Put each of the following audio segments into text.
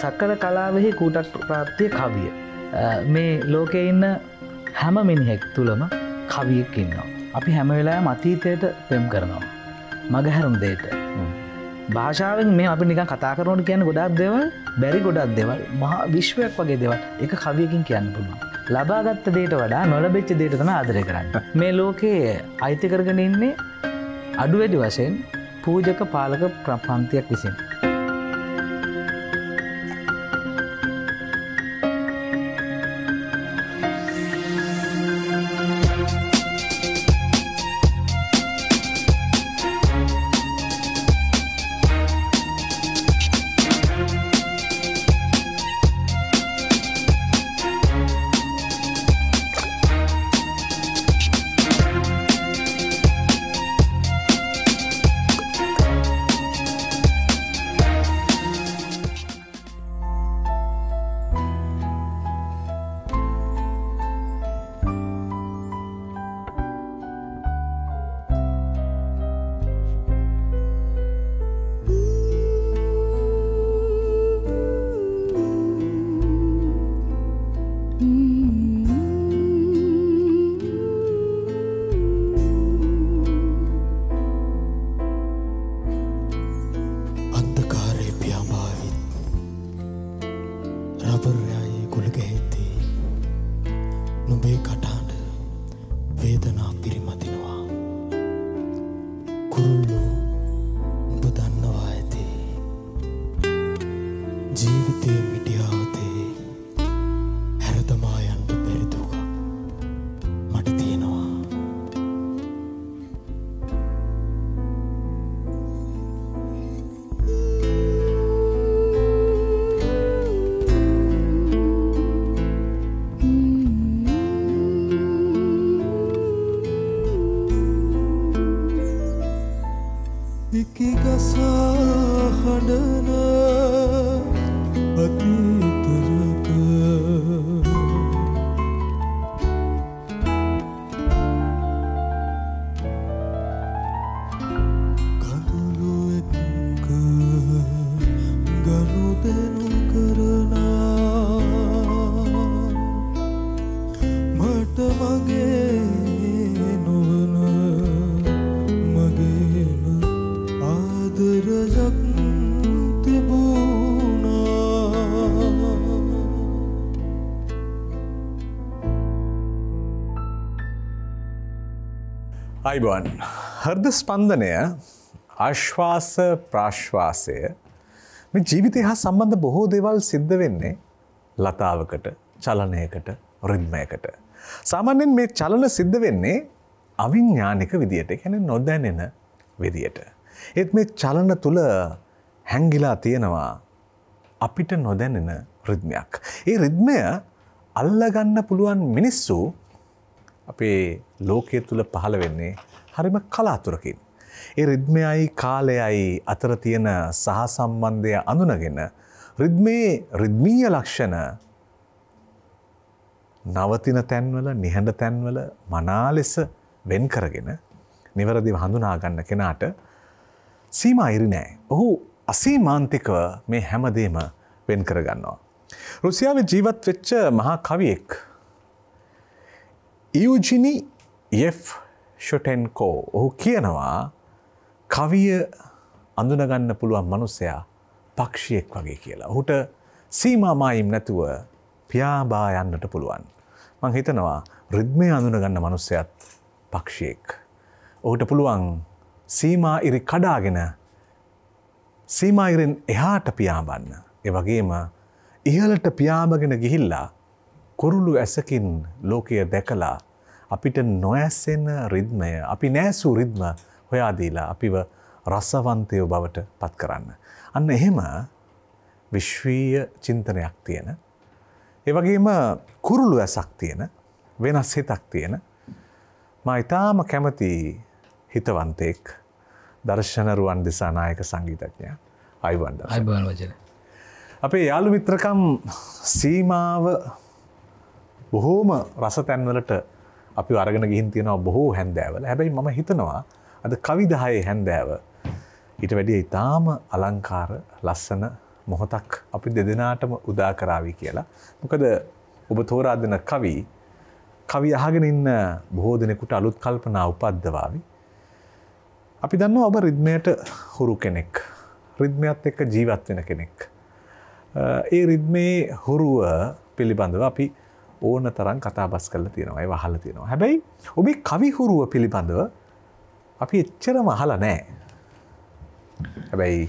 සකල කලාවෙහි කූටක් ප්‍රාප්තිය කවිය. මේ ලෝකේ ඉන්න හැම මිනිහෙක් තුළම කවියෙක් ඉන්නවා. අපි හැම වෙලාවෙම අතීතයට පෙම් කරනවා. මගහැරුණු දෙයට. භාෂාවෙන් මේ අපි නිකන් කතා කරනකොට කියන්නේ ගොඩාක් දේවල්, බැරි ගොඩාක් දේවල්, මහා විශ්වයක් වගේ දේවල් ඒක කවියකින් කියන්න පුළුවන්. ලබාගත් දෙයට වඩා නොලැබෙච්ච දෙයට තමයි ආදරය කරන්නේ. මේ ලෝකේ අයිති කරගෙන ඉන්නේ අඩු වැඩි වශයෙන් පූජක පාලක පන්තියක් විසින්. අයිබෝන් හෘද ස්පන්දනය ආශ්වාස ප්‍රාශ්වාසය මේ ජීවිතය හා සම්බන්ධ බොහෝ දේවල් සිද්ධ වෙන්නේ ලතාවකට චලනයකට රිද්මයකට. සාමාන්‍යයෙන් මේ චලන සිද්ධ වෙන්නේ අවිඥානික විදියට, කියන්නේ නොදැනෙන විදියට. ඒත් මේ චලන තුල හැංගිලා තියෙනවා අපිට නොදැනෙන රිද්මයක්. ඒ රිද්මය අල්ලගන්න පුළුවන් මිනිස්සු අපේ ලෝකයේ තුල පහළ වෙන්නේ හරිම කලාතුරකින්. ඒ රිද්මයයි කාලයයි අතර තියෙන සහසම්බන්ධය අඳුනගෙන රිද්මේ රිද්මීය ලක්ෂණ නවතින තැන්වල නිහඬ තැන්වල මනා ලෙස වෙන් කරගෙන නිවැරදිව හඳුනා ගන්න කෙනාට සීමා ඉරි නෑ. ඔහු අසීමාන්තිකව මේ හැමදේම වෙන් කර ගන්නවා. රුසියාවේ ජීවත් වෙච්ච මහා කවියෙක් ඉයුජිනි යෙෆ්ෂොටෙන්කෝ ඔහු කියනවා කවිය අඳුනගන්න පුළුවන් මනුස්සයා පක්ෂියෙක් වගේ කියලා. ඔහුට සීමා මායිම් නැතුව පියාඹා යන්නට පුළුවන්. මං හිතනවා රිද්මය අඳුනගන්න මනුස්සයත් පක්ෂියෙක්. ඔහුට පුළුවන් සීමා ඉරි කඩාගෙන සීමා ඉරෙන් එහාට පියාඹන්න. ඒ වගේම ඉහළට පියාඹගෙන ගිහිල්ලා කුරුළු ඇසකින් ලෝකය දැකලා අපිට නොඇසෙන රිද්මය, අපි නෑසූ රිද්ම හොයා දීලා අපිව රසවන්තයෝ බවට පත් කරන්න. අන්න එහෙම විශ්වීය චින්තනයක් තියෙන, ඒ වගේම කුරුළු ඇසක් තියෙන, වෙනස් හිතක් තියෙන මා ඉතාම කැමති හිතවන්තෙක් දර්ශන රුවන් දිසානායක සංගීතඥයා අයිබෝන් වචන. අපේ යාළු මිත්‍රකම් සීමාව බොහෝම රස තැන්වලට අපි අරගෙන ගිහින් තියෙනවා බොහෝ හැන්දෑවල. හැබැයි මම හිතනවා අද කවි 10 හැන්දෑව ඊට වැඩිය ඉතාම අලංකාර ලස්සන මොහොතක් අපි දෙදෙනාටම උදා කරાવી කියලා. මොකද ඔබ තෝරා දෙන කවි අහගෙන ඉන්න බොහෝ දෙනෙකුට අලුත් කල්පනා උපද්දවාවි. අපි දන්නවා ඔබ රිද්මයට හුරු කෙනෙක්. රිද්මයත් එක්ක ජීවත් වෙන කෙනෙක්. ඒ රිද්මේ හුරුව පිළිබඳව අපි ඕන තරම් කතා බස් කරලා තියෙනවා. ඒව අහලා තියෙනවා. හැබැයි ඔබේ කවි හුරුව පිළිබඳව අපි එච්චරම අහලා නැහැ. හැබැයි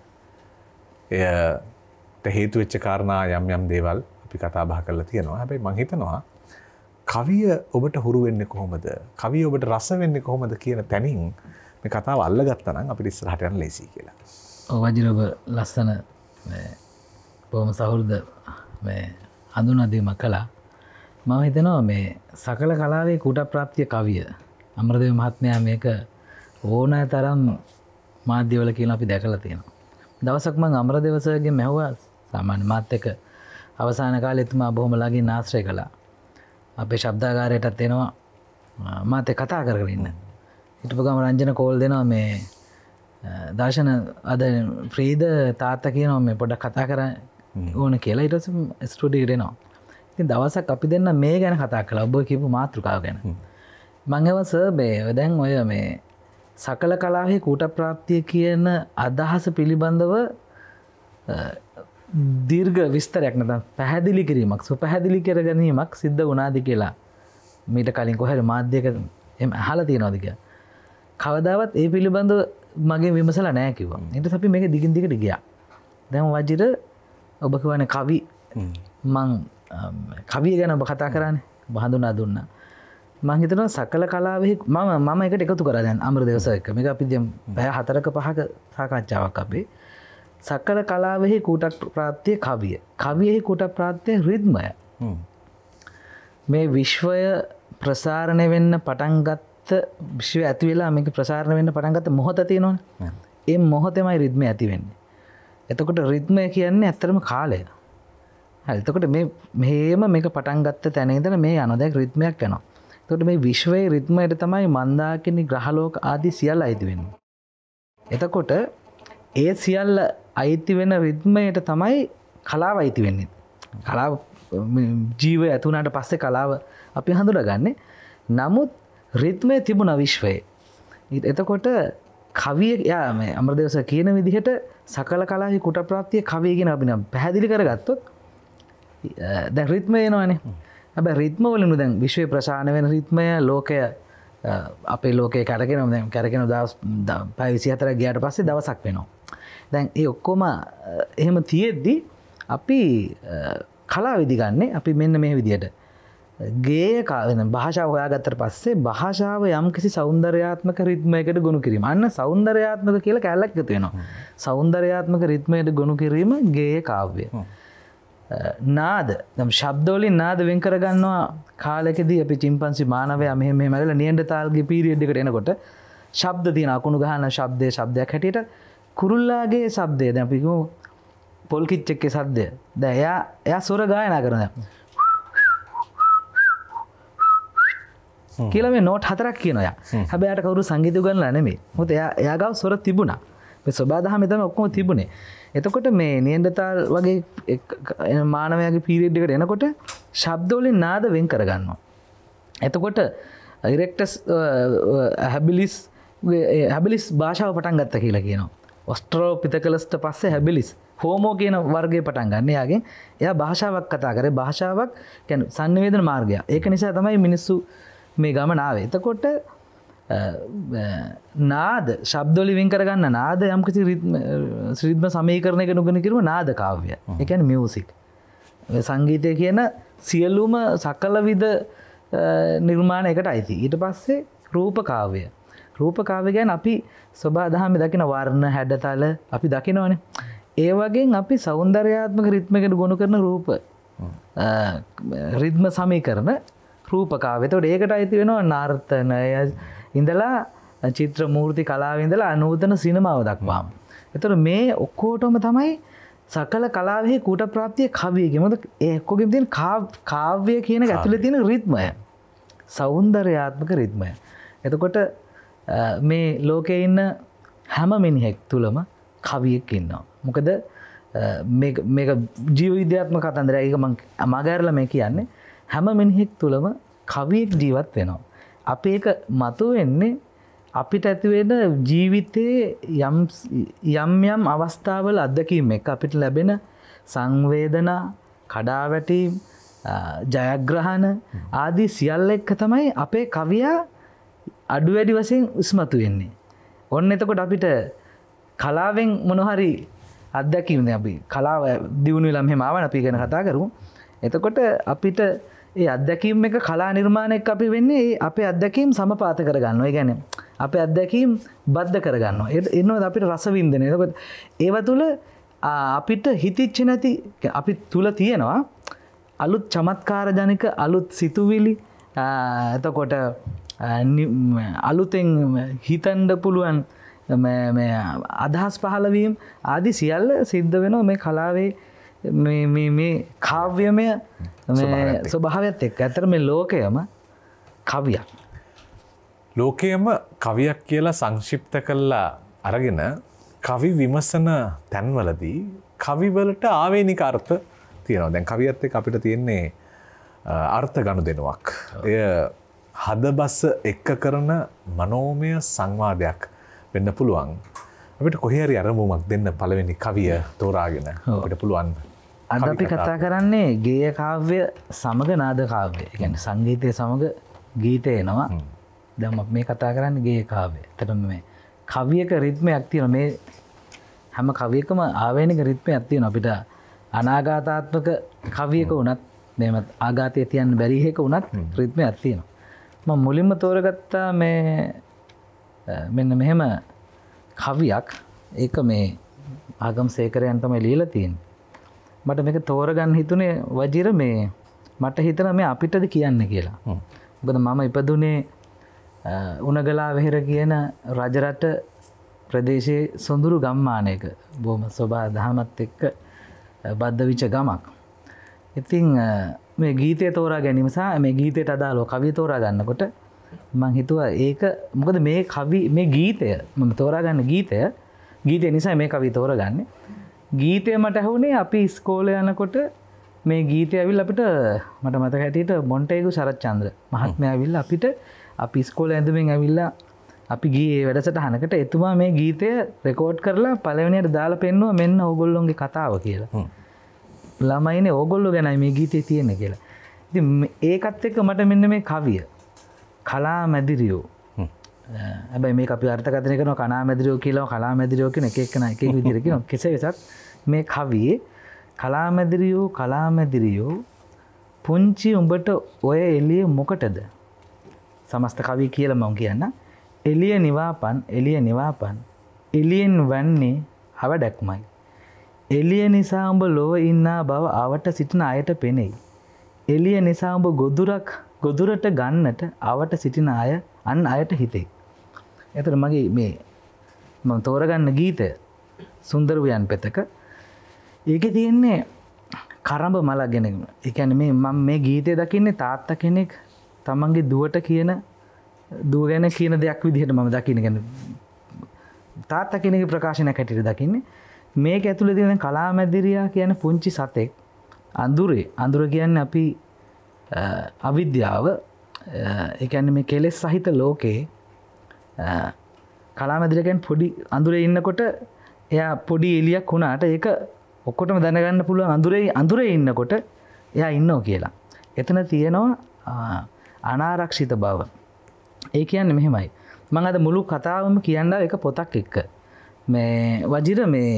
එයට හේතු වෙච්ච කාරණා යම් දේවල් අපි කතා බහ කරලා තියෙනවා. හැබැයි මම හිතනවා කවිය ඔබට හුරු වෙන්නේ කොහොමද? කවිය ඔබට රස වෙන්නේ කොහොමද කියන තැනින් මේ කතාව අල්ලගත්තා නම් අපිට ඉස්සරහට යන්න ලේසියි කියලා. ඔව් වජිර ඔබ ලස්සන බොහොම සහෘද හඳුනාදීමක් කළා. මම හිතනවා මේ සකල කලාවේ කුට ප්‍රාප්තිය කවිය. අමරදේව මහත්මයා මේක ඕනෑ තරම් මාධ්‍යවල කියලා අපි දැකලා තියෙනවා. දවසක් මම අමරදේව සර්ගෙන් මැහුවා සාමාන්‍ය මාත් එක්ක අවසාන කාලේ එතුමා බොහොම ළඟින් ආශ්‍රය කළා. අපේ ශබ්දාගාරයටත් එනවා මාත් එක්ක කතා කරගෙන ඉන්න. හිටපු ගම රංජන කෝල් දෙනවා මේ දර්ශන අද ෆ්‍රීද තාත්තා කියනවා මේ පොඩ්ඩක් කතා කරන්න ඕන කියලා. ඊට පස්සේ ස්ටුඩියෝට එනවා. ඉතින් දවසක් අපි දෙන්න මේ ගැන කතා කළා. ඔබ කියපු මාතෘකාව ගැන. මම ඇහුවා සර් මේ දැන් ඔය මේ සකල කලාවේ කූට ප්‍රාප්තිය කියන අදහස පිළිබඳව දීර්ඝ විස්තරයක් නැත්නම් පැහැදිලි කිරීමක් සුපැහැදිලි කර ගැනීමක් සිද්ධ වුණාද කියලා මීට කලින් කොහේ මාධ්‍යයක එහෙම අහලා තියෙනවද කියලා. කවදාවත් ඒ පිළිබඳව මගෙන් විමසලා නැහැ කිව්වා. ඊට පස්සේ අපි මේක දිගින් දිගට ගියා. දැන් වජිර ඔබ කියවනේ කවි මං කවිය ගැන ඔබ කතා කරන්නේ. ඔබ හඳුනා දුන්නා. මම හිතනවා සකල කලාවේ මම එකට එකතු කරා දැන් අමරදේව සර් එක්ක. මේක අපි දැන් පැය 4ක 5ක සාකච්ඡාවක් අපේ. සකල කලාවෙහි කූට ප්‍රාප්තිය කවිය. කවියෙහි කූට ප්‍රාප්තිය රිද්මය. මේ විශ්වය ප්‍රසාරණය වෙන්න පටන් ගත්ත විශ්වය ඇති වෙලා මේක ප්‍රසාරණය වෙන්න පටන් ගත්ත මොහොත තියෙනවනේ. ඒ මොහොතේමයි රිද්මය ඇති වෙන්නේ. එතකොට රිද්මය කියන්නේ ඇත්තටම කාලය. හරි. එතකොට මේක පටන් ගත්ත තැන ඉඳලා මේ යනවා. දැන් රිද්මයක් යනවා. එතකොට මේ විශ්වයේ රිද්මයට තමයි මන්දාකිනි ග්‍රහලෝක ආදී සියල්ල අයිති වෙන්නේ. එතකොට ඒ සියල්ල අයිති වෙන රිද්මයට තමයි කලාව අයිති වෙන්නේ. කලාව ජීවය ඇති වුණාට පස්සේ කලාව අපි හඳුනාගන්නේ. නමුත් රිද්මය තිබුණා විශ්වයේ. එතකොට කවිය යා මේ අමරදේව සර් කියන විදිහට සකල කලාවේ කුට ප්‍රාප්තිය කවිය කියන අපි නම් පැහැදිලි කරගත්තොත් දැන් රිද්මය එනවනේ. හැබැයි රිද්ම වලින් දැන් විශ්වයේ ප්‍රසාරණය වෙන රිද්මය ලෝකය අපේ ලෝකයේ කරගෙන දැන් කරගෙන දවස් 24ක් ගියාට පස්සේ දවසක් වෙනවා. දැන් ඒ ඔක්කොම එහෙම තියෙද්දි අපි කලාව ඉදිගන්නේ අපි මෙන්න මේ විදිහට ගේය භාෂාව හොයාගත්තට පස්සේ භාෂාව යම්කිසි සෞන්දර්යාත්මක රිද්මයකට ගොනු කිරීම. අන්න සෞන්දර්යාත්මක කියලා කැලලක් එකතු වෙනවා. සෞන්දර්යාත්මක රිද්මයට ගොනු කිරීම ගේය කාව්‍ය. නාද දැන් ශබ්ද වලින් නාද වෙන් කර ගන්නවා කාලෙකදී අපි චිම්පන්සි මානවයා මෙහෙම ඇවිල්ලා නියන්ඩර්තාල්ගේ පීරියඩ් එකට එනකොට ශබ්ද තියෙන අකුණු ගහන ශබ්දයක් හැටියට කුරුල්ලාගේ ශබ්දය දැන් අපි කියමු පොල් කිච්චෙක්ගේ ශබ්දය. දැන් එයා ස්වර ගායනා කරනවා. කියලා මේ නෝට් 4ක් කියනවා එයා. හැබැයි එයාට කවුරු සංගීත උගන්වලා නෙමෙයි. මොකද එයා ගාව ස්වර තිබුණා. මේ සබාදහමේ තමයි ඔක්කොම තිබුණේ. එතකොට මේ නියන්ඩර්තාල් වගේ මානවයාගේ පීරියඩ් එකට එනකොට ශබ්ද වලින් නාද වෙන් කර ගන්නවා. එතකොට ඉරෙක්ටස් හැබිලිස් භාෂාව පටන් ගත්තා කියලා කියනවා. ඔස්ට්‍රෝපිතකලස්ට පස්සේ හැබිලිස් හෝමෝ කියන වර්ගය පටන් ගන්න. එයා භාෂාවක් කතා කරේ. භාෂාවක් කියන්නේ සංනිවේදන මාර්ගය. ඒක නිසා තමයි මිනිස්සු මේ ගමන ආවේ. එතකොට නාද ශබ්ද වලින් වෙන් කරගන්න නාද යම්කිසි රිද්ම සමීකරණයක නුගන කිරුව නාද කාව්‍ය. ඒ කියන්නේ මියුසික්. සංගීතය කියන සියලුම සකල විද නිර්මාණ එකට අයිති. ඊට පස්සේ රූප කාව්‍ය. රූප කාව්‍ය කියන්නේ අපි සබා දහමේ දකින වර්ණ හැඩතල අපි දකිනවනේ. ඒ වගේ අපි සෞන්දර්යාත්මක රිද්මයකට ගොනු කරන රූප රිද්ම සමීකරණ රූප කාව්‍ය. ඒතකොට ඒකට අයිති වෙනවා නර්තනය ඉඳලා චිත්‍ර මූර්ති කලාව ඉඳලා අනූතන සිනමාව දක්වාම. එතකොට මේ ඔක්කොටම තමයි සකල කලාවෙහි කූට ප්‍රාප්තිය කවිය කියන්නේ. මොකද ඒ ඔක්කොගෙම තියෙන කාව්‍ය කියන එක ඇතුලේ තියෙන රිද්මය. සෞන්දර්යාත්මක රිද්මය. එතකොට මේ ලෝකේ ඉන්න හැම මිනිහෙක් තුලම කවියෙක් ඉන්නවා. මොකද මේක ජීව විද්‍යාත්මක කතන්දරයක්. ඒක මම මගහැරලා මේ කියන්නේ හැම මිනිහෙක් තුළම කවියෙක් ජීවත් වෙනවා. අපි ඒක මතුවෙන්නේ අපිට ඇතිවෙන ජීවිතයේ යම් අවස්ථාවල අත්දැකීම් එක අපිට ලැබෙන සංවේදනා, කඩාවැටීම්, ජයග්‍රහණ ආදී සියල්ල එක්ක තමයි අපේ කවියා අඩු වැඩි වශයෙන් ඉස්මතු වෙන්නේ. ඔන්න එතකොට අපිට කලාවෙන් මොන හරි අත්දැකීම් දැන් අපි කලාව දියුණු වෙලා මෙහෙම ආවන අපි ගැන කතා කරමු. එතකොට අපිට ඒ අත්දැකීම් එක කලා නිර්මාණයක් අපි වෙන්නේ ඒ අපේ අත්දැකීම් සමපාත කරගන්නවා. ඒ කියන්නේ අපේ අත්දැකීම් බද්ධ කරගන්නවා. එනවාද අපිට රස වින්දනය. එතකොට ඒව තුළ අපිට හිතිච්ච නැති අපි තුළ තියෙනවා අලුත් චමත්කාර ජනක අලුත් සිතුවිලි. එතකොට අලුතෙන් හිතන්න පුළුවන් අදහස් පහළවීම් ආදී සියල්ල සිද්ධ වෙනවා මේ කලාවේ මේ කාව්‍යමය ස්වභාවයත් එක්ක. ඇත්තට මේ ලෝකයම කවියක්. ලෝකයම කවියක් කියලා සංක්ෂිප්ත කළා අරගෙන කවි විමසන තැන්වලදී කවිවලට ආවේනික අර්ථ තියෙනවා. දැන් කවියත් එක්ක අපිට තියෙන්නේ අර්ථ ගනුදෙනුවක්. එය හදබස එක්ක කරන මනෝමය සංවාදයක් වෙන්න පුළුවන්. අපිට කොහේ හරි අරමුමක් දෙන්න පළවෙනි කවිය තෝරාගෙන අපිට පුළුවන්. අද අපි කතා කරන්නේ ගේය කාව්‍ය සමග නාද කාව්‍ය. ඒ කියන්නේ සංගීතය සමග ගීතය එනවා. දැන් අපි මේ කතා කරන්නේ ගේය කාව්‍ය. එතකොට මේ කවියක රිද්මයක් තියෙනවා. මේ හැම කවියකම ආවේනික රිද්මයක් තියෙනවා. අපිට අනාගාතාත්මක කවියක වුණත් මේව ආඝාතයේ තියන්න බැරි එකක වුණත් රිද්මයක් තියෙනවා. මම මුලින්ම තෝරගත්තා මේ මෙන්න මෙහෙම කවියක්. ඒක මේ ආගම්සේකරයන් තමයි ලියලා තියෙන්නේ. මට මේක තෝරගන්න හිතුනේ වජිර මේ මට හිතෙනවා මේ අපිටද කියන්න කියලා. මොකද මම ඉපදුනේ උණගලා වෙහෙර කියන රජරට ප්‍රදේශයේ සොඳුරු ගම්මානයක. බොහොම සෝභා දහමත් එක්ක බද්ධවිච්ච ගමක්. ඉතින් මේ ගීතය තෝරා ගැනීම සහ මේ ගීතයට අදාළව කවිය තෝරා ගන්නකොට මම හිතුවා ඒක මොකද මේ ගීතය මම තෝරාගන්න ගීතය නිසා මේ කවිය තෝරගන්නේ. ගීතය මට ඇහුනේ අපි ඉස්කෝලේ යනකොට මේ ගීතය ඇවිල්ලා අපිට මට මතක හැටියට මොන්ටේගු සරච්චන්ද්‍ර මහත්මයා ඇවිල්ලා අපිට අපි ඉස්කෝලේ ඇඳුමින් ඇවිල්ලා අපි ගියේ වැඩසටහනකට. එතුමා මේ ගීතය රෙකෝඩ් කරලා පළවෙනියට දාලා පෙන්නුවා මෙන්න ඕගොල්ලෝගේ කතාව කියලා. ළමයිනේ ඕගොල්ලෝ ගැනයි මේ ගීතේ තියෙන්නේ කියලා. ඉතින් ඒකත් එක්ක මට මෙන්න මේ කවිය කලා මැදිරියෝ. හැබැයි මේක අපි අර්ථකථනය කරනවා කනා මැදිරියෝ කියලා කලා මැදිරියෝ කියන එක එක විදිහට කියනවා. කෙසේ වෙතත් මේ කවියේ කලා මැදිරියෝ පුංචි උඹට ඔය එළිය මොකටද? සමස්ත කවිය කියලා මම කියන්න. එළිය නිවාපන් එළියෙන් වන්නේ අවඩක්මයි. එළිය නිසා උඹ ලොව ඉන්නා බව ආවට සිටින අයට පෙනෙයි. එළිය නිසා උඹ ගොදුරට ගන්නට ආවට සිටින අය අන් අයට හිතෙයි. එතකොට මගේ මේ මම තෝරගන්න ගීතය සුන්දර වයන් පෙතක. ඒකේ තියෙන්නේ කරඹ මල ගැන. ඒ කියන්නේ මම මේ ගීතය දකින්නේ තාත්තා කෙනෙක් තමන්ගේ දුව ගැන කියන දෙයක් විදිහට මම දකින්නේ. කියන්නේ තාත්තා කෙනෙක්ගේ ප්‍රකාශනයක් හැටියට දකින්නේ. මේක ඇතුළේ තියෙන කලාමැදිරියා කියන්නේ පුංචි සතෙක් අඳුර කියන්නේ අපි අවිද්‍යාව. ඒ කියන්නේ මේ කෙලෙස් සහිත ලෝකේ කලාමැදිරියා කියන්නේ පොඩි අඳුරේ ඉන්නකොට එයා පොඩි එලියක් වුණාට ඒක ඔක්කොටම දැනගන්න පුළුවන් අඳුරේ ඉන්නකොට එයා ඉන්නවා කියලා. එතන තියෙනවා අනාරක්ෂිත බව. ඒ කියන්නේ මෙහෙමයි. මම අද මුළු කතාවම කියන්න එක පොතක් එක්ක. මේ වජිර මේ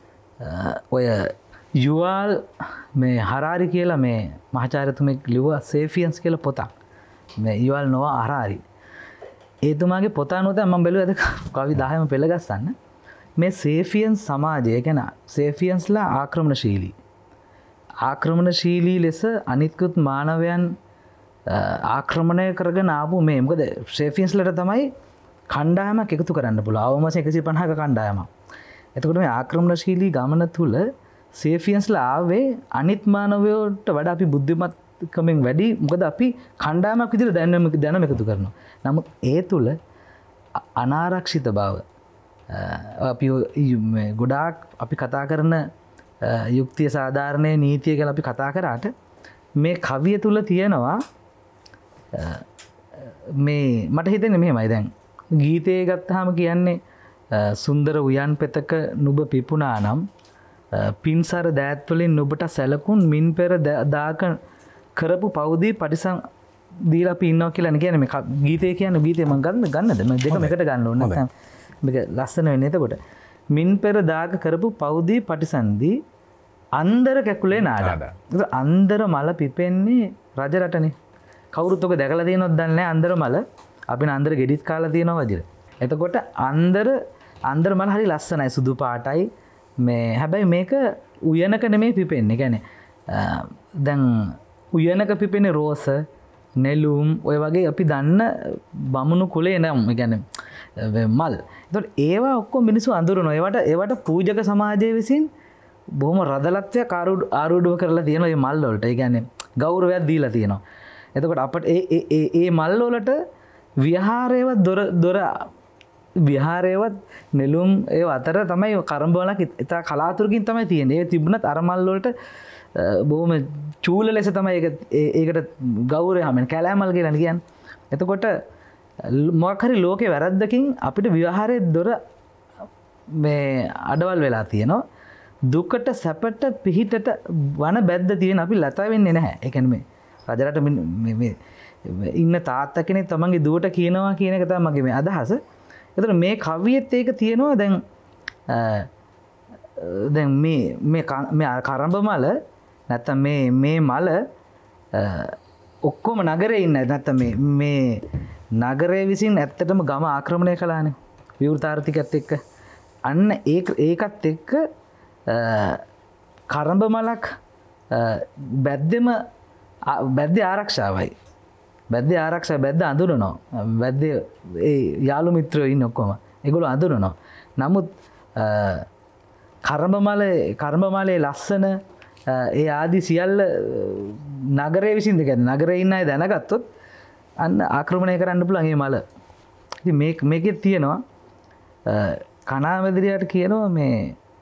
ඔය යුවල් මේ හරාරි කියලා මේ මහාචාර්යතුමෙක් ලිව්වා සේෆියන්ස් කියලා පොතක්. මේ යුවල් නොවා හරාරි. එතුමාගේ පොත අනුව මම බැලුවා අද කවි 10ම පෙළ ගස්සන්න. මේ සේෆියන්ස් සමාජය කියන්නේ සේෆියන්ස්ලා ආක්‍රමණශීලී ලෙස අනිත්කුත් මානවයන් ආක්‍රමණය කරගෙන ආපු මේ මොකද සේෆියන්ස්ලට තමයි කණ්ඩායමක් එකතු කරන්න පුළුවන්. අවම වශයෙන් 150ක කණ්ඩායමක්. එතකොට මේ ආක්‍රමණශීලී ගමන තුල සේෆියන්ස්ලා ආවේ අනිත් මානවයෝට වඩා අපි බුද්ධිමත්කමෙන් වැඩි. මොකද අපි කණ්ඩායමක් විදිහට දැනුම එකතු කරනවා. නමුත් ඒ තුල අනාරක්ෂිත බව අපි ගොඩාක් අපි කතා කරන යුක්තිය සාධාරණය නීතිය කියලා අපි කතා කරාට මේ කවිය තුල තියෙනවා මේ මට හිතෙන්නේ මෙහෙමයි දැන් ගීතේ ගත්තාම කියන්නේ සුන්දර උයන් පෙතක නුඹ පිපුණා නම් පින්සර දෑත් වලින් නුඹට සැලකුන් මින් පෙර දාක කරපු පෞදී පටිසං දීලා අපි ඉන්නවා කියලා කියන්නේ මේ ගීතේ කියන්නේ ගීතේ මම ගන්නද මම දෙකම එකට ගන්න ඕනේ නැත්නම් මේක ලස්සන වෙන්නේ එතකොට මින් පෙර දාක කරපු පෞදී පටිසන්ධි අන්දර කැකුලේ නාඩ. ඒක අන්දර මල පිපෙන්නේ රජ රටනේ. කවුරුත් ඔක දැකලා තියෙනවද දන්නේ නැහැ අන්දර මල. අපි අන්දර ගෙඩිත් කාලා තියෙනවා වදිර. එතකොට අන්දර මල හරි ලස්සනයි සුදු පාටයි. මේ හැබැයි මේක උයනක නෙමෙයි පිපෙන්නේ. කියන්නේ දැන් උයනක පිපෙන්නේ රෝස, නෙළුම් ඔය වගේ අපි දන්න බමුණු කුලේ නම් ඒ කියන්නේ මල්. එතකොට ඒවා ඔක්කොම මිනිස්සු අඳුරනවා. ඒවට පූජක සමාජයේ විසින් බොහොම රදලත්වයක් ආරූඪව කරලා තියෙනවා මේ මල් වලට. ඒ කියන්නේ ගෞරවයක් දීලා තියෙනවා. එතකොට අපිට ඒ මල් වලට විහාරයවත් නෙළුම් ඒ අතර තමයි කරඹවලක් ඉතා කලාතුරකින් තමයි තියෙන්නේ. ඒ තිබුණත් අර මල් වලට බොහොම චූල ලෙස තමයි ඒකට ගෞරවය හැමෙන් කැලෑමල් කියලා කියන්නේ. එතකොට මොකක් හරි ලෝකේ වැරද්දකින් අපිට විහාරයේ දොර මේ අඩවල් වෙලා තියෙනවා. දුකට සැපට පිහිටට වන බැද්ද තියෙන අපි ලතා වෙන්නේ නැහැ. ඒ කියන්නේ මේ රජරට මේ ඉන්න තාත්තා කෙනෙක් තමන්ගේ දුවට කියනවා කියන එක තමයි මගේ මේ අදහස. ඒතර මේ කවියෙත් ඒක තියෙනවා දැන් මේ කරඹ මල නැත්තම් මේ මල ඔක්කොම නගරේ ඉන්නේ නැත්තම් මේ නගරයේ විසින් ඇත්තටම ගම ආක්‍රමණය කළානේ විවෘතාර්ථිකයත් එක්ක. අන්න ඒකත් එක්ක කරඹ මලක් බැද්දේ ආරක්ෂාවයි. බැද්දේ ආරක්ෂා බැද්ද අඳුරනවා. බැද්දේ ඒ යාළු මිත්‍රයෝ ඉන්න ඔක්කොම ඒගොල්ලෝ අඳුරනවා. නමුත් කරඹ මලේ ලස්සන ඒ ආදි සියල්ල නගරයේ විසින් කියන්නේ නගරේ ඉන්න අය දැනගත්තොත් අන්න ආක්‍රමණය කරන්න පුළුවන් මේ මල. ඉතින් මේකෙත් තියෙනවා කණාමැදිරියට කියනවා මේ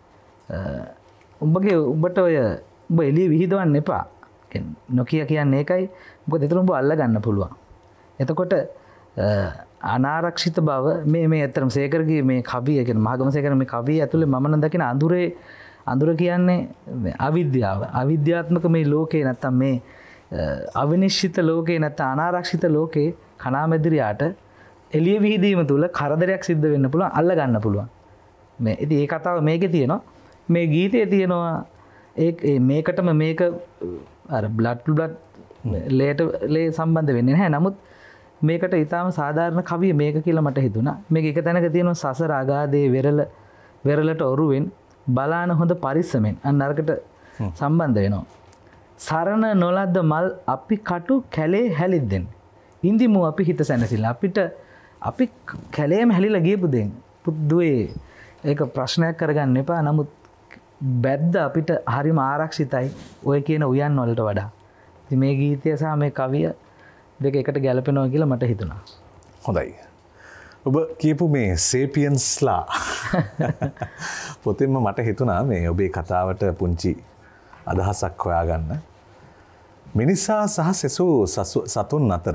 උඹට ඔය උඹ එළිය විහිදවන්න එපා. නොකිය කියන්නේ ඒකයි. මොකද එතන උඹ අල්ල ගන්න පුළුවන්. එතකොට අනාරක්ෂිත බව මේ ඇත්තටම සේකරගේ මේ කවිය කියන්නේ මහගම සේකර මේ කවිය ඇතුලේ මම නම් දකින අඳුර කියන්නේ අවිද්‍යාව. අවිද්‍යාත්මක මේ ලෝකේ නැත්තම් මේ අවිනිශ්චිත ලෝකේ නැත්තම් අනාරක්ෂිත ලෝකේ කණාමැදිරියට එළිය විහිදීම තුල කරදරයක් සිද්ධ වෙන්න පුළුවන් අල්ල ගන්න පුළුවන්. මේ ඉතින් ඒ කතාව මේකේ තියෙනවා. මේ ගීතයේ තියෙනවා මේකටම මේක අර බ්ලඩ් ලේ සම්බන්ධ වෙන්නේ නැහැ. නමුත් මේකට ඊටාම සාධාරණ කවිය මේක කියලා මට හිතුණා. මේක එක තැනක තියෙනවා සසර අගාධයේ වෙරළට ඔරුවෙන් බලාන හොඳ පරිස්සමෙන් අන්න අරකට සම්බන්ධ වෙනවා. සරණ නොලද්ද මල් අපි කටු කැලේ හැලිද්දෙන්. ඉන්දිමු අපි හිත සැනසෙලා. අපි කැලේම හැලිලා ගියපු දෙන්. පුදුවේ ඒක ප්‍රශ්නයක් කරගන්න එපා. නමුත් බැද්ද අපිට හරිම ආරක්ෂිතයි ඔය කියන උයන් වලට වඩා. ඉතින් මේ ගීතය සහ මේ කවිය දෙක එකට ගැලපෙනවා කියලා මට හිතුණා. හොඳයි. ඔබ කියපු මේ සේපියන්ස්ලා පොතින්ම මට හිතුණා මේ ඔබේ කතාවට පුංචි අදහසක් හොයාගන්න. මිනිසා සහ සතුන් අතර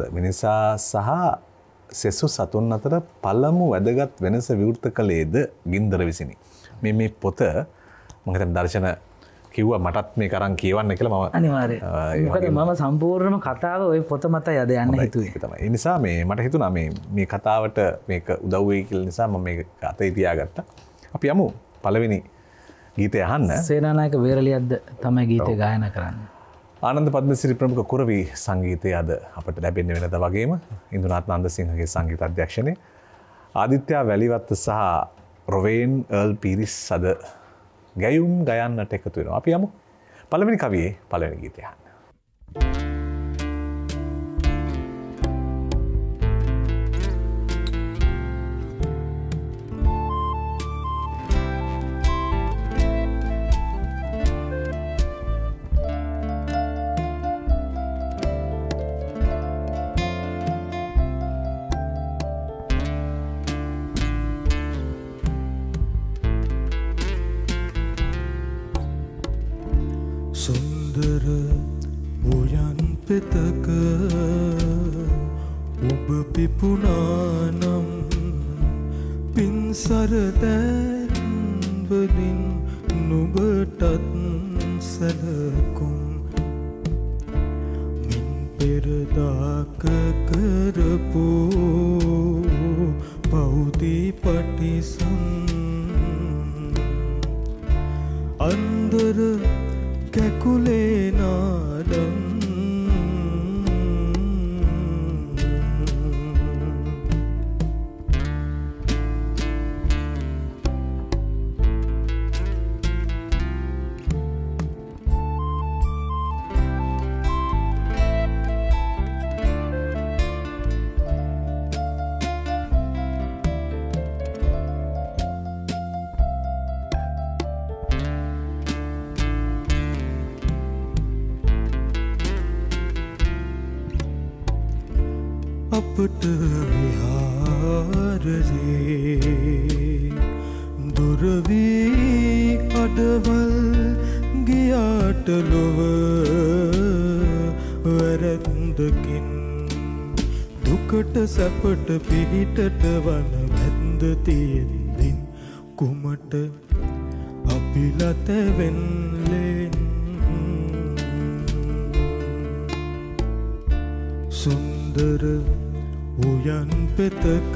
සෙසු සතුන් අතර පළමු වැදගත් වෙනස විවෘත කළේද ගින්දර විසිනි. මේ පොත මම හිතන්නේ දර්ශන කිව්වා මටත් මේක අරන් කියවන්න කියලා මම අනිවාර්යයෙන්. මොකද මම සම්පූර්ණම කතාව ওই පොත මතයි අද යන්න හිතුවේ. ඒක තමයි. ඒ නිසා මට හිතුණා මේ කතාවට මේක උදව් වෙයි කියලා නිසා මම මේක අතේ තියාගත්තා. අපි යමු පළවෙනි ගීතය අහන්න. සේනානායක වේරලියද්ද තමයි ගීතය ගායනා කරන්නේ. ආනන්ද පද්මසිරි ප්‍රමුඛ කුරවි සංගීතය අද අපට ලැබෙන්නේ වෙනද වගේම ඉන්දුනාත් නන්දසිංහගේ සංගීත අධ්‍යක්ෂණය ආදිත්‍යා වැලිවත්ත සහ රොවේන් එර්ල් පීරිස් අද ගැයුම් ගයන්නට එකතු වෙනවා. අපි යමු පළවෙනි කවියේ පළවෙනි ගීතය අහන්න. අන්දර උයන් පෙතක ඔබ පිපුණානම් පින්සර දැන්වලින් නුඹටත් සැලකුම් මින් පෙරදාක කරපු පෞදී පටිසම් අන්දර කැකුලේ නාඩම් අපට විහාරයේ දුරවී අඩවල් ගියාට ලොව වැරැද්දකින් දුකට සැපට පිහිටට වන වැන්ද තියෙන්දින් කුමට අපි ලතැවෙන්ලෙන් සුන්දර උයන් පෙතක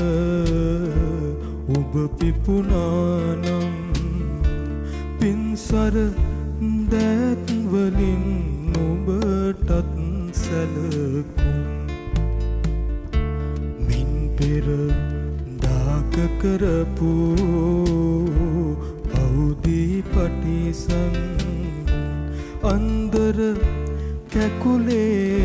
ඔබ පිපුණානම් පින්සර දැත්වලින් ඔබටත් සැලකුම් මින් පෙර දාක කරපු පෞදී පටිසන් අන්දර කැකුලේ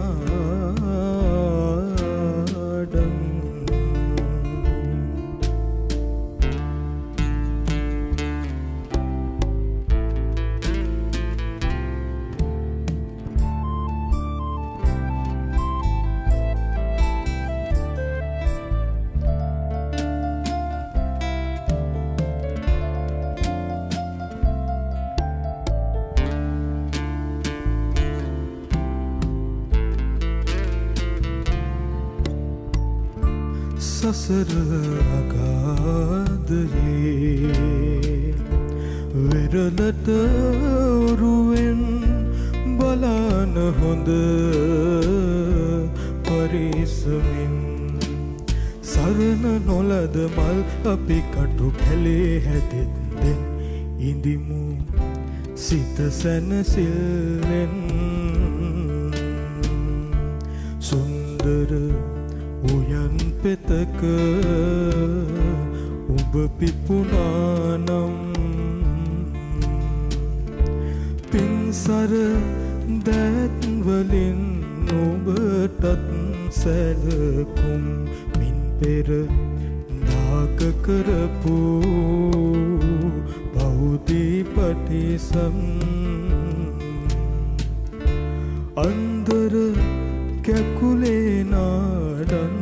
සසර අගාධයේ වෙරළට උරුවෙන් බලන හොඳ පරිස්සමින් සරණ නොලද මල් අපි කටු කැලේ හැදෙද්දෙන් ඉඳිමු සිත සැනසිල්ලෙන් සුන්දර උයන් පෙතක ඔබ පිපුණානම් පින්සර දැත්වලින් ඔබටත් සැලකුම් මින් පෙර දාක කරපු පෞදී පටිසම් අන්දර කැකුලේ නාඩන්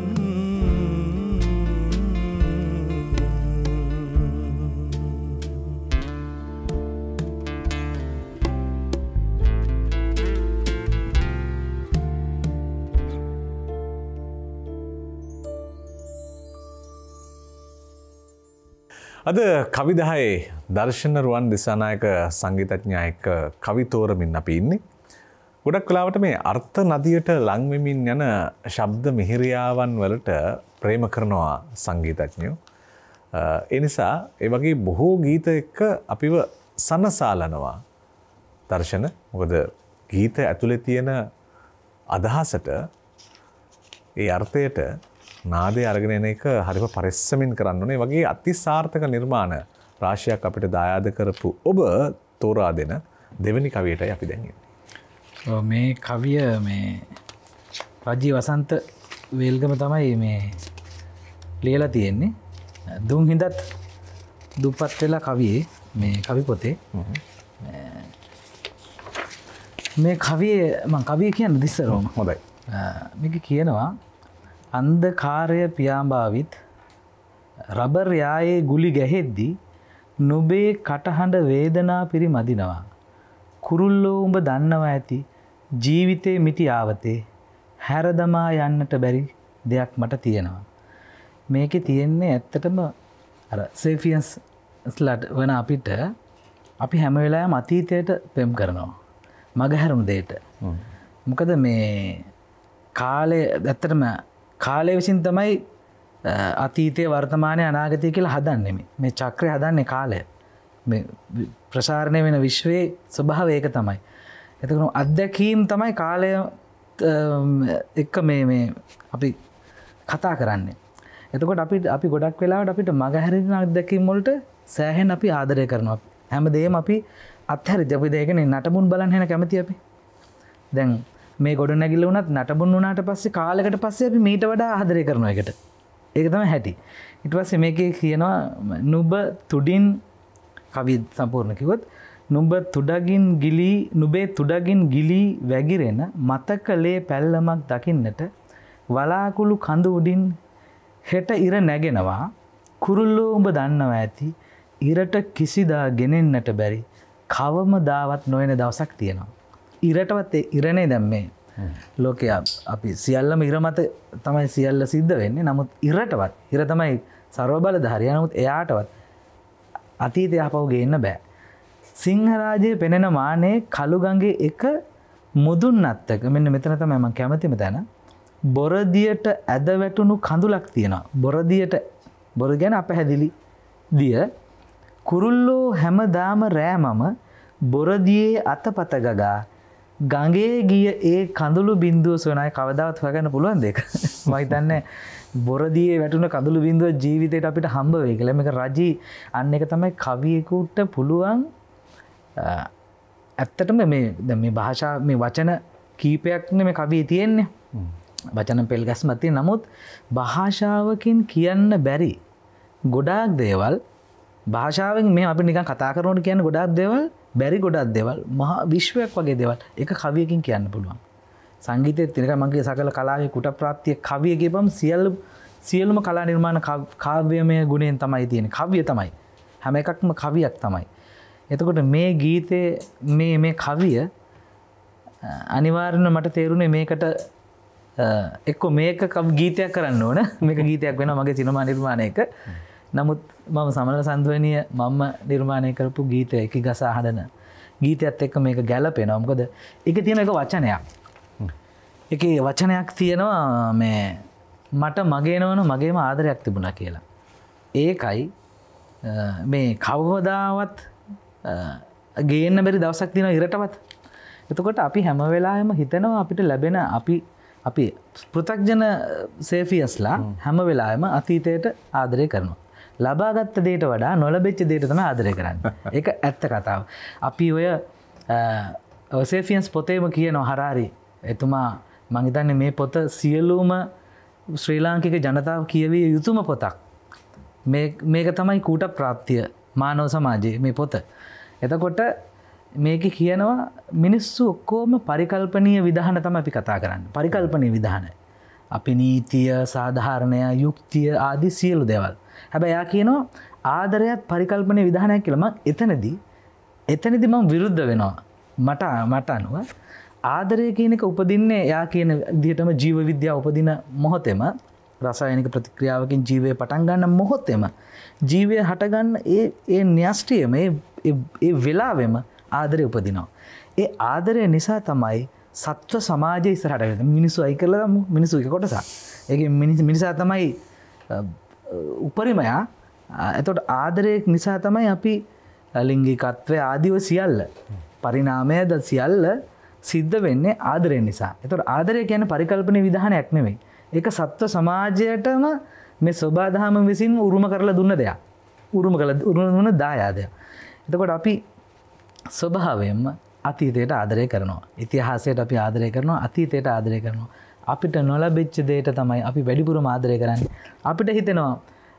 අද කවිදහයේ දර්ශන රුවන් දිසානායක සංගීතඥයා එක්ක කවි තෝරමින් අපි ඉන්නේ. ගොඩක් වෙලාවට මේ අර්ථ නදියට ලං වෙමින් යන ශබ්ද මිහිරියාවන් වලට ප්‍රේම කරනවා සංගීතඥයෝ. ඒ නිසා ඒ වගේ බොහෝ ගීත එක්ක අපිව සනසාලනවා දර්ශන. මොකද ගීත ඇතුලේ තියෙන අදහසට ඒ අර්ථයට නාදය අරගෙන එන එක හරිම පරිස්සමින් කරන්න ඕනේ. වගේ අතිසාර්ථක නිර්මාණ රාශියක් අපිට දායාද කරපු ඔබ තෝරා දෙන දෙවෙනි කවියටයි අපි දැන් එන්නේ. මේ කවිය මේ රජී වසන්ත වේල්ගම තමයි මේ ලියලා තියෙන්නේ. දුම් හිඳත් දුප්පත් වෙලා කවියේ මේ කවි පොතේ මේ කවියේ මම කවිය කියන්නේ දිස්සරෝම. හොඳයි. මේක කියනවා අන්ධකාරය පියාඹාවිත් රබර් යායේ ගුලි ගැහෙද්දී නුඹේ කටහඬ වේදනා පිරිමදිනවා. කුරුල්ලෝ උඹ දන්නවා ඇති ජීවිතේ මිටි ආවතේ හැරදමා යන්නට බැරි දෙයක් මට තියෙනවා. මේකේ තියෙන්නේ ඇත්තටම අර සේෆියන්ස්ලාට වෙන අපිට අපි හැම වෙලාවෙම අතීතයට පෙම් කරනවා. මගහැරුණු දෙයට. මොකද මේ කාලය ඇත්තටම කාලය විසින් තමයි අතීතයේ වර්තමානයේ අනාගතය කියලා හදන්නේ මේ චක්‍රය හදන්නේ කාලය. මේ ප්‍රසාරණය වෙන විශ්වයේ ස්වභාවය ඒක තමයි. එතකොට අත්දැකීම් තමයි කාලය එක්ක මේ අපි කතා කරන්නේ. එතකොට අපි ගොඩක් වෙලාවට අපිට මගහැරෙන අත්දැකීම් වලට සෑහෙන අපි ආදරය කරනවා. හැමදේම අපි අත්හැරිද අපි දෙකනේ නටබුන් බලන්න හැන කැමති අපි. දැන් මේ ගොඩනැගිල්ල වුණත් නටබුන් වුණාට පස්සේ කාලයකට පස්සේ අපි මීට වඩා ආදරය කරනවා ඒකට. ඒක තමයි හැටි. ඊට පස්සේ මේකේ කියනවා නුඹ තුඩින් කවිය සම්පූර්ණ කිව්වොත් නුඹේ තුඩගින් ගිලී වැగిරෙන මතකලේ පැල්ලමක් දකින්නට වලාකුළු කඳ උඩින් හෙට ඉර නැගෙනවා කුරුල්ලෝ උඹ දන්නවා ඇති ඉරට කිසිදා ගෙනෙන්නට බැරි කවමදාවත් නොවන දවසක් තියෙනවා. ඉරටවත් ඉරනේ දැන් මේ ලෝකයේ අපි සියල්ලම ඉර මත තමයි සියල්ල සිද්ධ වෙන්නේ. නමුත් ඉරටවත් ඉර තමයි ਸਰව බලධාරියා. නමුත් එයාටවත් අතීතය ආපහු ගේන්න බෑ. සිංහරාජයේ පෙනෙන මානේ කළු ගඟේ එක මුදුන් අත්තක මෙන්න මෙතන තමයි මම කැමතිම තැන. බොරදියට ඇද වැටුණු කඳුලක් තියෙනවා. බොර කියන්නේ අපහැදිලි දිය. කුරුල්ලෝ හැමදාම රෑමම බොරදියේ අතපත ගගා ගඟේ ගිය ඒ කඳුළු බිඳුව සොයනයි කවදාවත් හොයාගන්න පුළුවන් දෙයක්. මම හිතන්නේ බොරදියේ වැටුණ කඳුළු බිඳුව ජීවිතේට අපිට හම්බ වෙයි කියලා. මේක රජී අන්න එක තමයි කවියෙකුට පුළුවන් ඇත්තටම මේ භාෂා මේ වචන කීපයක්නේ මේ කවියේ තියෙන්නේ. වචන පෙළ ගැස්මක් තියෙන. නමුත් භාෂාවකින් කියන්න බැරි ගොඩාක් දේවල් භාෂාවෙන් මේ අපි නිකන් කතා කරනකොට කියන්නේ ගොඩාක් දේවල් බැරි ගොඩාක් දේවල් මහා විශ්වයක් වගේ දේවල් ඒක කවියකින් කියන්න පුළුවන්. සංගීතයේ තියෙන මගේ සකල කලාවේ කුට ප්‍රාප්තිය කවිය කියපම් සියලුම කලා නිර්මාණ කාව්‍යමය ගුණයෙන් තමයි තියෙන්නේ. කවිය තමයි. හැම එකක්ම කවියක් තමයි. එතකොට මේ ගීතේ මේ කවිය අනිවාර්යයෙන්ම මට තේරුනේ මේකට එක්ක මේක ගීතයක් කරන්න ඕන. මේක ගීතයක් වෙනවා මගේ සිනමා නිර්මාණයක. නමුත් මම සමනල සන්දුවනිය මම නිර්මාණය කරපු ගීතය එකි ගසා හඬන ගීතයත් එක්ක මේක ගැලපෙනවා. මොකද ඒකේ තියෙන එක වචනයක්. ඒකේ වචනයක් තියෙනවා මේ මට මගේනවන මගේම ආදරයක් තිබුණා කියලා. ඒකයි මේ කවදාවත් ගේන්න බැරි දවසක් තියෙනවා ඉරටවත්. එතකොට අපි හැම වෙලාවෙම හිතනවා අපිට ලැබෙන අපි පෘථග්ජන සේෆියස්ලා හැම වෙලාවෙම අතීතයට ආදරය කරනවා. ලබාගත් දෙයට වඩා නොලැබෙච්ච දෙයට තමයි ආදරය කරන්නේ. ඒක ඇත්ත කතාව. අපි ඔය සේෆියන්ස් පොතේම කියනවා හරාරි එතුමා මං හිතන්නේ මේ පොත සියලුම ශ්‍රී ලාංකික ජනතාව කියවිය යුතුම පොතක්. මේක තමයි කූට ප්‍රාප්තිය මානව සමාජයේ මේ පොත. එතකොට මේකේ කියනවා මිනිස්සු ඔක්කොම පරිකල්පනීය විධාන තමයි අපි කතා කරන්නේ. පරිකල්පනීය විධාන. අපි නීතිය, සාධාරණය, යුක්තිය ආදී සියලු දේවල්. හැබැයි යා කියනවා ආදරයත් පරිකල්පනීය විධානයක් කියලා. මම එතනදී මම විරුද්ධ වෙනවා. මට අනුව ආදරය කියන එක උපදින්නේ යා කියන විදිහටම ජීව විද්‍යාව උපදින මොහොතේම රසායනික ප්‍රතික්‍රියාවකින් ජීවය පටන් ගන්න මොහොතේම ජීවය හටගන්න ඒ න්‍යෂ්ටියම ඒ වෙලාවෙම ආදරය උපදිනවා. ඒ ආදරය නිසා තමයි සත්ව සමාජය ඉස්සරහට වෙන්නේ. මිනිස්සු අයි කරලා ගමු. මිනිස්සු එක කොටසක්. ඒකේ මිනිසා තමයි උපරිමයා. එතකොට ආදරය නිසා තමයි අපි ලිංගිකත්වය ආදිව සියල්ල පරිණාමයද සියල්ල සිද්ධ වෙන්නේ ආදරය නිසා. එතකොට ආදරය කියන්නේ පරිකල්පනීය විධානයක් නෙවෙයි. ඒක සත්ව සමාජයටම මේ සබාධම විසින් උරුම කරලා දුන්න දෙයක්. උරුම කරන දායාදයක්. එතකොට අපි ස්වභාවයෙන්ම අතීතයට ආදරය කරනවා. ඉතිහාසයට අපි ආදරය කරනවා. අතීතයට ආදරය කරනවා. අපිට නොලැබෙච්ච දෙයට තමයි අපි වැඩිපුරම ආදරය කරන්නේ. අපිට හිතෙනවා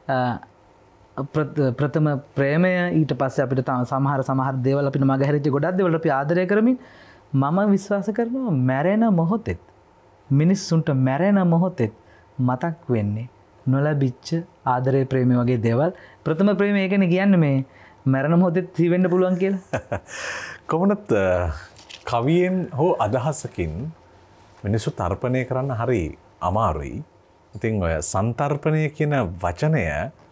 ප්‍රථම ප්‍රේමය ඊට පස්සේ අපිට සමහර දේවල් අපිට මගහැරිච්ච ගොඩක් දේවල් අපි ආදරය කරමින් මම විශ්වාස කරනවා මැරෙන මොහොතෙත් මිනිස්සුන්ට මැරෙන මොහොතෙත් මතක් වෙන්නේ නොලැබිච්ච ආදරේ ප්‍රේමය වගේ දේවල්. ප්‍රථම ප්‍රේමය ඒකනේ කියන්නේ මේ මැරෙන මොහොතේ තීවෙන්න පුළුවන් කියලා. කොහොමද කවියෙන් හෝ අදහසකින් මිනිස්සු තර්පණය කරන්න හරි අමාරුයි. ඉතින් ඔය සන්තර්පණය කියන වචනය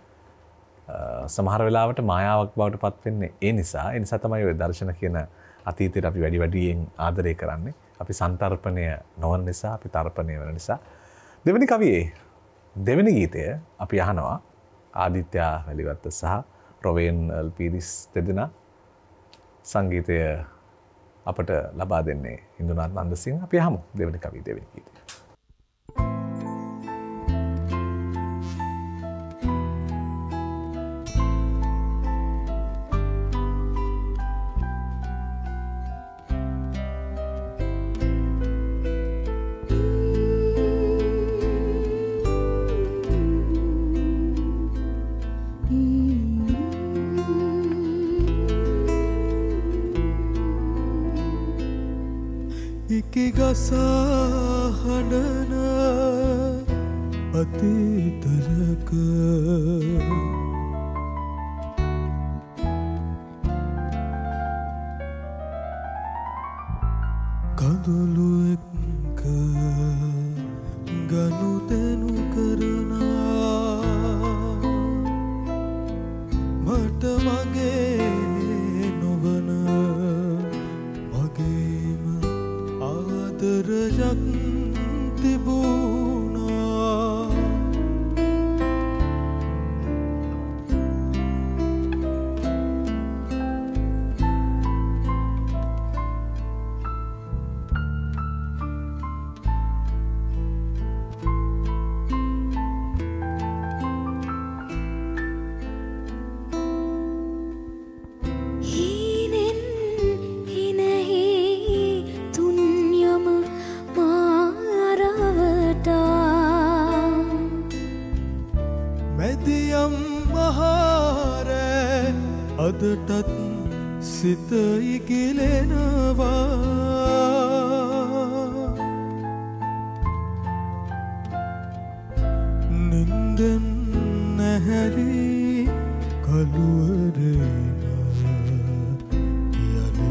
සමහර වෙලාවට මායාවක් බවට පත් වෙන්නේ ඒ නිසා තමයි ඔය දර්ශන කියන අතීතයට අපි වැඩියෙන් ආදරය කරන්නේ. අපි සන්තර්පණය නොවන නිසා, අපි තර්පණය වෙන නිසා. දෙවෙනි කවියේ දෙවෙනි ගීතය අපි අහනවා ආදිත්‍යා වැලිවත්ත සහ රොවෙන් එල්පීරිස් දෙදෙනා සංගීතය අපට ලබා දෙන්නේ ඉන්දුනාත් නන්දසිංහ. අපි අහමු දෙවෙනි කවිය දෙවෙනි ගීතය. ඉකිගසා හඬන අතීතරක කඳුළු එක්ක ගනුදෙනු කරනා මට මගේ නොවන මගේම ආදරයක් තිබුණා. අදටත් සිත ඉගිලෙනවා නින්දෙන් නැහැරි කළුවරේන යලි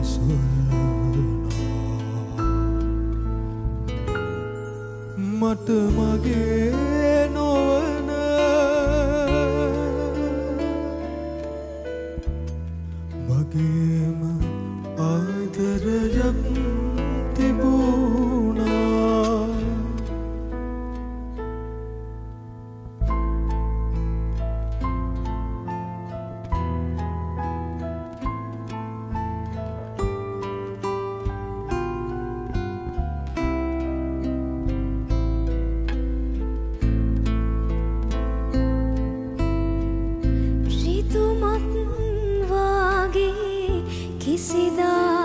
සොයනවා මට මගේ නොවන මගේම ආදරයක් තිබුණා. කිසිදා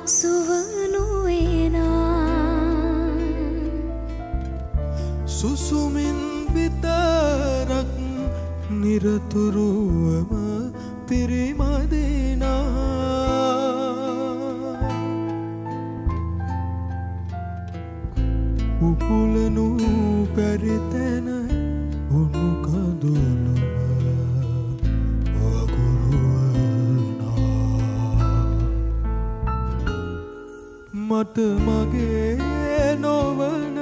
සුවනුවේනා සුසුමින් විතරක් නිරතුරුවම පිරිමදිනා උපුලනු පැරිතැන උණු කඳුළුම මට මගේ නොවන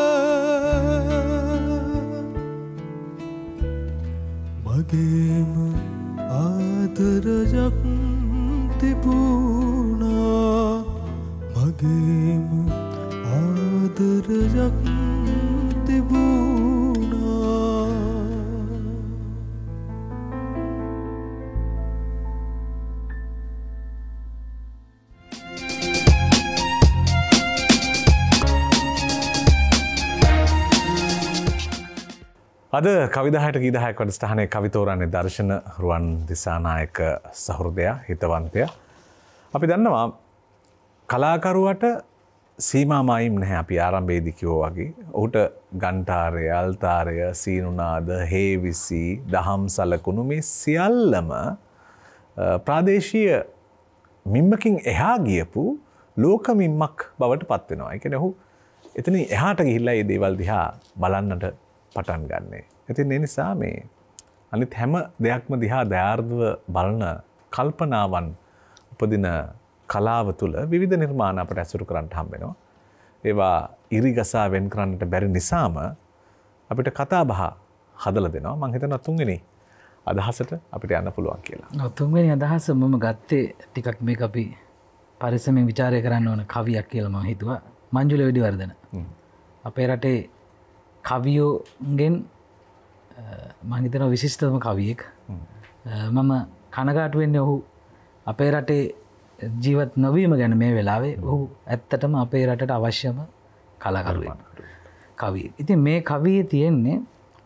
මගේම ආදරයක් තිබුණා මගේම ආදරයක් තිබුණා. අද කවිදාහයට ගීදාහයක් වැඩසටහනේ කවි තෝරන්නේ දර්ශන රුවන් දිසානායක සහෘදයා හිතවන්තයා. අපි දන්නවා කලාකරුවට සීමා මායිම් නැහැ. අපි ආරම්භයේදී කිව්වා වගේ ඔහුට ගන්ටාරය, අල්තාරය, සීනුනාද, හේවිසි, දහම් සලකුණු මේ සියල්ලම ප්‍රාදේශීය මිම්මකින් එහා ගියපු ලෝක මිම්මක් බවට පත් වෙනවා. ඒ කියන්නේ ඔහු එතන එහාට ගිහිල්ලා මේ දේවල් දිහා බලන්නට පටන් ගන්නෙ. ඉතින් ඒ නිසා මේ අනිත් හැම දෙයක්ම දිහා දයාර්ධව බලන කල්පනාවන් උපදින කලාව තුළ විවිධ නිර්මාණ අපට ඇසුරු කරන්නට හම්බ වෙනවා. ඒවා ඉරිගසා වෙන් කරන්නට බැරි නිසාම අපිට කතා බහ හදලා දෙනවා. මම හිතනවා තුන්වෙනි අදහසට අපිට යන්න පුළුවන් කියලා. තුන්වෙනි අදහස මම ගත්තේ ටිකක් මේක අපි පරිස්සමෙන් ਵਿਚාරය කරන්න ඕන කවියක් කියලා මම හිතුවා. මංජුල වෙඩිවර්ධන. අපේ රටේ කවියෝගෙන් මම හිතනවා විශිෂ්ටතම කවියෙක්. මම කනගාටු වෙන්නේ ඔහු අපේ රටේ ජීවත් නොවීම ගැන මේ වෙලාවේ. ඔහු ඇත්තටම අපේ රටට අවශ්‍යම කලාකරුවෙක්. කවියෙක්. ඉතින් මේ කවියේ තියෙන්නේ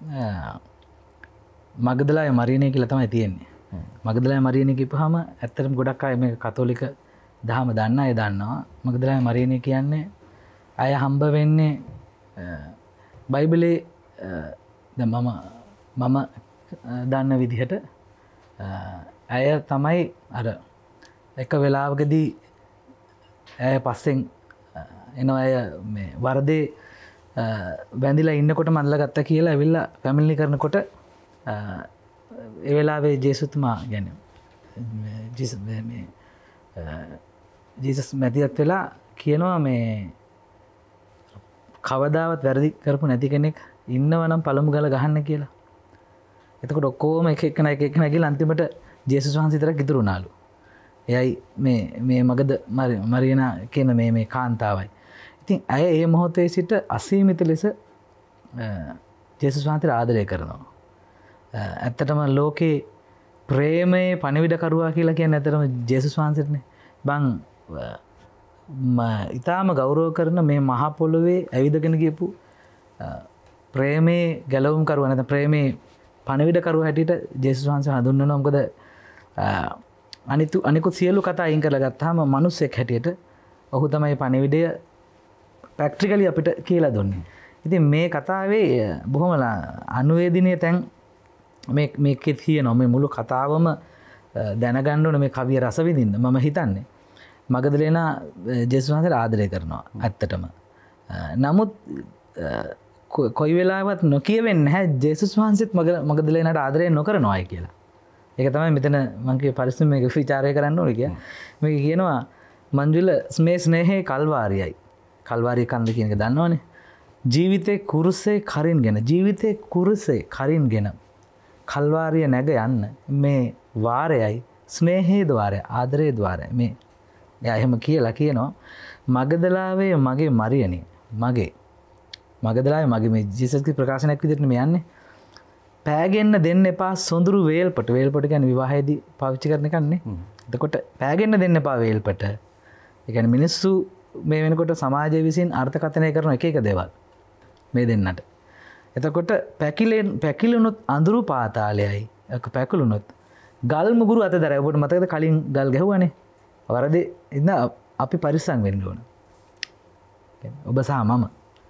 මගදලාය මරියනේ කියලා තමයි තියෙන්නේ. මගදලාය මරියනේ කියපුවාම ඇත්තටම ගොඩක් අය මේ කතෝලික දහම දන්න අය දන්නවා. මගදලාය මරියනේ කියන්නේ අය හම්බ වෙන්නේ බයිබලේ දැන් මම දන්න විදිහට අය තමයි අර එක වෙලාවකදී ඇය පස්සෙන් එනවා අය මේ වරදේ බැඳිලා ඉන්නකොට මල්ලා ගත්තා කියලා ඇවිල්ලා පැමිණිලි කරනකොට ඒ වෙලාවේ ජේසුතුමා ගැන ජීසස් මැදිහත් වෙලා කියනවා මේ කවදාවත් වැරදි කරපු නැති කෙනෙක් ඉන්නවනම් පළමු ගල ගහන්න කියලා. එතකොට ඔක්කොම එක එකනා ගිහලා අන්තිමට ජේසුස් වහන්සේ විතරක් ඉතුරු වුණාලු. එයයි මේ මගද මරියනා කියන මේ කාන්තාවයි. ඉතින් ඇය ඒ මොහොතේ සිට අසීමිත ලෙස ජේසුස් වහන්සේට ආදරය කරනවා. ඇත්තටම ලෝකේ ප්‍රේමයේ පණිවිඩකරුවා කියලා කියන්නේ ඇත්තටම ජේසුස් වහන්සේටනේ. බං ඉතාම ගෞරව කරන මේ මහ පොළොවේ ඇවිදගෙන ගියපු ප්‍රේමයේ ගැලවුම් කරුවා නැත්නම් ප්‍රේමයේ පණිවිඩකරුවා හැටියට ජේසුස් වහන්සේ හඳුන්වනවා. මොකද අනිකුත් සියලු කතා අයින් කරලා ගත්තාම මිනිස්සෙක් හැටියට ඔහු තමයි පණිවිඩය ප්‍රැක්ටිකලි අපිට කියලා දුන්නේ. ඉතින් මේ කතාවේ බොහොම අනුවේදනීය තැන් මේකේ තියෙනවා. මේ මුළු කතාවම දැනගන්න ඕන මේ කවිය රස විඳින්න මම හිතන්නේ. මගදලේනා ජේසුස් වහන්සේට ආදරය කරනවා ඇත්තටම. නමුත් කොයි වෙලාවත් නොකියවෙන්නේ නැහැ ජේසුස් වහන්සේත් මගදලේනාට ආදරය නොකරනවායි කියලා. ඒක තමයි මෙතන මම කිය පරිස්සම මේක විචාරය කරන්න ඕනේ කියලා. මේක කියනවා මංජුල මේ ස්නේහේ කල්වාරියයි. කල්වාරිය කන්ද කියන එක දන්නවනේ. ජීවිතේ කුරුසේ කරින්ගෙන කල්වාරිය නැග යන්න මේ වාරයයි ස්නේහේ ద్వාරය ආදරේ ద్వාරය මේ එයා එහෙම කියලා කියනවා මගදලාවේ මගේ මරියනේ මගදලාවේ මගේ මේ ජීසස්ගේ ප්‍රකාශනයක් විදිහට මේ යන්නේ පෑගෙන්න දෙන්න එපා සොඳුරු වේල්පට කියන්නේ විවාහයේදී පාවිච්චි කරන එකක් නේ. එතකොට පෑගෙන්න දෙන්න එපා වේල්පට. ඒ කියන්නේ මිනිස්සු මේ වෙනකොට සමාජය විසින් අර්ථකථනය කරන එක දේවල් මේ දෙන්නට. එතකොට පැකිලුනොත් අඳුරු පාතාලයයි පැකිලුනොත් ගල් මුගුරු අත දරයි. ඔබට මතකද කලින් ගල් ගැහුවානේ. වරදේ ඉන්න අපි පරිස්සම් වෙන්න ඕන. ඔබ සහ මම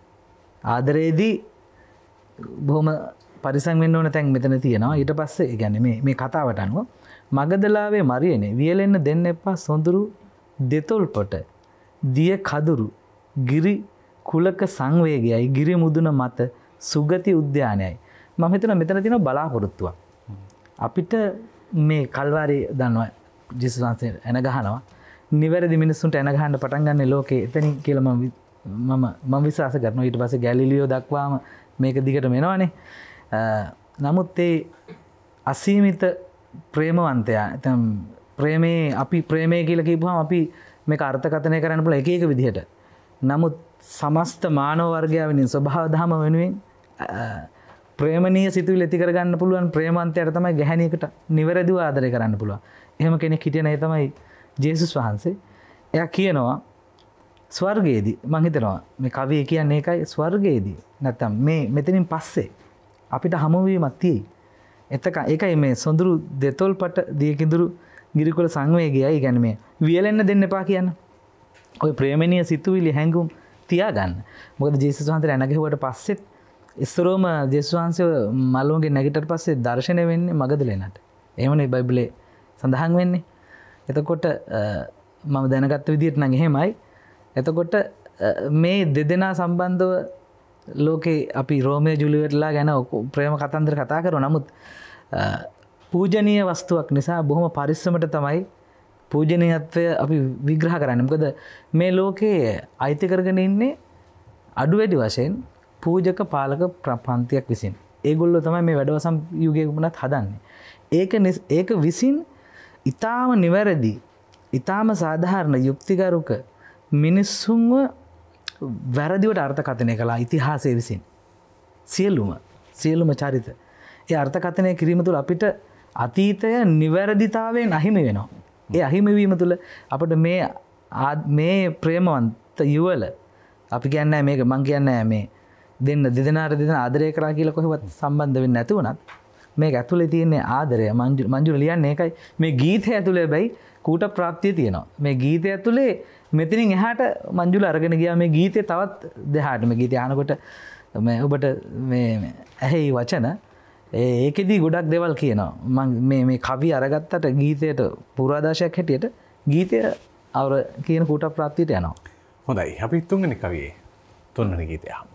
ආදරේදී බොහොම පරිස්සම් වෙන්න ඕන තැන් මෙතන තියෙනවා. ඊට පස්සේ කියන්නේ මේ කතාවට අනුව මගදලාවේ මරියනේ වියලෙන්න දෙන්න එපා සොඳුරු දෙතොල්පොට දිය කදුරු ගිරි කුලක සංවේගයයි ගිරි මුදුන මත සුගති උද්‍යානයයි. මම හිතනවා මෙතන තියෙන බලාපොරොත්තුවක්. අපිට මේ කල්වාරි දන්නවා ජේසුස් වහන්සේ එන ගහනවා. නිවැරදි මිනිස්සුන්ට එන ගහන්න පටන් ගන්න ලෝකේ එතනින් කියලා මම විශ්වාස කරනවා. ඊට පස්සේ ගැලිලියෝ දක්වාම මේක දිගටම එනවනේ. නමුත් ඒ අසීමිත ප්‍රේමවන්තයා නැත්නම් අපි ප්‍රේමය කියලා කියපුවාම අපි මේක අර්ථකථනය කරන්න පුළුවන් එක විදිහට. නමුත් සමස්ත මානව වර්ගය වෙනින් ස්වභාව ධර්ම වෙනුවෙන් ප්‍රේමණීය සිතුවිලි ඇති කරගන්න පුළුවන් ප්‍රේමවන්තයාට තමයි ගැහණියකට නිවැරදිව ආදරය කරන්න පුළුවන්. එහෙම කෙනෙක් හිටිය නෑ තමයි ජේසුස් වහන්සේ. එයා කියනවා ස්වර්ගයේදී මම හිතනවා මේ කවිය කියන්නේ ඒකයි ස්වර්ගයේදී නැත්නම් මේ මෙතනින් පස්සේ අපිට හමුවීමක් තියෙයි. ඒකයි මේ සොඳුරු දෙතොල්පට දිය කිඳුරු ගිරිකුල සංවේගයයි කියන්නේ මේ වියලෙන්න දෙන්න එපා කියන්නේ. ඔය ප්‍රේමණීය සිතුවිලි හැඟුම් තියාගන්න. මොකද ජේසුස් වහන්සේ නැගිහුවට පස්සෙත් ඉස්සරෝම ජේසුස් වහන්සේ මලුන්ගේ නැගිටට පස්සේ දර්ශනය වෙන්නේ මගදලේනට. එහෙමනේ බයිබලයේ සඳහන් වෙන්නේ. එතකොට මම දැනගත්ත විදිහට නම් එහෙමයි. එතකොට මේ දෙදෙනා සම්බන්ධව ලෝකේ අපි රෝමියෝ ජුලියට්ලා ගැන ප්‍රේම කතන්දර කතා කරනවා. නමුත් පූජනීය වස්තුවක් නිසා බොහොම පරිස්සමට තමයි පූජනීයත්වය අපි විග්‍රහ කරන්නේ. මොකද මේ ලෝකයේ අයිති කරගෙන ඉන්නේ අඩු වැඩි වශයෙන් පූජක පාලක පන්තියක් විසින්. ඒගොල්ලෝ තමයි මේ වැඩවසම් යුගයේ වුණත් හදන්නේ. ඒක විසින් ඊටාම නිවැරදි, ඊටාම සාධාරණ යුක්තිගරුක මිනිස්සුන්ව වැරදිවට අර්ථකථනය කළා ඉතිහාසයේ විසින්. සියලුම චරිත. ඒ අර්ථකථනය කිරීම තුළ අපිට අතීතය නිවැරදිතාවයෙන් අහිමි වෙනවා. ඒ අහිමි වීම තුළ අපිට මේ ප්‍රේමවන්ත යුවල අපි කියන්නේ මේක මං කියන්නේ මේ දෙදෙනාට ආදරය කරා කියලා කොහෙවත් සම්බන්ධ වෙන්නේ නැති වුණත් මේක ඇතුලේ තියෙන ආදරය මංජුල ලියන්නේ ඒකයි. මේ ගීතය ඇතුලේ බයි කූට ප්‍රාප්තිය තියෙනවා. මේ ගීතය ඇතුලේ මෙතනින් එහාට මංජුල අරගෙන ගියා මේ ගීතේ තවත් දෙහාට මේ ගීතය අහනකොට ඔබට මේ ඇහි වචන ඒකෙදි ගොඩක් දේවල් කියනවා. මම මේ කවි අරගත්තට ගීතයට පූර්වාදර්ශයක් හැටියට ගීතය අවර කියන කූට ප්‍රාප්තියට යනවා. හොඳයි. අපි තුන්වෙනි කවියේ තුන්වෙනි ගීතය අහමු.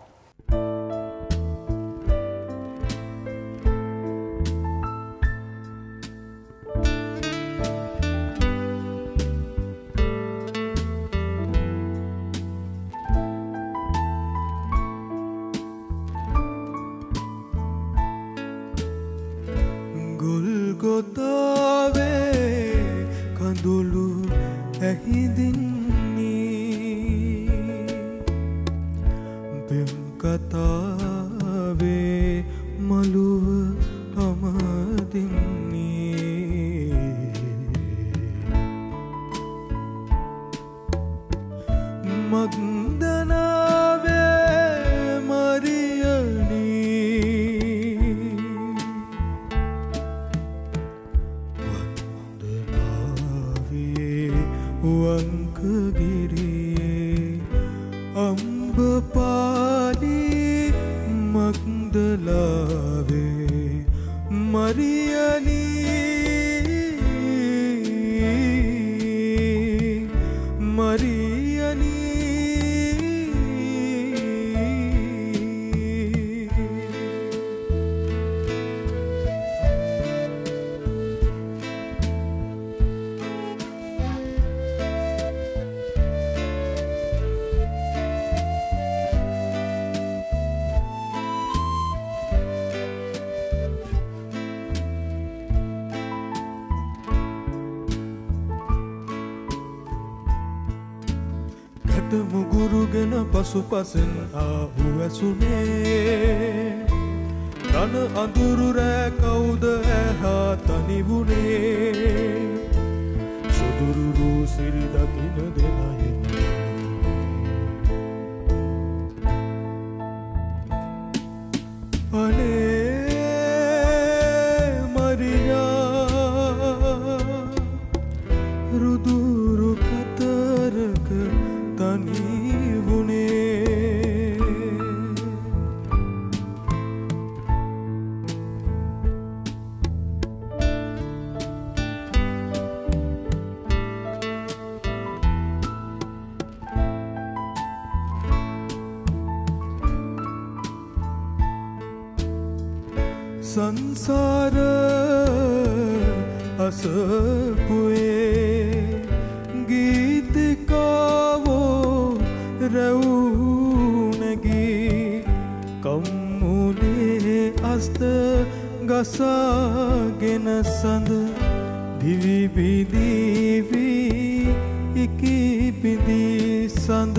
මුගුරුගෙන පසුපසෙන් ආහු ඇසුනේ රණ අඳුරු රෑ කවුද ඇහා තනිවුනේ සුදුරු රූ සිරි දකින දෙනයි අනේ මරියා රුදුරු කතරක සංසාර අසපුයේ ගීතිකාවෝ රැවුනගී කම්මුලේ අස්ත ගසාගෙන සඳ දිවිපිදිවී ඉකිපිදී සඳ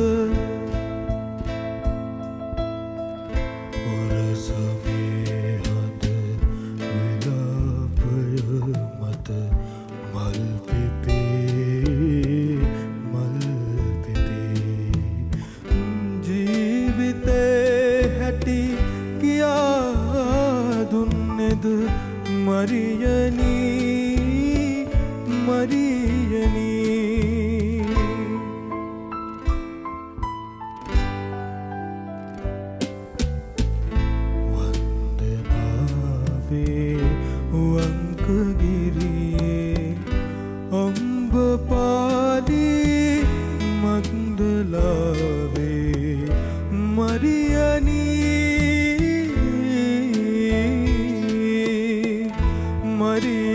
Maria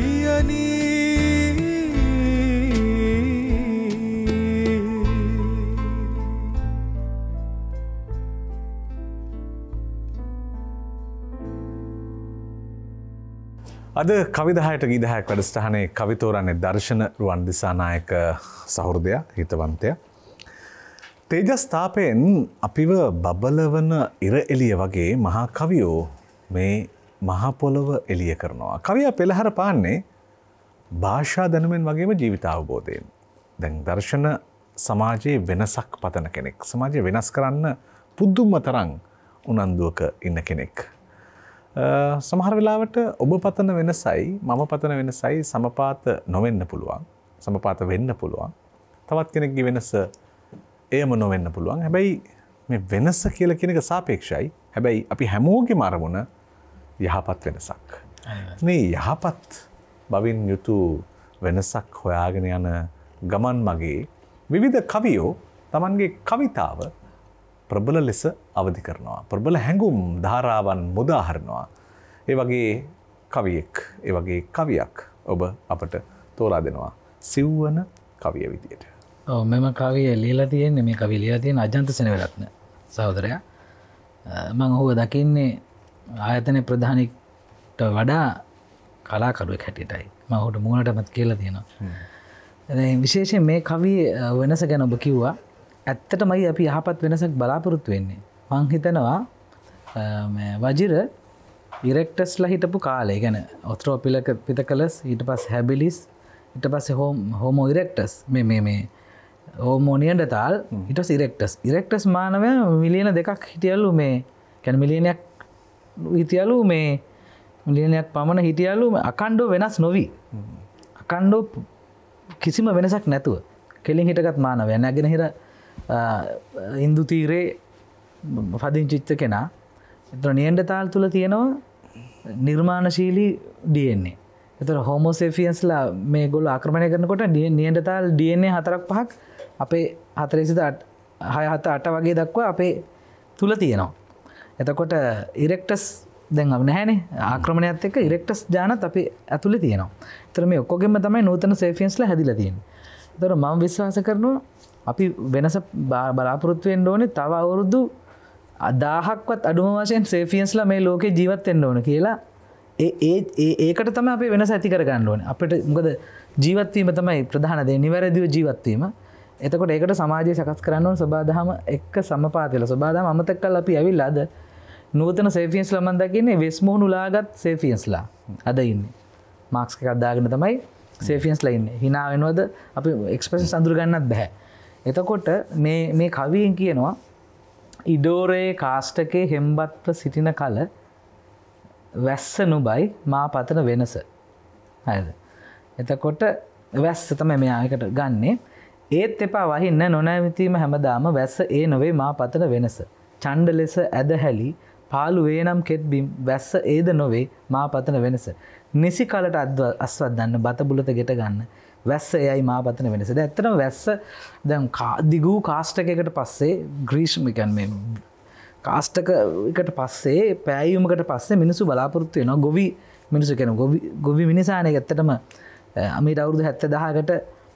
අද කවිදහයට ගීදහයක් වැඩසටහනේ කවිතෝරන්නේ දර්ශන රුවන් දිසානායක සහෘදයා හිතවන්තයා. තේජස්ථාපයෙන් අපිව බබලවන ඉර එළිය වගේ මහා කවියෝ මේ මහා පොළොව එළිය කරනවා. කවියා පෙළහැර පාන්නේ භාෂා දැනුමෙන් වගේම ජීවිත අවබෝධයෙන්. දැන් දර්ශන සමාජයේ වෙනසක් පතන කෙනෙක්. සමාජය වෙනස් කරන්න පුදුම තරම් උනන්දුවක ඉන්න කෙනෙක්. සමහර වෙලාවට ඔබ පතන වෙනසයි මම පතන වෙනසයි සමපාත නොවෙන්න පුළුවන්. සමපාත වෙන්න පුළුවන්. තවත් කෙනෙක්ගේ වෙනස එයම නොවෙන්න පුළුවන්. හැබැයි මේ වෙනස කියලා කියන එක සාපේක්ෂයි. හැබැයි අපි හැමෝගෙම අරමුණ යහපත් වෙනසක්. මේ යහපත් බවින් යුතු වෙනසක් හොයාගෙන යන ගමන් මගේ විවිධ කවියෝ තමන්ගේ කවිතාව ප්‍රබල ලෙස අවදි කරනවා. ප්‍රබල හැඟුම් ධාරාවන් මුදා හරිනවා. ඒ වගේ කවියෙක්, ඒ වගේ කවියක් ඔබ අපට තෝරා දෙනවා. සිව්වන කවිය විදියට. ඔව් මෙම කවිය ලියලා තියෙන්නේ මේ කවිය ලියලා තියෙන අජන්ත සෙනවිරත්න සහෝදරයා. මම ඔහුව දකින්නේ ආයතනයේ ප්‍රධානීට වඩා කලාකරුවෙක් හැටියටයි. මම ඔහුට මූණටමත් කියලා තියෙනවා. විශේෂයෙන් මේ කවිය වෙනස ගැන ඔබ කිව්වා. ඇත්තටමයි අපි යහපත් වෙනසක් බලාපොරොත්තු වෙන්නේ. මං හිතනවා වජිර ඉරෙක්ටස්ලා හිටපු කාලේ ගැන ඔස්ට්‍රෝපිථෙකලස් ඊට පස්සේ හැබිලිස් ඊට පස්සේ හෝමෝ ඉරෙක්ටස් මේ හෝමෝ නියන්ඩර්තාල් ඊට පස්සේ ඉරෙක්ටස් මානවයා මිලියන 2ක් හිටියලු මේ කියන්නේ මිලියනයක් හිටියලු මේ මිලියනයක් පමණ හිටියලු අකණ්ඩව වෙනස් නොවි. අකණ්ඩව කිසිම වෙනසක් නැතුව කෙලින් හිටගත් මානවයා නැගෙනහිර ඉන්දු තීරේ පදිංචිච්ච කෙනා. එතකොට නියන්ඩර්තාල් තුල තියෙනවා නිර්මාණශීලී DNA. එතකොට හෝමෝ සේපියන්ස්ලා මේගොල්ලෝ ආක්‍රමණය කරනකොට නියන්ඩර්තාල් DNA 4-5ක් අපේ 4-7 වගේ දක්වා අපේ තුල තියෙනවා. එතකොට ඉරෙක්ටස් දැන් අපි නැහැනේ ආක්‍රමණයත් එක්ක ඉරෙක්ටස් ජානත් අපි ඇතුලේ තියෙනවා. ඒතර මේ ඔක්කොගෙම තමයි නූතන සේපියන්ස්ලා හැදිලා තියෙන්නේ. ඒතර මම විශ්වාස කරනවා අපි වෙනස බලාපොරොත්තු වෙන්න ඕනේ තව අවුරුදු 1000ක්වත් අඩුම වශයෙන් සේපියන්ස්ලා මේ ලෝකේ ජීවත් වෙන්න ඕන කියලා ඒකට තමයි අපි වෙනස ඇති කර ගන්න ඕනේ. අපිට මොකද ජීවත් වීම තමයි ප්‍රධාන දේ. නිවැරදිව ජීවත් වීම. එතකොට ඒකට සමාජය සකස් කරන්න ඕන සබාදහම එක්ක සමපාත වෙලා සබාදහම අමතක කරලා අපි ඇවිල්ලා අද නූතන සේපියන්ස්ලා මම දකින්නේ වෙස් මොහුණු ලාගත් සේපියන්ස්ලා අද ඉන්නේ. මාක්ස් එකක් දාගෙන තමයි සේපියන්ස්ලා ඉන්නේ. hina වෙනවද අපි එක්ස්ප්‍රෙෂන්ස් අඳුර ගන්නත් බෑ. එතකොට මේ කවියෙන් කියනවා ඉඩෝරේ කාස්ටකේ හෙම්බත්ව සිටින කල වැස්ස නුබයි මා පතන වෙනස. හරිද? එතකොට වැස්ස තමයි මෙයා එකට ගන්නෙ. ඒත් එපා වහින්න නොනැවතීම හැමදාම වැස්ස ඒ නොවේ මා පතන වෙනස. ඡණ්ඩ ලෙස ඇදහැලි පාළු වේනම් කෙත්බිම් වැස්ස ඒද නොවේ මා පතන වෙනස. නිසි කලට අස්වද්දන්න බත බුලත ගෙට ගන්න වැස්ස එයයි මා පතන වෙනස. දැන් ඇත්තටම වැස්ස දැන් දිගු කාස්ටකයකට පස්සේ ග්‍රීෂ්ම කියන්නේ කාස්ටකයකට පස්සේ පෑයුමකට පස්සේ මිනිස්සු බලාපොරොත්තු වෙනවා ගොවි මිනිස්සු කියන ගොවි මිනිසානේ ඇත්තටම අමීට අවුරුදු 70000කට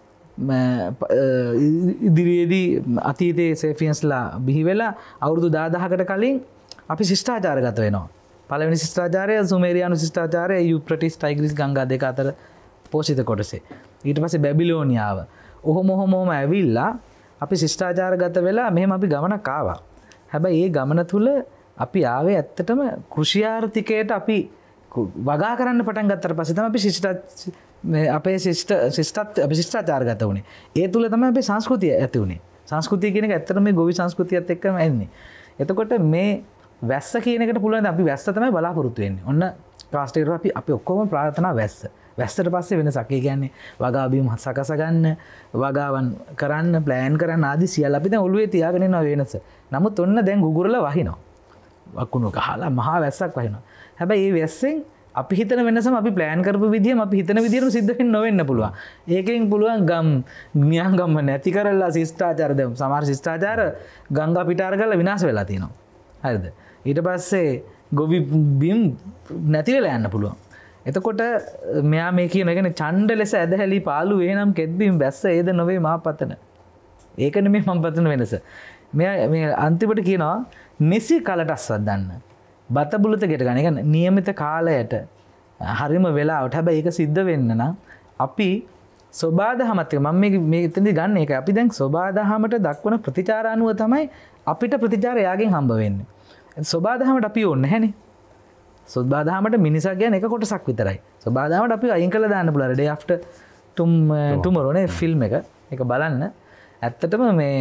ඉදිරියේදී අතීතයේ සේපියන්ස්ලා බිහි වෙලා අවුරුදු 10000කට කලින් අපි ශිෂ්ටාචාරගත වෙනවා. පළවෙනි ශිෂ්ටාචාරය සුමේරියානු ශිෂ්ටාචාරය යුප්‍රටිස් ටයිග්‍රිස් ගංගා දෙක අතර පෝෂිත කොටසේ. ඊට පස්සේ බැබිලෝනියාව. ඔහොම ඇවිල්ලා අපි ශිෂ්ටාචාරගත වෙලා මෙහෙම අපි ගමනක් ආවා. හැබැයි ඒ ගමන තුල අපි ආවේ ඇත්තටම කෘෂිආර්ථිකයට අපි වගා කරන්න පටන් ගත්තට පස්සේ තමයි අපි ශිෂ්ටාචාරගත වුණේ. ඒ තුල තමයි අපේ සංස්කෘතිය ඇති වුණේ. සංස්කෘතිය කියන එක ඇත්තටම මේ ගොවි සංස්කෘතියත් එක්කම එන්නේ. එතකොට මේ වැස්ස කියන එකට පුළුවන් අපි වැස්ස තමයි බලාපොරොත්තු වෙන්නේ. ඔන්න කාස්ට් එකට අපි ඔක්කොම ප්‍රාර්ථනා වැස්ස. වැස්සට පස්සේ වෙනසක්. ඒ කියන්නේ වගා බිම් සකස ගන්න, වගාවන් කරන්න, ප්ලෑන් කරන්න ආදී සියල්ල අපි දැන් ඔළුවේ තියාගෙන ඉන්න වෙනස. නමුත් ඔන්න දැන් ගුගුරලා වහිනවා. වකුණු ගහලා මහා වැස්සක් වහිනවා. හැබැයි මේ වැස්සෙන් අපි හිතන වෙනසම අපි ප්ලෑන් කරපු විදියම අපි හිතන විදියටම සිද්ධ වෙන්න නොවෙන්න පුළුවන්. ඒකෙන් පුළුවන් නියංගම් නැති කරලා ශිෂ්ටාචාර දැන් සමහර ශිෂ්ටාචාර ගංගා පිටාර කරලා විනාශ වෙලා තියෙනවා. හරිද? ඊට පස්සේ ගොවි බිම් නැති වෙලා යන්න පුළුවන්. එතකොට මෙයා මේ කියන එක ඡණ්ඩ ලෙස ඇදහැලි පාළු වේනම් කෙත්බිම් වැස්ස ඒද නොවේ මා පතන. ඒක නෙමෙයි මම පතන වෙනස. මෙයා මේ අන්තිමට කියනවා නිසි කලට අස්වද්දන්න. බත බුලත ගෙට ගන්න. ඒ කියන්නේ નિયમિત කාලයට හරිම වෙලාවට. හැබැයි ඒක සිද්ධ වෙන්න නම් අපි සබාදහමත් මම මේ එතනදි ගන්න එක අපි දැන් සබාදහමට දක්වන ප්‍රතිචාර අනුව තමයි අපිට ප්‍රතිචාර එයාගෙන් හම්බ වෙන්නේ. සබාදහමට අපි ඕනේ නැහැනේ. සබාදහමට මිනිසක් ගැන එක කොටසක් විතරයි. සබාදහමට අපි අයින් කළා දාන්න පුළුවන්. ඩේ ආෆ්ටර් ටුමොරෝ නේ ෆිල්ම් එක. ඒක බලන්න. ඇත්තටම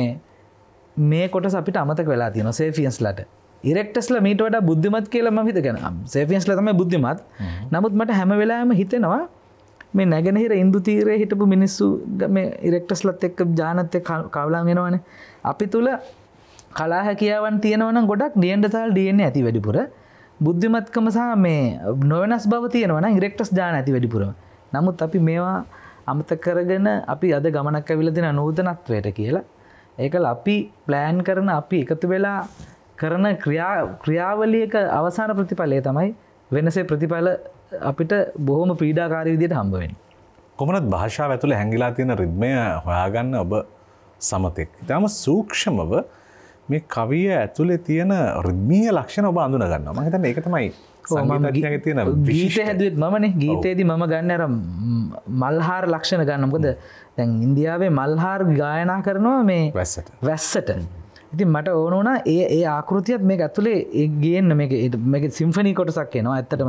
මේ කොටස අපිට අමතක වෙලා තියෙනවා සේෆියන්ස්ලාට. ඉරෙක්ටස්ලා මීට වඩා බුද්ධිමත් කියලා මම හිතනවා. සේෆියන්ස්ලා තමයි බුද්ධිමත්. නමුත් මට හැම වෙලාවෙම හිතෙනවා මේ නැගෙනහිර ඉන්දු තීරයේ හිටපු මිනිස්සු මේ ඉරෙක්ටස්ලත් එක්ක ජානත් එක්ක කවුලම් වෙනවනේ. අපි තුල කලා හැකියාවන් තියෙනවා නම් ගොඩක් නියන්ඩර්තාල් DNA ඇති වැඩිපුර. බුද්ධිමත්කම සහ මේ නොවෙනස් බව තියෙනවා නම් ඉරෙක්ටස් ජාන ඇති වැඩිපුරම. නමුත් අපි මේවා අමතක කරගෙන අපි අද ගමනක් ඇවිල්ලා දෙන නූතනත්වයට කියලා ඒකල අපි ප්ලෑන් කරන අපි එකතු වෙලා කරන ක්‍රියාවලියක අවසාන ප්‍රතිඵලය තමයි වෙනසේ ප්‍රතිඵල අපිට බොහොම පීඩාකාරී විදිහට හම්බ වෙන්නේ. කොහොමද භාෂාව ඇතුලේ හැංගිලා තියෙන රිද්මය හොයාගන්න ඔබ සමතෙක්. ඊටම සූක්ෂමව මේ කවිය ඇතුලේ තියෙන රිද්මීය ලක්ෂණ ඔබ අඳුන ගන්නවා. මම හිතන්නේ ඒක තමයි සංගීතඥයාගේ තියෙන ගීතය හැදුවෙත් මමනේ. ගීතේදී මම ගන්න අර මල්හාර ලක්ෂණ ගන්න. මොකද දැන් ඉන්දියාවේ මල්හාර ගායනා කරනවා මේ වැස්සට. ඉතින් මට ඕන වුණා ඒ ආකෘතියත් මේක ඇතුලේ ගේන්න මේක සිම්ෆනි කොටසක් එනවා. ඇත්තටම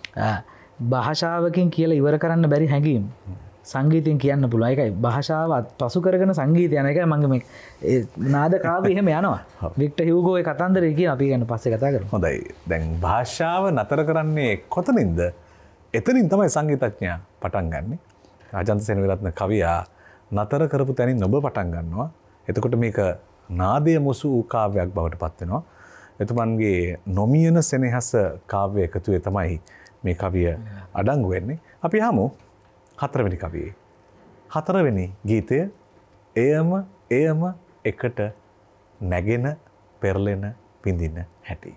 භාෂාවකින් කියලා ඉවර කරන්න බැරි හැඟීම් සංගීතයෙන් කියන්න පුළුවන්. ඒකයි භාෂාව පසු කරගෙන සංගීතය යන එකයි මම මේ නාද කාව්‍ය එහෙම යනවා. වික්ටර් හියුගෝ ඒ කතන්දරේ කියන අපි ගැන පස්සේ කතා කරමු. හොඳයි. දැන් භාෂාව නතර කරන්නේ කොතනින්ද? එතනින් තමයි සංගීතඥයා පටන් ගන්නෙ. රාජන්ත සේනවිරත්න කවියා නතර කරපු තැනින් ඔබ පටන් ගන්නවා. එතකොට මේක නාදය මුසු වූ කාව්‍යයක් බවට පත් වෙනවා. එතුමන්ගේ නොමියන සෙනෙහස කාව්‍ය එකතුවේ තමයි මේ කවිය අඩංගු වෙන්නේ. අපි හමු 4 වෙනි කවියේ 4 වෙනි ගීතය එයම එකට නැගෙන පෙරලෙන පිඳින හැටි.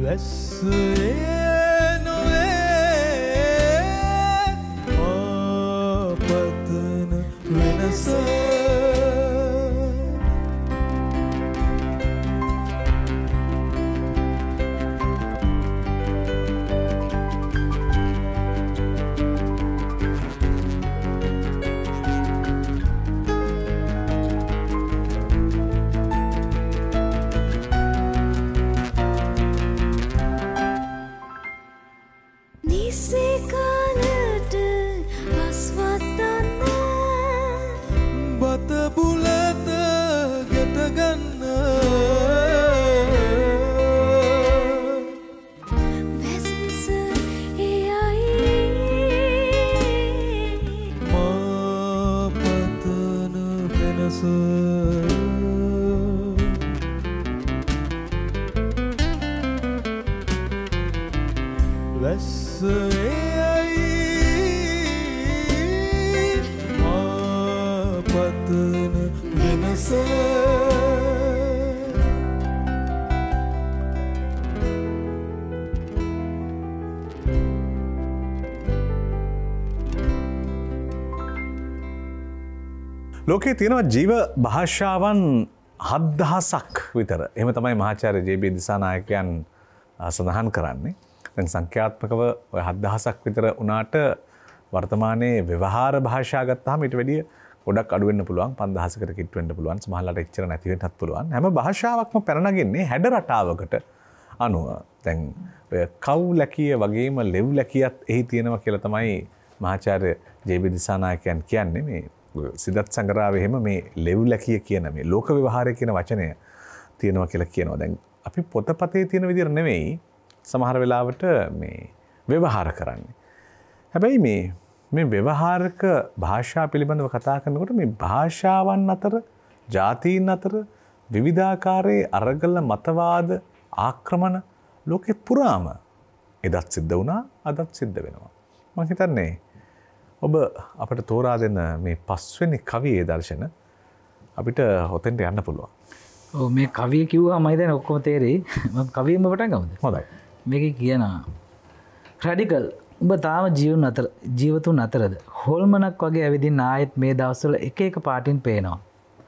පතන වෙනස ලෝකයේ තියෙනවා ජීව භාෂාවන් 7000ක් විතර. එහෙම තමයි මහාචාර්ය ජේ.බී. දිසානායකයන් සඳහන් කරන්නේ. දැන් සංඛ්‍යාත්මකව ඔය 7000ක් විතර වුණාට වර්තමානයේ ව්‍යවහාර භාෂා ගත්තාම ඊට වැඩිය ගොඩක් අඩු වෙන්න පුළුවන්. 5000කට කිට් වෙන්න පුළුවන්. සමහරවිට එච්චර නැති වෙන්නත් පුළුවන්. හැම භාෂාවක්ම පැන නගින්නේ හැඩ රටාවකට අනුව. දැන් ඔය කව් ලැකිය වගේම ලෙව් ලැකියත් එහි තියෙනවා කියලා තමයි මහාචාර්ය ජේ.බී. දිසානායකයන් කියන්නේ. මේ සිදත් සංග්‍රහයේ එහෙම මේ ලෙව් ලැකිය කියන මේ ලෝක ව්‍යවහාරය කියන වචනය තියෙනවා කියලා කියනවා. දැන් අපි පොතපතේ තියෙන විදිහට නෙවෙයි සමහර වෙලාවට මේ ව්‍යවහාර කරන්නේ. හැබැයි මේ ව්‍යවහාරක භාෂා පිළිබඳව කතා කරනකොට මේ භාෂාවන් අතර ජාතීන් අතර විවිධාකාරයේ අරගල මතවාද ආක්‍රමණ ලෝකෙ පුරාම එදත් සිද්ධ වුණා අදත් සිද්ධ වෙනවා. මම හිතන්නේ ඔබ අපට තෝරා දෙන මේ 5 වෙනි කවියේ දර්ශන අපිට හොතෙන්ට යන්න පුළුවන්. ඔව් මේ කවිය කිව්වම මම දැන් ඔක්කොම තේරෙයි. මම කවියෙන්ම පටන් ගමුද? හොඳයි. මේකේ කියනවා රැඩිකල් උඹ තාම ජීවතුන් අතරද හොල්මනක් වගේ ඇවිදින් ආයෙත් මේ දවස්වල එක එක පාටින් පේනවා.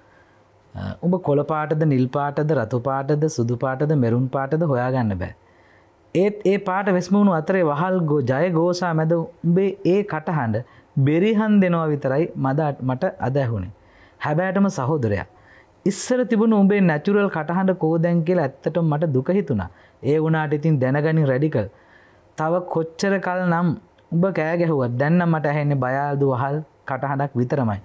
උඹ කොළ පාටද නිල් පාටද රතු පාටද සුදු පාටද මෙරුන් පාටද හොයාගන්න බෑ. ඒත් ඒ පාට වෙස්මුණු අතරේ වහල් ජය ගෝසා මැද උඹේ ඒ කටහඬ බෙරිහන් දෙනවා විතරයි මට අද ඇහුනේ. හැබැයිටම සහෝදරයා ඉස්සර තිබුණු උඹේ නැචරල් කටහඬ කෝ දැන් කියලා ඇත්තටම මට දුක හිතුණා. ඒ වුණාට ඉතින් දැනගනි රැඩිකල්. තව කොච්චර කල් නම් උඹ කෑ ගැහුවත් දැන් නම් මට ඇහෙන්නේ බයාල්දු වහල් කටහඬක් විතරමයි.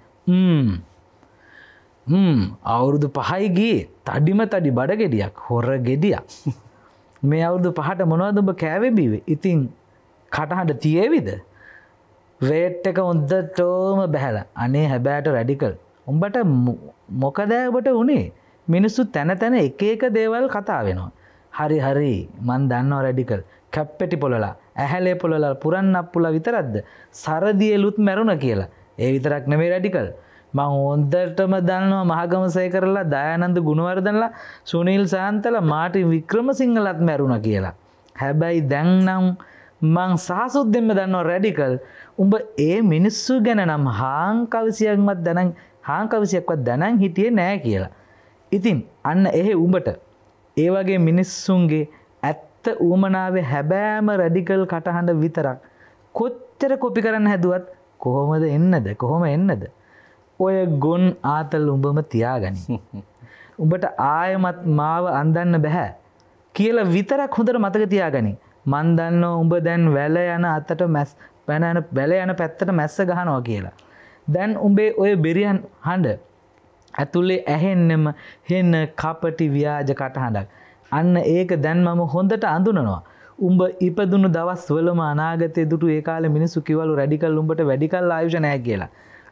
අවුරුදු 5යි ගියේ තඩිම තඩි බඩ ගෙඩියක් හොර ගෙඩියක්. මේ අවුරුදු 5ට මොනවද ඔබ කෑවේ බීවේ? ඉතින් කටහඬ තියේවිද? වේට් එක හොඳටම බහැලා. අනේ හැබෑට රැඩිකල්. උඹට මොකද ඔබට උනේ? මිනිස්සු තන තන එක එක දේවල් කතා වෙනවා. හරි මන් දන්නවා රැඩිකල්. කැප්පෙටි පොළලා, ඇහැලේ පොළලා, පුරන් අප්පුලා විතරක්ද? සරදියෙලුත් මැරුණා කියලා. ඒ විතරක් නෙමෙයි රැඩිකල්. මම හොඳටම දන්නවා මහගමසය කරලා දයානන්ද ගුණවර්ධනලා සුනිල් සාන්තලා මාටින් වික්‍රමසිංහලත් මැරුණා කියලා. හැබැයි දැන් නම් මං සාසුද්දෙන්ම දන්නවා රැඩිකල් උඹ ඒ මිනිස්සු ගැන නම් හාංකවිසියක්වත් දැනන් හිටියේ නෑ කියලා. ඉතින් අන්න එහෙ උඹට ඒ වගේ මිනිස්සුන්ගේ ඇත්ත ඌමනාවේ හැබෑම රැඩිකල් කටහඬ විතරක් කොච්චර කොපි කරන්න හැදුවත් කොහොම එන්නද? ඔය ගොන් ආතල් උඹම තියාගනි. උඹට ආයමත් මාව අන්දන්න බෑ කියලා විතරක් හොඳට මතක තියාගනි. මන් දන්නවා උඹ දැන් වැල යන අතට වැල යන පැත්තට මැස්ස ගහනවා කියලා. දැන් උඹේ ඔය බෙරියන් හඬ ඇතුලේ ඇහෙන්නෙම හෙන කපටි ව්‍යාජ කටහඬක්. අන්න ඒක දැන් මම හොඳට අඳුනනවා. උඹ ඉපදුණු දවස්වලම අනාගතයේ දුටු ඒ කාලේ මිනිස්සු කිව්වලු රැඩිකල් උඹට වැඩිකල් ආයුෂ නැහැ කියලා.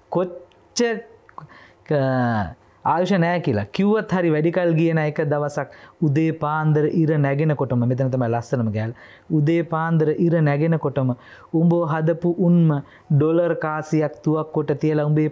ආයුෂ නෑ කියලා කිව්වත් හරි වැඩිකල් ගියන එක දවසක් උදේ පාන්දර ඉර නැගෙනකොටම මෙතන තමයි ලස්සනම ගෑල් උදේ පාන්දර ඉර නැගෙනකොටම උඹ හදපු උන්ම ඩොලර් කාසියක් තුවක්කොට තියලා උඹේ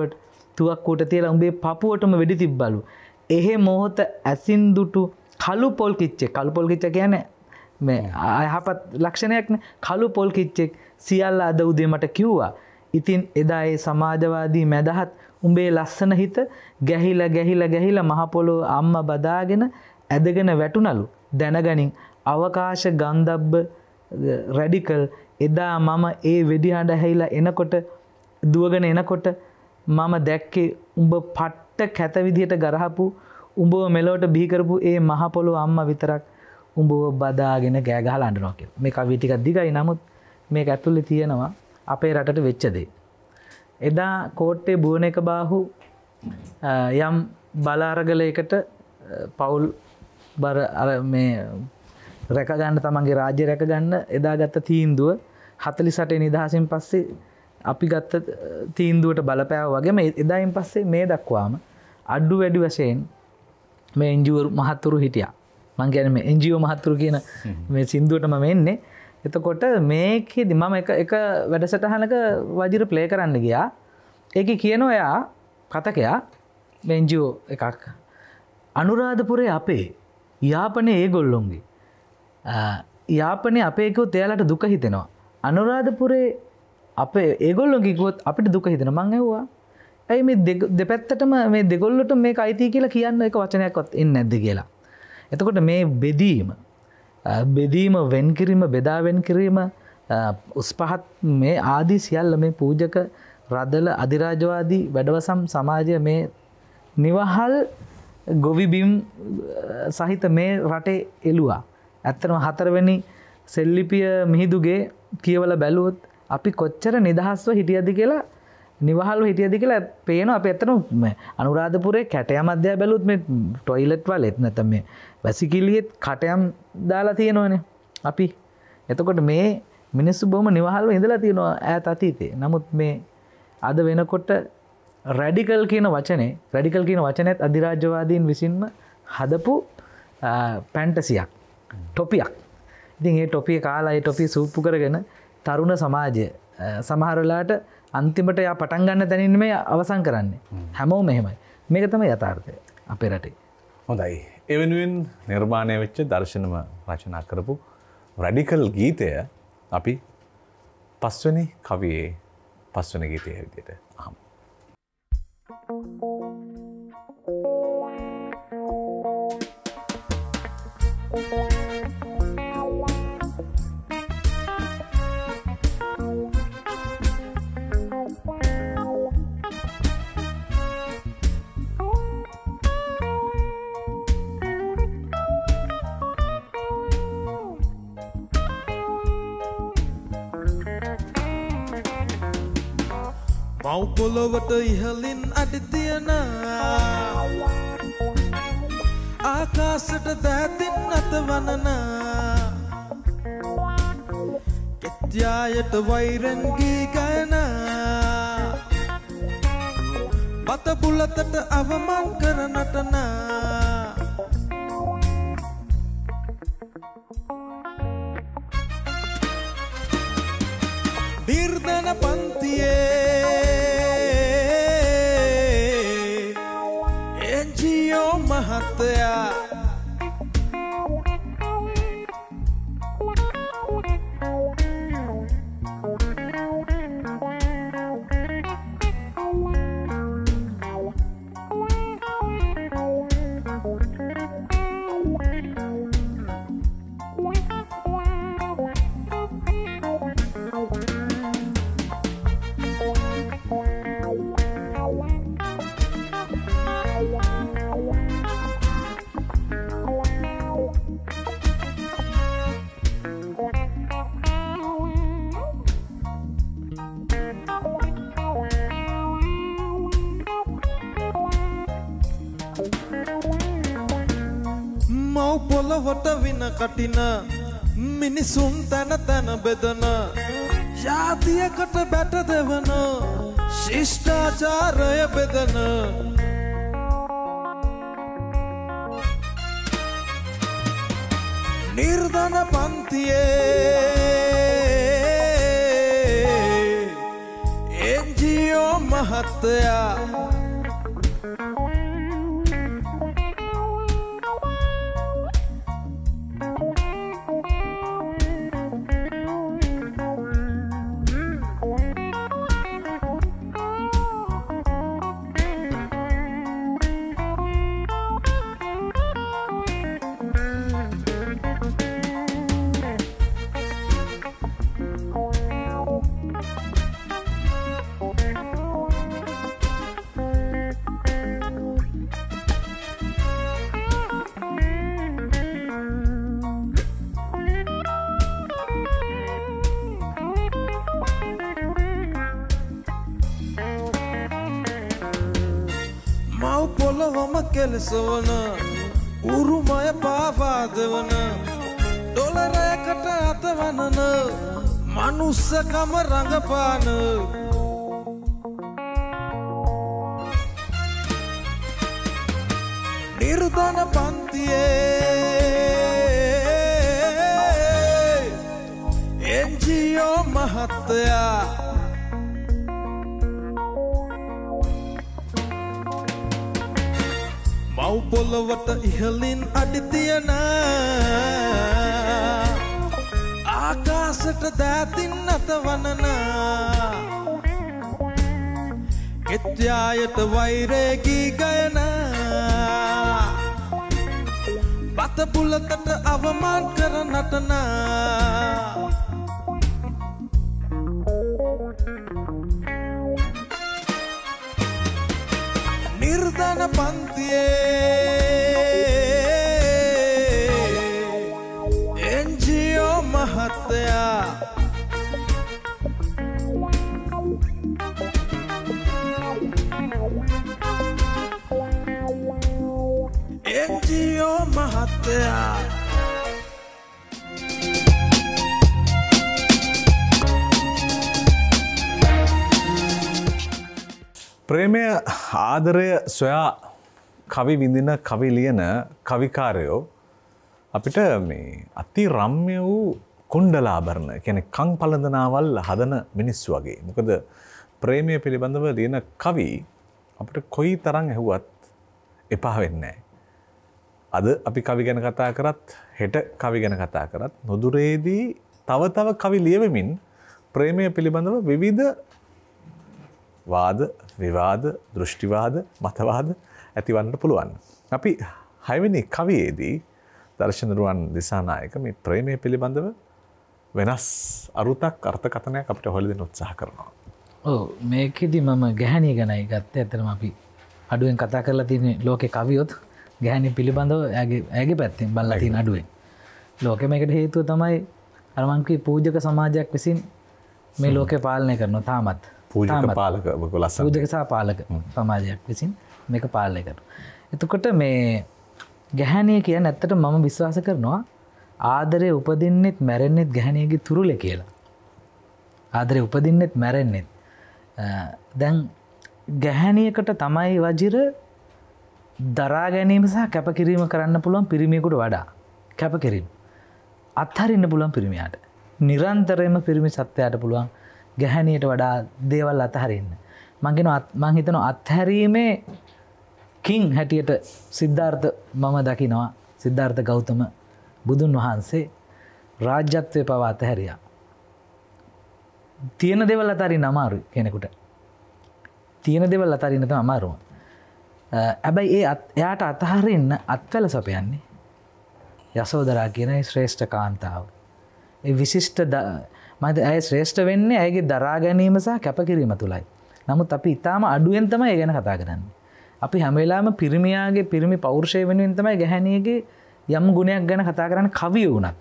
පපුවටම වෙඩි තිබ්බලු. එහෙ මොහොත ඇසින් දුටු කළු පොල් කිච්චේ කියන්නේ මේ අයහපත් ලක්ෂණයක්නේ. කළු පොල් කිච්චෙක් සියල්ල අද උදේ මට කිව්වා. ඉතින් එදා ඒ සමාජවාදී මැදහත් උඹේ ලස්සන හිත ගැහිලා මහ පොළොව අම්මා බදාගෙන ඇදගෙන වැටුණලු. දැනගනින් අවකාශ ගන්ධබ්බ රැඩිකල් එදා මම ඒ වෙඩි හඬ ඇහිලා එනකොට දුවගෙන එනකොට මම දැක්කේ උඹ පට්ට කැත විදියට ගරහපු උඹව මෙලොවට බිහි කරපු ඒ මහ පොළොව අම්මා විතරක් උඹව බදාගෙන ගෑ ගහලා අඬනවා කියලා. මේ කවිය ටිකක් දිගයි. නමුත් මේක ඇතුලේ තියෙනවා අපේ රටට වෙච්ච දේ. එදා කෝට්ටේ බුවනේක බාහු යම් බල අරගලයකට පවුල් බර මේ රැක ගන්න තමන්ගේ රාජ්‍ය රැක ගන්න එදා ගත්ත තීන්දුව 48 නිදහසින් පස්සේ අපි ගත්ත තීන්දුවට බලපෑවා වගේම එදායින් පස්සේ මේ දක්වාම අඩු වැඩි වශයෙන් මේ NGO මහතුරු හිටියා. මං කියන්නේ මේ NGO මහතුරු කියන මේ සින්දුවට මම එන්නේ. එතකොට මේකෙදි මම එක වැඩසටහනක වජිර ප්ලේ කරන්න ගියා. ඒකේ කියනවා එයා කතකයා මේ NGO එකක් අනුරාධපුරේ අපේ යාපනයේ ඒගොල්ලොන්ගේ යාපනයේ අපේ කිව්වොත් එයාලට දුක හිතෙනවා. අනුරාධපුරේ අපේ ඒගොල්ලොන්ගේ කිව්වොත් අපිට දුක හිතෙනවා. මං ඇහුවා ඇයි මේ දෙපැත්තටම මේ දෙගොල්ලොට මේක අයිති කියලා කියන්න එක වචනයක්වත් එන්නේ නැද්ද කියලා. එතකොට මේ බෙදීම වෙන් කිරීම බෙදා වෙන් කිරීම උස් පහත් මේ ආදී සියල්ල මේ පූජක රදල අධිරාජවාදී වැඩවසම් සමාජය මේ නිවහල් ගොවිබිම් සහිත මේ රටේ එළුවා. ඇත්තටම 4 වෙනි සෙල්ලිපිය මිහිදුගේ කියවලා බැලුවොත් අපි කොච්චර නිදහස්ව හිටියද කියලා නිවහල්ව හිටියද කියලා පේනවා. අපි ඇත්තටම අනුරාධපුරේ කැටයම් අධ්‍යා බැලුවොත් මේ টয়ලට් වලෙත් නැත්නම් මේ වැසිකිළියෙත් කටයම් දාලා තියෙනවනේ අපි. එතකොට මේ මිනිස්සු බොහොම නිවහල්ව ඉඳලා තියෙනවා ඈත අතීතේ. නමුත් මේ අද වෙනකොට රැඩිකල් කියන වචනයත් අධිරාජ්‍යවාදීන් විසින්ම හදපු ෆැන්ටසියක් ටොපියක්. ඉතින් ඒ ටොපිය කාලා ඒ ටොපිය සූප්පු කරගෙන තරුණ සමාජය සමහර වෙලාවට අන්තිමට යා පටන් ගන්න තැනින් මේ අවසන් කරන්නේ. හැමෝම එහෙමයි. මේක තමයි යථාර්ථය අපේ රටේ. හොඳයි. ඒ වෙනුවෙන් නිර්මාණය වෙච්ච දර්ශනම රචනා කරපු රැඩිකල් ගීතය අපි පස්වෙනි කවියේ පස්වෙනි ගීතය විදිහට අහමු. මව් පොළොවට ඉහළින් අඩි තියන ආකාශයට දෑතින් අතවනන කෙත්යායට වෛරෙන් ගී ගයන බත බුලතට අවමන් කර නටන නිර්ධන පන්තියේ NGO මහත්තයා මව් පොළොවට වින කටින මිනිසුන් තන තන බෙදන ජාතියකට බැට දෙවන ශිෂ්ටාචාරය බෙදන නිර්ධන පන්තියේ NGO මහත්තයා මව් පොළොවම කෙලසවන උරුමය පාවාදවන ඩොලරයකට අතවනන මනුස්සකම රඟපාන නිර්ධන පන්තියේ NGO මහත්තයා මව් පොළොවට ඉහළින් අඩි තියන ආකාශට දෑතින් අතවනන කෙත්යායට වෛරේගී ගයන බත පුලතට අවමාන් කර නටන නිර්ධන පන්තියේ NGO මහත්තයා NGO මහත්තයා ප්‍රේමය ආදරය සොයා කවි විඳින කවි ලියන කවිකාරයෝ අපිට මේ අති රම්‍ය වූ කුණ්ඩලාභරණ කියන්නේ කං පළඳනාවල් හදන මිනිස්සු වගේ. මොකද ප්‍රේමය පිළිබඳව ලියන කවි අපිට කොයි තරම් ඇහුවත් එපා වෙන්නේ නැහැ. අද අපි කවි ගැන කතා කරත් හෙට කවි ගැන කතා කරත් නොදුරේදී තව කවි ලියවෙමින් ප්‍රේමය පිළිබඳව විවිධ වාද විවාද දෘෂ්ටිවාද මතවාද ඇතිවන්නට පුළුවන්. අපි 6 වෙනි කවියේදී දර්ශන රුවන් දිසානායක මේ ප්‍රේමය පිළිබඳව වෙනස් අරුතක් අර්ථකථනයක් අපිට හොයලා දෙන්න උත්සාහ කරනවා. ඔව් මේකෙදි මම ගැහණිය ගැනයි ගත්තේ. ඇත්තටම අපි අඩුවෙන් කතා කරලා තියෙන ලෝකේ කවියොත් ගැහණිය පිළිබඳව ඇගේ පැත්තෙන් බලලා තියෙන අඩුවෙන්. ලෝකෙ මේකට හේතුව තමයි අර මං කිව්වේ පූජක සමාජයක් විසින් මේ ලෝකේ පාලනය කරනවා තාමත්. පූජක පාලක ලස්සන පූජක සහ පාලක සමාජයක් විසින් මේක පාලනය කරනවා. එතකොට මේ ගැහණිය කියන්නේ ඇත්තට මම විශ්වාස කරනවා ආදරේ උපදින්නෙත් මැරෙන්නෙත් ගැහණියගේ තුරුලේ කියලා. ආදරේ උපදින්නෙත් මැරෙන්නෙත්. දැන් ගැහණියකට තමයි වජිර දරා ගැනීම සහ කැපකිරීම කරන්න පුළුවන් පිරිමියෙකුට වඩා. කැපකිරීම. අත්හරින්න පුළුවන් පිරිමියාට. නිරන්තරයෙන්ම පිරිමි සත්වයාට පුළුවන් ගැහණියට වඩා දේවල් අතහරින්න. මං හිතනවා අත්හැරීමේ කිං හැටියට සිද්ධාර්ථ මම දකිනවා. සිද්ධාර්ථ ගෞතම බුදුන් වහන්සේ රාජ්‍යත්වය පවා අතහැරියා. තියෙන දේවල් අතහරින්න අමාරුයි කෙනෙකුට. තියෙන දේවල් අතහරින්න තමයි අමාරුම. හැබැයි එයාට අතහරින්න අත්වැල සපයන්නේ යසෝදරා කියන ශ්‍රේෂ්ඨ කාන්තාව. ඒ විශිෂ්ට මද ඇය ශ්‍රේෂ්ඨ වෙන්නේ ඇයගේ දරා ගැනීම සහ කැපකිරීම තුලයි. නමුත් අපි ඊටාම අඩුවෙන් තමයි ඒ ගැන කතා කරන්නේ. අපි හැම වෙලාවෙම පිරිමියාගේ පිරිමි පෞරුෂය වෙනුවෙන් තමයි ගැහණියගේ යම් ගුණයක් ගැන කතා කරන්නේ කවිය වුණත්.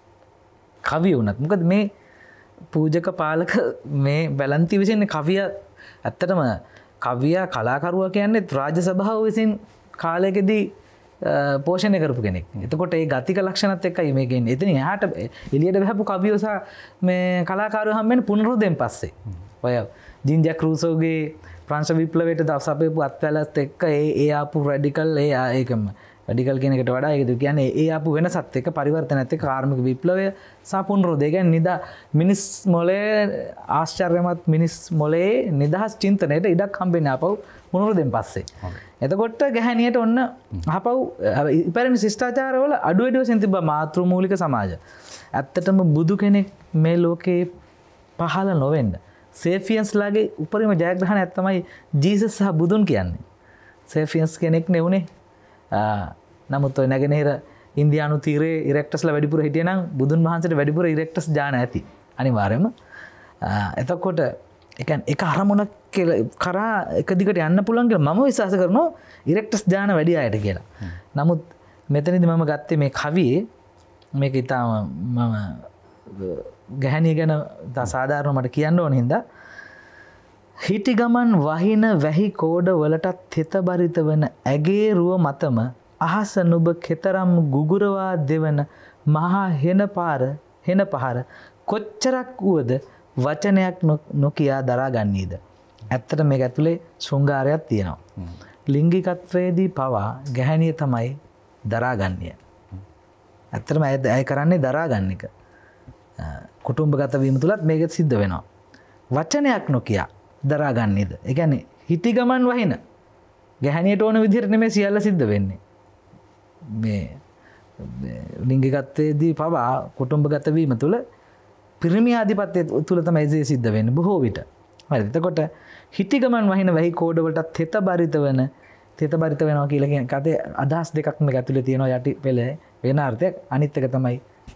මොකද මේ පූජක පාලක මේ බැලන්ති විසින් කවිය ඇත්තටම කවියා කලාකරුවා කියන්නේ රාජ්‍ය සභාව විසින් කාලයකදී පෝෂණය කරපු කෙනෙක්. එතකොට ඒ ගතික ලක්ෂණත් එක්කයි මේක එන්නේ. එතන එහාට එළියට බහපු කවියෝ සහ මේ කලාකාරයෝ හම්බෙන්නේ පුනරුදෙන් පස්සේ. ඔය ජීන් ජැක් රූසෝගේ ප්‍රංශ විප්ලවයට දවස් අපේපු අත්වැලත් එක්ක ඒ ආපු රැඩිකල් ඒකම රැඩිකල් කියන එකට වඩා ඒකද කියන්නේ ඒ ආපු වෙනසත් එක්ක පරිවර්තනත් එක්ක කාර්මික විප්ලවය සහ පුනරුදය කියන්නේ නිදා මිනිස් මොලේ ආශ්චර්යමත් මිනිස් මොලේ නිදහස් චින්තනයට ඉඩක් හම්බෙන්නේ ආපහු පුනරුදෙන් පස්සේ. එතකොට ගැහණියට ඔන්න ආපහු ඉපැරණි ශිෂ්ටාචාරවල අඩු වැඩි වශයෙන් තිබ්බ මාතෘ මූලික සමාජ. ඇත්තටම බුදු කෙනෙක් මේ ලෝකේ පහළ නොවෙන්න සේෆියන්ස්ලාගේ උපරිම ජයග්‍රහණයක් තමයි ජීසස් සහ බුදුන් කියන්නේ. සේෆියන්ස් කෙනෙක් නෙවුනේ. නමුත් ඔය නැගෙනහිර ඉන්දියානු තීරයේ ඉරෙක්ටස්ලා වැඩිපුර හිටියේ නම් බුදුන් වහන්සේට වැඩිපුර ඉරෙක්ටස් ඥාන ඇති. අනිවාර්යයෙන්ම. එතකොට ඒ කියන්නේ එක අරමුණක් කරා එක දිගට යන්න පුළුවන් කියලා මම විශ්වාස කරනවා ඉරෙක්ටස් ඥාන වැඩි අයට කියලා. නමුත් මෙතනදී මම ගත්තේ මේ කවියේ මේක ඊටම මම ගැහණිය ගැන සාධාරණව මට කියන්න ඕන හින්දා හිටි ගමන් වහින වැහි කෝඩ වලටත් තෙත බරිත වන ඇගේ රුව මතම අහස නුඹ කෙතරම් ගුගුරවා දෙවන මහා හෙන පහර කොච්චරක් වුවද වචනයක් නොකියා දරා ගන්නීද. ඇත්තට මේක ඇතුලේ ශෘංගාරයක් තියෙනවා. ලිංගිකත්වයේදී පවා ගැහැණිය තමයි දරාගන්නේ. ඇත්තටම ඇය කරන්නේ දරාගන්න එක. කුටුම්බගත වීම තුලත් මේක සිද්ධ වෙනවා. වචනයක් නොකියා දරාගන්නේද. ඒ කියන්නේ හිටි ගමන් වහින ගැහැණියට ඕන විදිහට නෙමෙයි සියල්ල සිද්ධ වෙන්නේ. මේ ලිංගිකත්වයේදී පවා කුටුම්බගත වීම තුල පිරිමි ආධිපත්‍යය තුල තමයි ඒ සිද්ධ වෙන්නේ බොහෝ විට. හරිද? එතකොට හිටි ගමන් වහින වැහි කෝඩ වලට තෙත බරිත වෙනවා කියලා කියන කතේ අදහස් දෙකක් මේක ඇතුලේ තියෙනවා යටි පෙළේ වෙන අර්ථයක්. අනිත් එක තමයි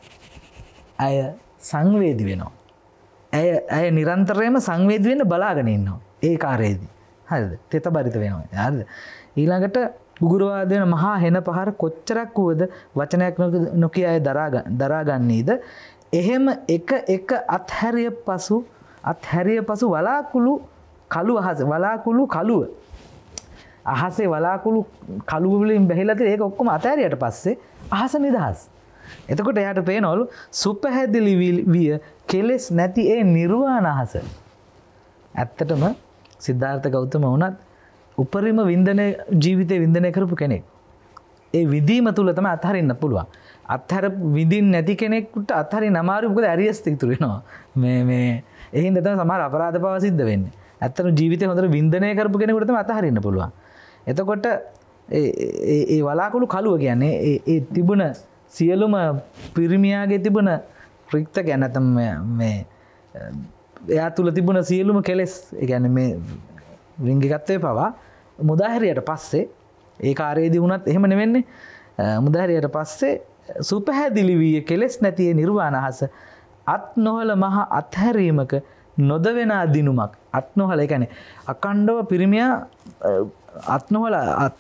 අය සංවේදී වෙනවා. ඇය නිරන්තරයෙන්ම සංවේදී වෙන්න බලාගෙන ඉන්නවා ඒ කාර්යයේදී. හරිද? තෙත බරිත වෙනවා. හරිද? ඊළඟට ගුගුරවා දෙන මහා හෙන පහර කොච්චරක් වුවද වචනයක් නොකිය අය දරාගන්නේද. එහෙම එක අත්හැරිය පසු වලාකුළු කළුව අහසේ වලාකුළු කළුව වලින් බැහැලා තියෙන ඒක ඔක්කොම අතහැරියට පස්සේ අහස නිදහස්. එතකොට එයාට පේනවලු සුපහැදිලි විය කෙලෙස් නැති ඒ නිර්වාණ අහස. ඇත්තටම සිද්ධාර්ථ ගෞතම වුණත් උපරිම ජීවිතේ වින්දනය කරපු කෙනෙක්. ඒ විදීම තුල තමයි අත්හරින්න පුළුවන්. අත්හැර විඳින්න නැති කෙනෙකුට අත්හරින්න අමාරුයි. මොකද ඇරියස් ඉතුරු වෙනවා. මේ ඒ හින්දා තමයි සමහර අපරාධ පවා සිද්ධ වෙන්නේ. ඇත්තටම ජීවිතේ හොඳට වින්දනය කරපු කෙනෙකුට තමයි අත්හරින්න පුළුවන්. එතකොට ඒ වලාකුළු කළුව කියන්නේ ඒ තිබුණ සියලුම පිරිමියාගේ තිබුණ රික්ත ගැන නැත්නම් මේ එයා තුල තිබුණ සියලුම කෙලෙස් ඒ කියන්නේ මේ ලිංගිකත්වයේ පවා මුදාහැරියට පස්සේ ඒ කාර්යයේදී වුණත් එහෙම නෙවෙන්නේ. මුදාහැරියට පස්සේ සුපහැදිලි වී කෙලෙස් නැති නිර්වාණ අහස අත් නොහල මහ අත්හැරීමක නොදවෙන දිනුමක්. අත් නොහල ඒ කියන්නේ අකණ්ඩව පිරිමියා අත් නොහල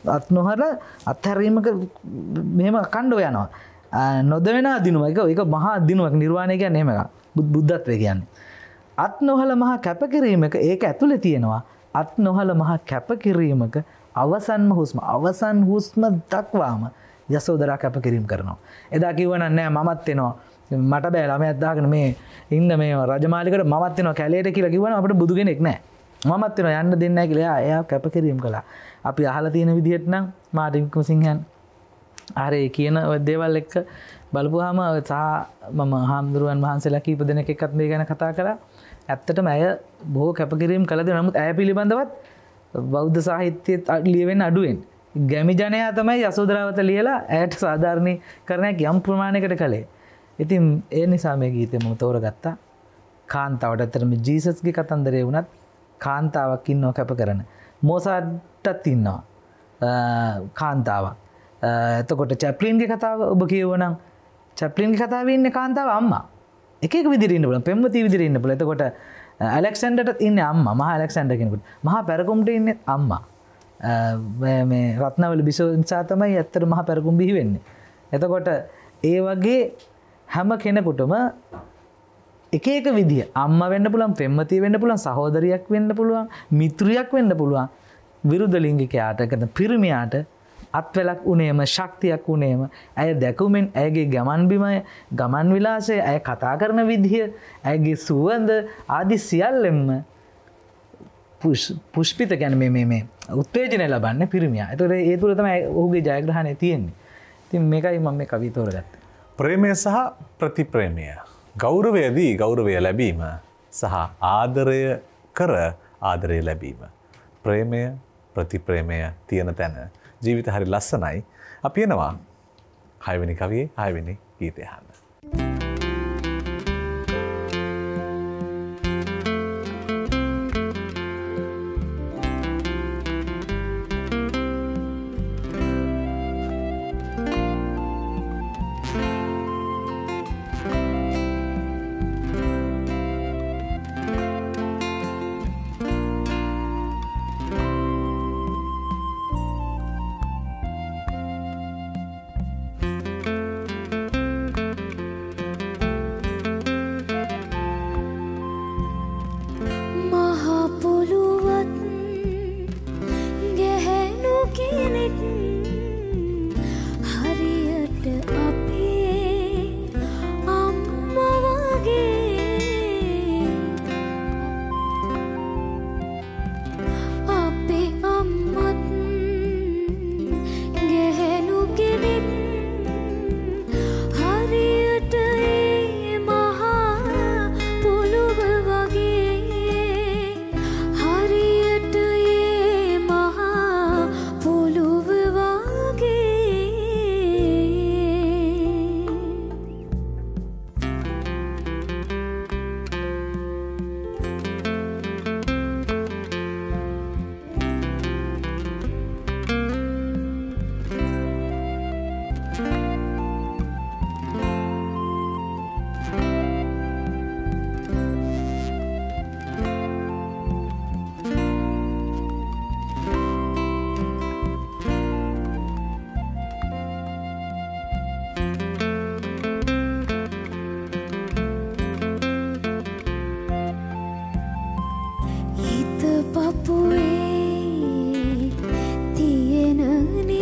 අත්හැරීමක මෙහෙම අකණ්ඩව යනවා. නොදවෙන දිනුමක්. ඒක මහා දිනුමක්. නිර්වාණය කියන්නේ එහෙම එකක්. බුද්ධත්වය කියන්නේ. අත් නොහල මහ කැපකිරීමක ඒක ඇතුලේ තියෙනවා. අත් නොහල මහ කැපකිරීමක අවසන් හුස්ම දක්වාම යසෝදරා කැපකිරීම කරනවා. එදා කිව්වනම් නෑ මමත් එනවා. මට බෑ ළමයක් දාගෙන මේ ඉන්න මේ රජමාලිකට මමත් එනවා කැලේට කියලා කිව්වනම් අපිට බුදු කෙනෙක් නෑ. මමත් එනවා යන්න දෙන්නේ නෑ කියලා එයා කැපකිරීම කළා. අපි අහලා තියෙන විදිහට නම් මාටින් වික්‍රමසිංහන් අර කියන දේවල් එක්ක බලපුවාම මම හාමුදුරුවන් වහන්සේලා කීප දෙනෙක් එක්කත් මේ ගැන කතා කරා. ඇත්තටම ඇය බොහෝ කැපකිරීම කළද නමුත් ඇය පිළිබඳවත් බෞද්ධ සාහිත්‍යයේ ලියවෙන අඩුවෙන් ගැමි ජනයා තමයි යසෝදරාවත ලියලා ඇයට සාධාරණීකරණයක් යම් ප්‍රමාණයකට කළේ. ඉතින් ඒ නිසා මේ ගීතය මම තෝරගත්තා. කාන්තාවට ඇත්තටම ජීසස්ගේ කතන්දරේ වුණත් කාන්තාවක් ඉන්නවා කැප කරන. මොසාට්ටත් ඉන්නවා කාන්තාවක්. එතකොට චැප්ලින්ගේ කතාව ඔබ කියවනම් චැප්ලින්ගේ කතාවේ ඉන්නේ කාන්තාව අම්මා. එක විදිහට ඉන්න බලන්න පෙම්වතිය විදිහට ඉන්න බලන්න. එතකොට ඇලෙක්සැන්ඩර්ට ඉන්නේ අම්මා. මහා ඇලෙක්සැන්ඩර් කෙනෙකුට. මහා පැරකුම්ට ඉන්නේ අම්මා. මේ රත්නවල බිසෝ නිසා තමයි ඇත්තට මහා පැරකුම් බිහි වෙන්නේ. එතකොට ඒ වගේ හැම කෙනෙකුටම එක විදිය අම්මා වෙන්න පුළුවන්, පෙම්වතිය වෙන්න පුළුවන්, සහෝදරියක් වෙන්න පුළුවන්, මිත්‍රියක් වෙන්න පුළුවන්. විරුද්ධ ලිංගිකයාට කියන පිරිමියාට අත්වැලක් උනේම ශක්තියක් උනේම ඇය දැකුමෙන් ඇයගේ ගමන් විලාසය, ඇය කතා කරන විදිය, ඇයගේ සුවඳ ආදි සියල්ලෙම පුෂ්පිත කියන්නේ මේ උත්තේජනය ලබන්නේ පිරිමියා. ඒතකොට ඒ තුල තමයි ඔහුගේ ජයග්‍රහණය තියෙන්නේ. ඉතින් මේකයි මම මේ කවිය තෝරගත්තේ. ප්‍රේමය සහ ප්‍රතිප්‍රේමය. ගෞරවයදී ගෞරවය ලැබීම සහ ආදරය කර ආදරය ලැබීම. ප්‍රේමය ප්‍රතිප්‍රේමය තියෙන තැන ජීවිත හරි ලස්සනයි. අපි එනවා 6 වෙනි කවියේ 6 වෙනි ගීතය අහන්න.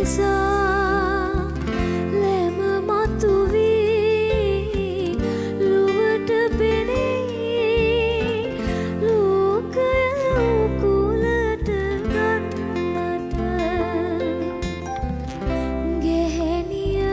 නිසා ලැම මතුවී ලුවට පෙනේ ලෝකය උකුලට ගන්නට ගෙහෙනිය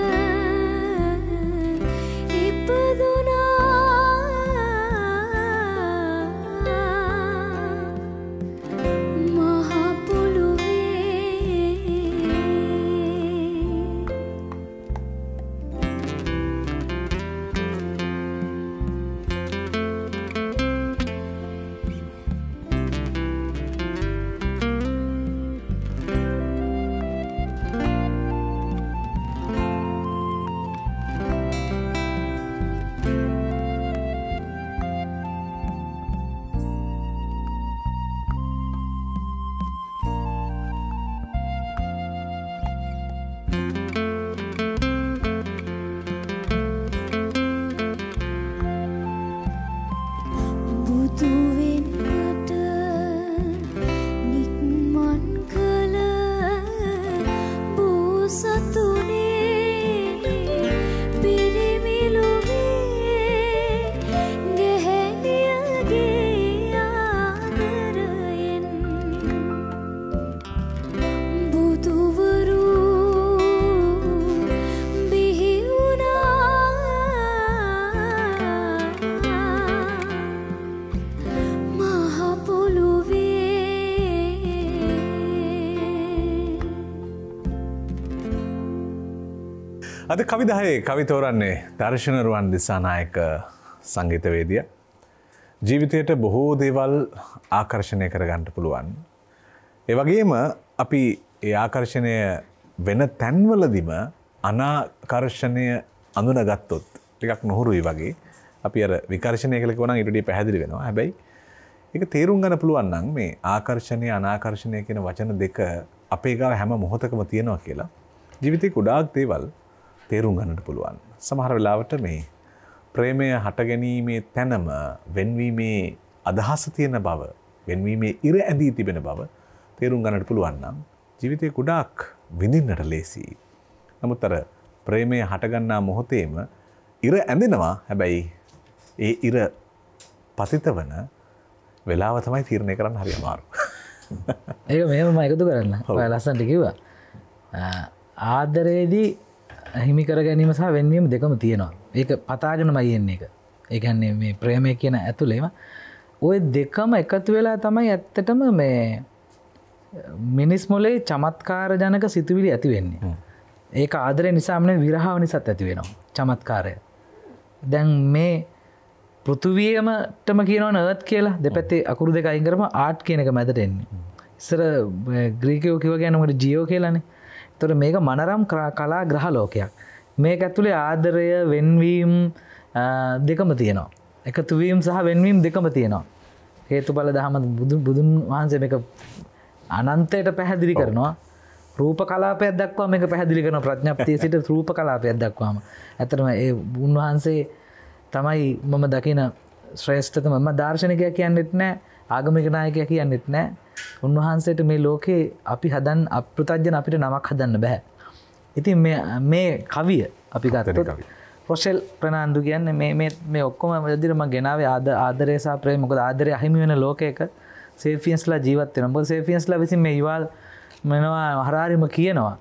අද කවිදහයේ කවි තෝරන්නේ දර්ශන රුවන් දිසානායක සංගීතවේදියා. ජීවිතයට බොහෝ දේවල් ආකර්ෂණය කරගන්න පුළුවන්. ඒ වගේම අපි ඒ ආකර්ෂණය වෙන තැන්වලදීම අනාකර්ෂණය අඳුනගත්තොත් ටිකක් නොහුරුයි වගේ අපි අර විකර්ෂණය කියලා කියනවා නම් ඊට වඩා පැහැදිලි වෙනවා. හැබැයි ඒක තේරුම් ගන්න පුළුවන් නම් මේ ආකර්ෂණය අනාකර්ෂණය කියන වචන දෙක අපේ ගාව හැම මොහොතකම තියෙනවා කියලා ජීවිතේ ගොඩාක් දේවල් තේරුම් ගන්නට පුළුවන්. සමහර වෙලාවට මේ ප්‍රේමය හට ගැනීමේ තැනම වෙන්වීමේ අදහස තියෙන බව, වෙන්වීමේ ඉර ඇඳී තිබෙන බව තේරුම් ගන්නට පුළුවන් නම් ජීවිතේ ගොඩාක් විඳින්නට ලේසියි. නමුත් අර ප්‍රේමය හටගන්නා මොහොතේම ඉර ඇඳෙනවා. හැබැයි ඒ ඉර පතිත වන වෙලාව තමයි තීරණය කරන්න හරි අමාරු. ඒක මෙහෙම මම එකතු කරන්න. ඔය ලස්සනට කිව්වා. ආදරේදී හිමි කර ගැනීම සහ වෙන්වීම දෙකම තියෙනවා. ඒක පතාගෙනමයි එන්නේ එක. ඒ කියන්නේ මේ ප්‍රේමය කියන ඇතුළේම ওই දෙකම එකතු වෙලා තමයි ඇත්තටම මේ මිනිස් මොලේ චමත්කාර ජනක සිතුවිලි ඇති වෙන්නේ. ඒක ආදරේ නිසාම නෙවෙයි විරහව නිසාත් ඇති වෙනවා. චමත්කාරය. දැන් මේ පෘථුවියමටම කියනවන අර්ත් කියලා දෙපැත්තේ අකුරු දෙක අයින් කරපුවම ආර්ට් කියන එක මැදට එන්නේ. ඉස්සර ග්‍රීකයෝ කිව්ව කියන්නේ මොකද ජියෝ කියලානේ. ඒතර මේක මනරම් කලා ග්‍රහ ලෝකයක්. මේක ඇතුලේ ආදරය වෙන්වීම දෙකම තියෙනවා. එකතු වීම සහ වෙන්වීම දෙකම තියෙනවා. හේතුඵල දහම බුදුන් වහන්සේ මේක අනන්තයට පැහැදිලි කරනවා. රූප කලාපයක් දක්වා මේක පැහැදිලි කරනවා. ප්‍රඥප්තිය සිට රූප කලාපයක් දක්වාම. ඇත්තටම ඒ උන්වහන්සේ තමයි මම දකින ශ්‍රේෂ්ඨතම. මම දාර්ශනිකයා කියන්නෙත් නැහැ, ආගමික නායකයා කියන්නෙත් නැහැ. උන්වහන්සේට මේ ලෝකේ අපි හදන්න අපෘතජන අපිට නමක් හදන්න බෑ. ඉතින් මේ කවිය අපි ගත්තොත් රොෂෙල් ප්‍රනාන්දු කියන්නේ මේ ඔක්කොම විදිහට මම ගෙනාවේ ආදරය සහ ප්‍රේම. මොකද ආදරය අහිමි වෙන ලෝකයක සේෆියන්ස්ලා ජීවත් වෙනවා. මොකද සේෆියන්ස්ලා විසින් මේ ඉවල් මොනවා හරාරිම කියනවා.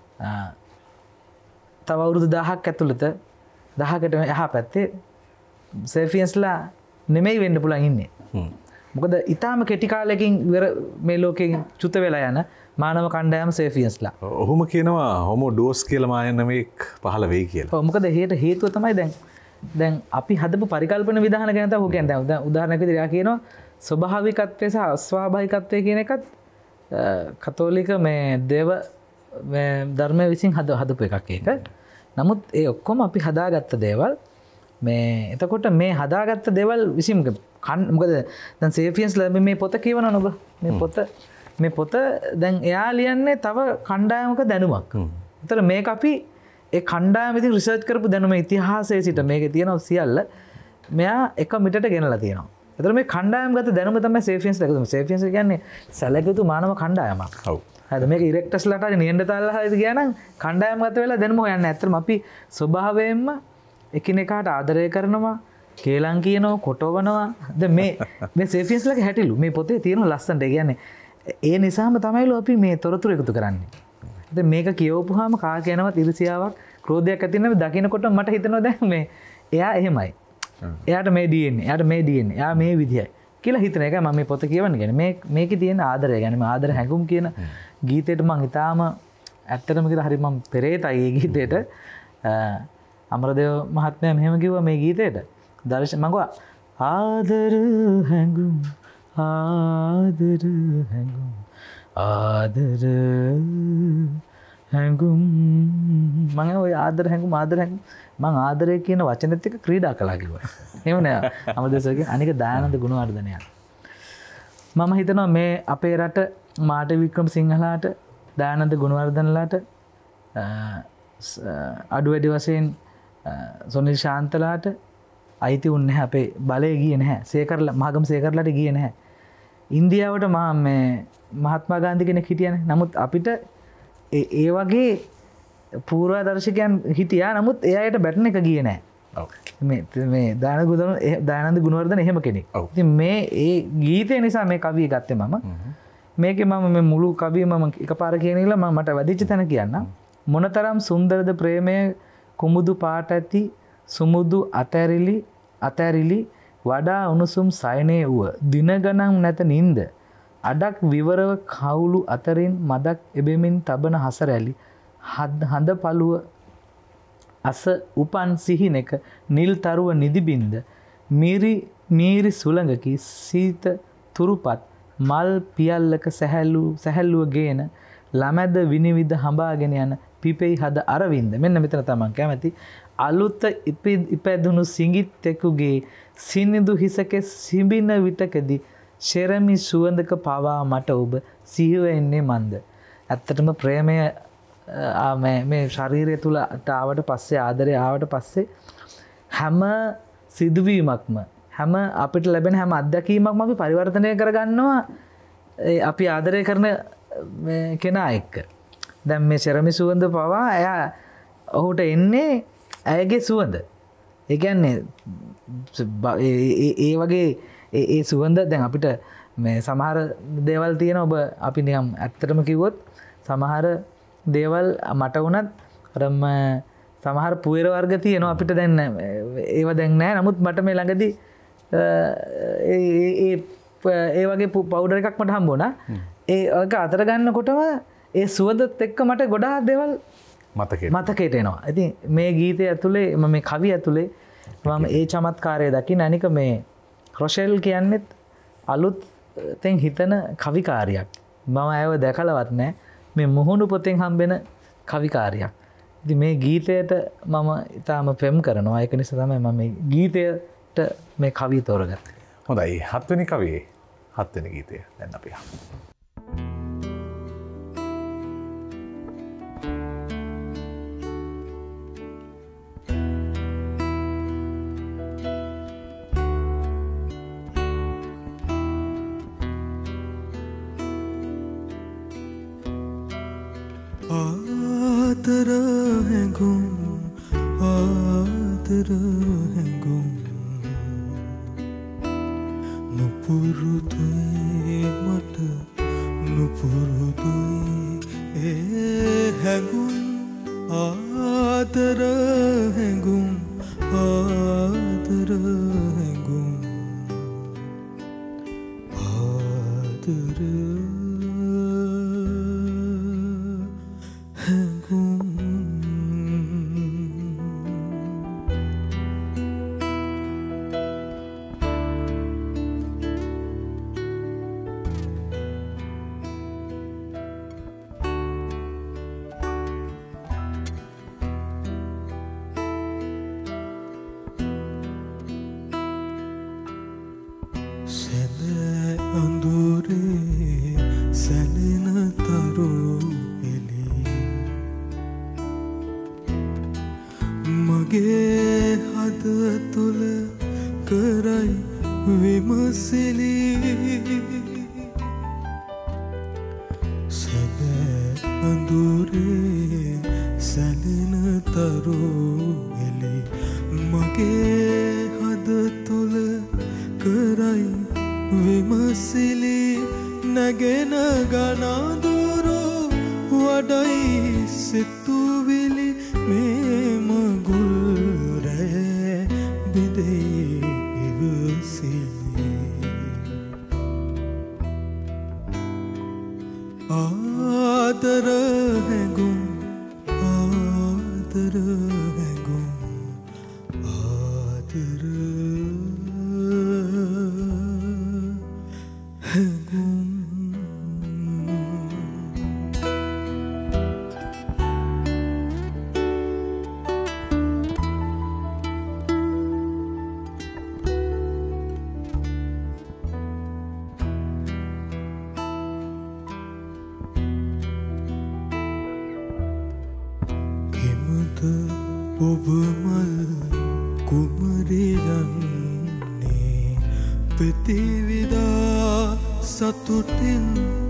තව අවුරුදු 1000ක් ඇතුළත 1000කට එහා පැත්තේ සේෆියන්ස්ලා නෙමෙයි වෙන්න පුළුවන් ඉන්නේ. මොකද ඊටාම කෙටි කාලයකින් මේ ලෝකෙන් චුත වෙලා යන මානව කණ්ඩායම සේෆියන්ස්ලා. ඔහොම කියනවා හොමෝ ඩෝස් කියලා මායනමෙක් පහළ වෙයි කියලා. ඔව් මොකද හේතුව තමයි දැන් අපි හදපු පරිකල්පන විධාන ගැන තමයි කියන්නේ. දැන් උදාහරණයක් විදිහට එයා කියනවා ස්වභාවිකත්වය සහ අස්වාභාවිකත්වය කියන එකත් කතෝලික මේ දේව ධර්මයේ විසින් හදපු එකක් ඒක. නමුත් ඒ ඔක්කොම අපි හදාගත්ත දේවල්. මේ එතකොට මේ හදාගත්ත දේවල් විසින් මොකද දැන් සේෆියන්ස්ලා මේ පොත කියවනවා නේද? මේ පොත දැන් එයා ලියන්නේ තව කණ්ඩායමක දැනුමක්. ඒතර මේක අපි ඒ කණ්ඩායම ඉතින් රිසර්ච් කරපු දැනුම ඉතිහාසයේ සිට මේකේ තියෙන සියල්ල මෙයා එක මිටට ගෙනලා තියෙනවා. ඒතර මේ කණ්ඩායම්ගත දැනුම තමයි සේෆියන්ස්ලා එකතු. සේෆියන්ස් කියන්නේ සැලකිය යුතු මානව කණ්ඩායමක්. ඔව්. හරිද මේක ඉරෙක්ටස්ලාට නියඬතාවලා හරිද කියනනම් කණ්ඩායම් ගත වෙලා දැන්ම හොයන්නේ ඇත්තටම අපි ස්වභාවයෙන්ම එකිනෙකාට ආදරය කරනවා කේලම් කියනවා කොටවනවා දැන් මේ සේෆියන්ස්ලාගේ හැටිලු මේ පොතේ තියෙන ලස්සනට ඒ කියන්නේ ඒ නිසාම තමයිලු අපි මේ තොරතුරු එකතු කරන්නේ. දැන් මේක කියවපුවාම කා කියනවත් ඉරිසියාවක් ක්‍රෝධයක් ඇති වෙනවා දකින්නකොට මට හිතෙනවා දැන් මේ එයා එහෙමයි. එයාට මේ DNA එයාට මේ DNA එයා මේ විදියයි කියලා හිතන එක මම මේ පොත කියවන්නේ කියන්නේ මේකේ තියෙන ආදරය කියන්නේ මේ ආදර හැඟුම් කියන ගීතයට මම ඊටාම ඇත්තටම කියලා හරි මම පෙරේතයි මේ ගීතයට අමරදේව මහත්මයා මෙහෙම කිව්වා මේ ගීතයට දර්ශන මම ආදර හැඟුම් ආදර හැඟුම් ආදර හැඟුම් මම ඔය ආදර හැඟුම් මම ආදරය කියන වචනෙත් එක්ක ක්‍රීඩා කළා කිව්වා. එහෙම නෑ අමරදේවගේ අනික දයානන්ද ගුණවර්ධනයා. මම හිතනවා මේ අපේ රට මාට වික්‍රමසිංහලාට දයානන්ද ගුණවර්ධනලාට අඩු වැඩි වශයෙන් සොනිල් ශාන්තලාට අයිති වුණේ නැහැ අපේ බලය ගියේ නැහැ. සේකරලා මහගම සේකරලාට ගියේ නැහැ. ඉන්දියාවට මේ මහත්මා ගාන්ධි කෙනෙක් හිටියනේ. නමුත් අපිට ඒ වගේ පූර්වාදර්ශකයන් හිටියා. නමුත් එයාට බැටන් එක ගියේ නැහැ. ඔව්. මේ දයානන්ද ගුණවර්ධන එහෙම කෙනෙක්. ඉතින් මේ ඒ ගීතය නිසා මේ කවිය ගත්තේ මම. මේකේ මම මේ මුළු කවිය මම එකපාර කියන එක මට වැදිච්ච තැන කියන්න. මොනතරම් සුන්දරද ප්‍රේමය කුමුදු පාට ඇති සුමුදු අතැරිලි වඩා උණුසුම් සයනේ වූ දින ගණන් නැත නින්ද අඩක් විවරව කවුළු අතරින් මදක් එබෙමින් තබන හසරැලි හඳ පළුව අස උපන් සිහිනෙක නිල් තරුව නිදිබින්ද මීරි සුළඟකි සීත තුරුපත් මල් පියල්ලක සැහැල්ලුව ගේන ළමැද විනිවිද හඹාගෙන යන පිපෙයි හද අරවින්ද මෙන්න මෙතන තමයි කැමති අලුත ඉපැදුණු සිඟිත්තෙකුගේ සිනිඳු හිසකේ සිඹින විටකදී ශෙරමි සුවඳක පවා මට ඔබ සිහිව එන්නේ මන්ද. ඇත්තටම ප්‍රේමය මේ ශරීරය තුලට ආවට පස්සේ ආදරය ආවට පස්සේ හැම සිදුවීමක්ම හැම අපිට ලැබෙන හැම අත්දැකීමක්ම අපි පරිවර්තනය කරගන්නවා අපි ආදරය කරන කෙනා එක්ක. දැන් මේ ශෙරමි සුවඳ පවා එයා ඔහුට එන්නේ ඇයගේ සුවඳ. ඒ කියන්නේ ඒ වගේ ඒ සුවඳ දැන් අපිට මේ සමහර දේවල් තියෙන ඔබ අපි නිකම් ඇත්තටම කිව්වොත් සමහර දේවල් මට වුණත් අරම සමහර පුයර වර්ග තියෙනවා අපිට දැන් ඒව දැන් නැහැ. නමුත් මට මේ ළඟදී ඒ වගේ පවුඩර් එකක් මට හම්බ වුණා. ඒක අතර ගන්නකොටම ඒ සුවඳත් එක්ක මට ගොඩාක් දේවල් මතකයට එනවා. ඉතින් මේ ගීතය ඇතුලේ මේ කවිය ඇතුලේ මම ඒ චමත්කාරය දකින්න අනික මේ රොෂෙල් කියන්නේත් අලුත්ෙන් හිතන කවිකාරියක්. මම ඇයව දැකලවත් නැහැ. මේ මුහුණු පොතෙන් හම්බෙන කවිකාරියක්. ඉතින් මේ ගීතයට මම ඊටාම ප්‍රේම කරනවා. ඒක නිසා තමයි මම මේ ගීතයට මේ කවිය තෝරගත්තේ. හොඳයි 7 වෙනි කවියේ 7 වෙනි ගීතය දැන් අපි අහමු. ආදර හැඟුම් නුපුරුදුයි මට නුපුරුදුයි ඒ හැඟුම් ආදර හැඟුම් ආදර හැඟුම් ආදර මගේ හද තුල කරයි විමසිලි සැබෑ අඳුරේ සැලෙන තරු එලි මගේ හද තුල කරයි විමසිලි නැගෙන ගනඳුරු වඩයි සිතුවිලි මේ මගුල් රැ බිඳෙයි ඉවසිලි ආදර හැඟුම් ආදර හැඟුම් ආදර හැඟුම් ඔබමල් කුමරියන්නේ ප්‍රතිවිදා සතුටින්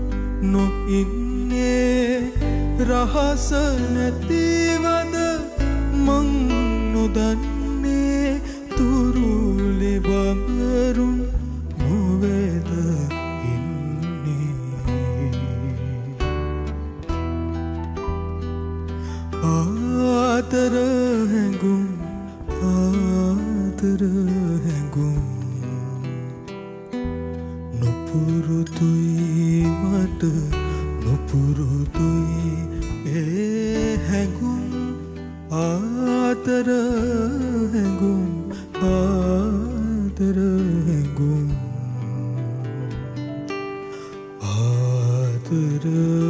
නොඉන්නේ රහස නැතිවද මං නොදන්නේ තුරුලි බඹරුන් නොවේද ආදර හැඟුම් ආදර හැඟුම් නොපුරුදුයි මට නොපුරුදුයි ඒ හැඟුම් ආදර හැඟුම් ආදර හැඟුම් ආදර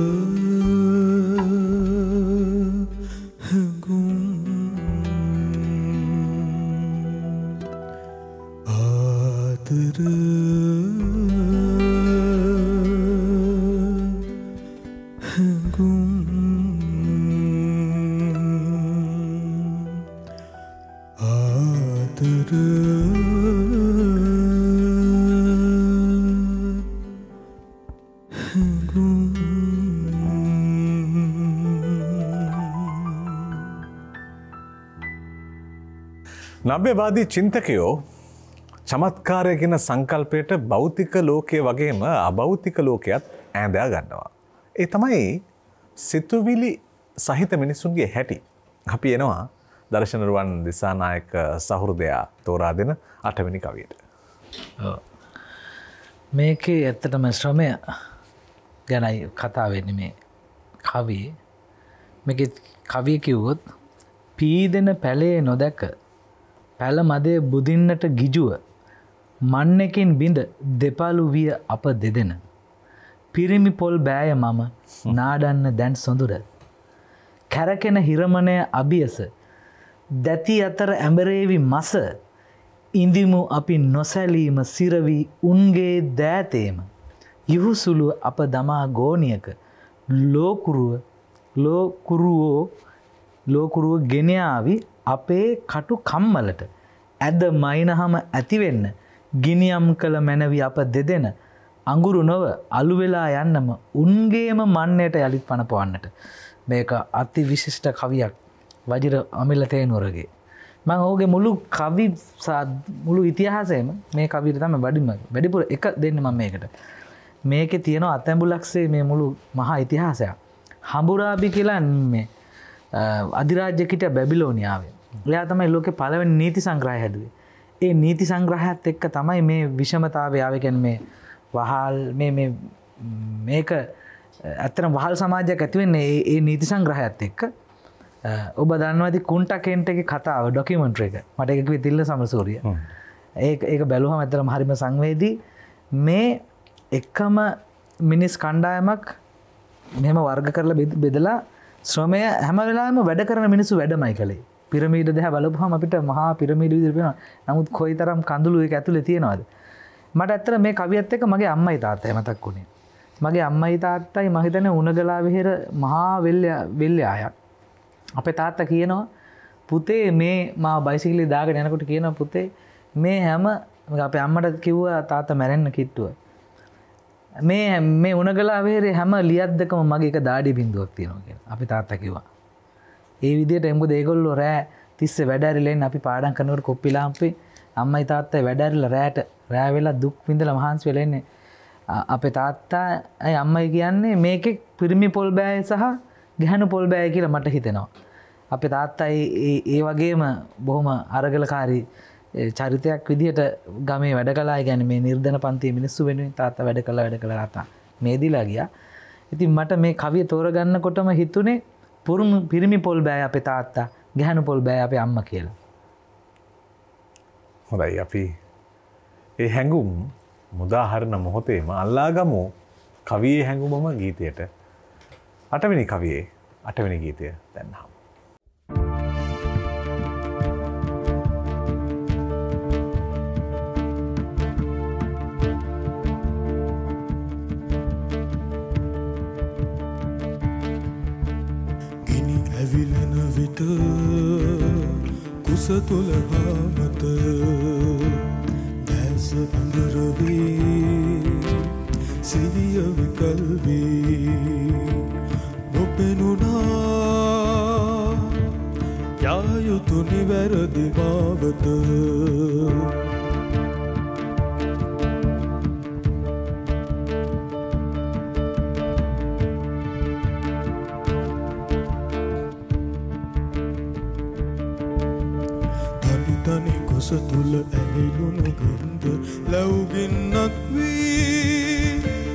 නව්‍යවාදී චින්තකයෝ චමත්කාරය කියන සංකල්පයට භෞතික ලෝකයේ වගේම අභෞතික ලෝකයක් ඈඳා ගන්නවා. ඒ තමයි සිතුවිලි සහිත මිනිසුන්ගේ හැටි. අපි එනවා දර්ශන රුවන් දිසානායක සහෘදයා තෝරා දෙන 8 වෙනි කවියට. මේකේ ඇත්තටම ශ්‍රමය ගැනයි කතා වෙන්නේ මේ කවියේ. මේකේ කවිය කිව්වොත් පීදෙන පැලේ නොදැක පැල මදේ බුදින්නට ගිජුව මන්නකින් බිඳ දෙපළු විය අප දෙදෙන පිරිමි පොල් බෑය මම නාඩන්න දැන් සොඳුර කැරකෙන හිරමණය අභියස දැති අතර ඇඹරේවි මස ඉඳිමු අපි නොසැලීම සිරවී උන්ගේ දෑතේම යහුසුළු අප දමා ගෝනියක ලෝකුරුවෝ ගෙනයාවි අපේ කටු කම්මලට ඇද මයිනහම ඇතිවෙන්න ගිනියම් කළ මැනවි අප දෙදෙන අඟුරු නොව අලුවෙලා යන්නම උන්ගේම මන්නයට යළිත් පනපවන්නට. මේක අති විශිෂ්ට කවියක් වජිර අමිල තේනුවරගේ. මං ඔහුගේ මුළු කවි මුළු ඉතිහාසයම මේ කවියට තමයි වැඩිපුර එක දෙන්න මම මේකට. මේකේ තියෙනවා අතැඹුලක්සේ මේ මුළු මහා ඉතිහාසයක්. හම්බුරාබි කියලා මේ අධිරාජ්‍යකිට බැබිලෝනියාවේ. එයා තමයි ලෝකේ පළවෙනි නීති සංග්‍රහය හැදුවේ. ඒ නීති සංග්‍රහයත් එක්ක තමයි මේ විෂමතාවය ආවේ. කියන්නේ මේ වහල් මේක ඇත්තටම වහල් සමාජයක් ඇති වෙන්නේ ඒ නීති සංග්‍රහයත් එක්ක. ඔබ දන්නවා ඇති කුන්ටා කෙන්ට්ගේ කතාව ඩොකියුමන්ටරි එක. මට ඒක කිව්වේ තිල්ල සමසූරිය. ඒක බැලුවම ඇත්තටම හරිම සංවේදී. මේ එකම මිනිස් කණ්ඩායමක් මෙහෙම වර්ග කරලා බෙදලා ශ්‍රමය හැම වෙලාවෙම වැඩ කරන මිනිස්සු වැඩමයි කළේ. පිරමීඩ දිහා බලපුවම අපිට මහා පිරමීඩ විදිහට පේනවා. නමුත් කොයිතරම් කඳුළු ඒක ඇතුලේ තියෙනවද? මට ඇත්තට මේ කවියත් එක්ක මගේ අම්මයි තාත්තයි මතක් වුණේ. මගේ අම්මයි තාත්තයි මම හිතන්නේ උණගලා විහෙර මහා වෙල්ල ආයක්. අපේ තාත්තා කියනවා පුතේ මේ මා බයිසිකලේ දාගෙන යනකොට කියනවා පුතේ මේ හැම අපේ අම්මට කිව්වා තාත්තා මැරෙන්න කිට්ටුව. මේ උණගලා වේරේ හැම ලියද්දකම මගේ එක දාඩි බින්දුවක් තියෙනවා කියලා. අපි තාත්තා කිව්වා. ඒ විදිහට එම්බුද ඒගොල්ලෝ රෑ 30 වැඩ ඇරිලා ඉන්න අපි පාඩම් කරනකොට කොප්පි ලාම්පේ අම්මයි තාත්තයි වැඩ ඇරිලා රෑ වෙලා දුක් විඳලා මහන්සි වෙලා ඉන්නේ. අපේ තාත්තායි අම්මයි කියන්නේ මේකේ පිරිමි පොල් බෑය සහ ගැහණු පොල් බෑය කියලා මට හිතෙනවා. අපේ තාත්තයි ඒ වගේම බොහොම අරගලකාරී චරිතයක් විදිහට ගමේ වැඩ කළා. ඒ කියන්නේ මේ නිර්ධන පන්තියේ මිනිස්සු වෙනුවෙන් තාත්තා වැඩ කළා තාත්තා මේ දිලා ගියා. ඉතින් මට මේ කවිය තෝරගන්නකොටම හිතුනේ පිරිමි පොල් බෑය අපේ තාත්තා, ගැහණු පොල් බෑය අපේ අම්මා කියලා. හොඳයි අපි ඒ හැඟුම් මුදාහරණ මොහොතේම අල්ලාගමු කවියේ හැඟුමම ගීතයට. 8 වෙනි කවියේ 8 වෙනි ගීතය දැන් අහමු. ගිනි ඇවිලෙන විට කුස තුල හාමත දැස අඳුර වී සිහිය විකල් වී නොපෙනුණා යායුතු නිවැරදි මාවත තනි කුස තුල ඇවිලුණු ගඳ ලැබුගින්නක් වී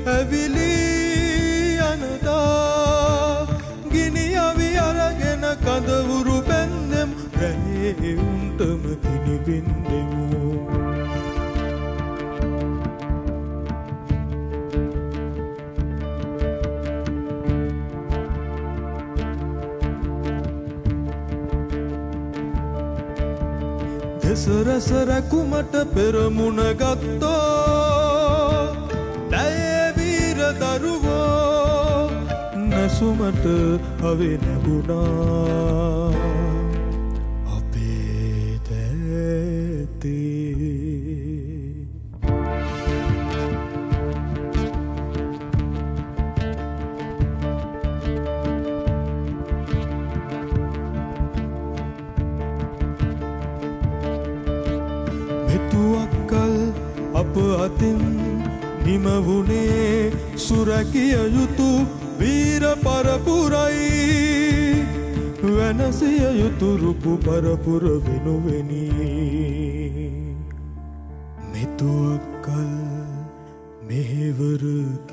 ඇවිලී යනදා ගිනි අවි අරගෙන කඳවුරු බැන්දෙම් රැහේ උන්ටම ගිනි බින්දෙමු දෙසරස රැකුමට පෙරමුණ ගත්තෝ දැයේ වීර දරුවෝ නැසුමට අවේ නැගුණා අපේ දැතේ මෙතුවක්කල් අප අතින් නිම වුණේ සුරැකිය යුතු වීර පරපුරයි වෙනසිය යුතු රුපු පරපුර වෙනුවෙනි මෙතුවක්කල් මෙහෙවර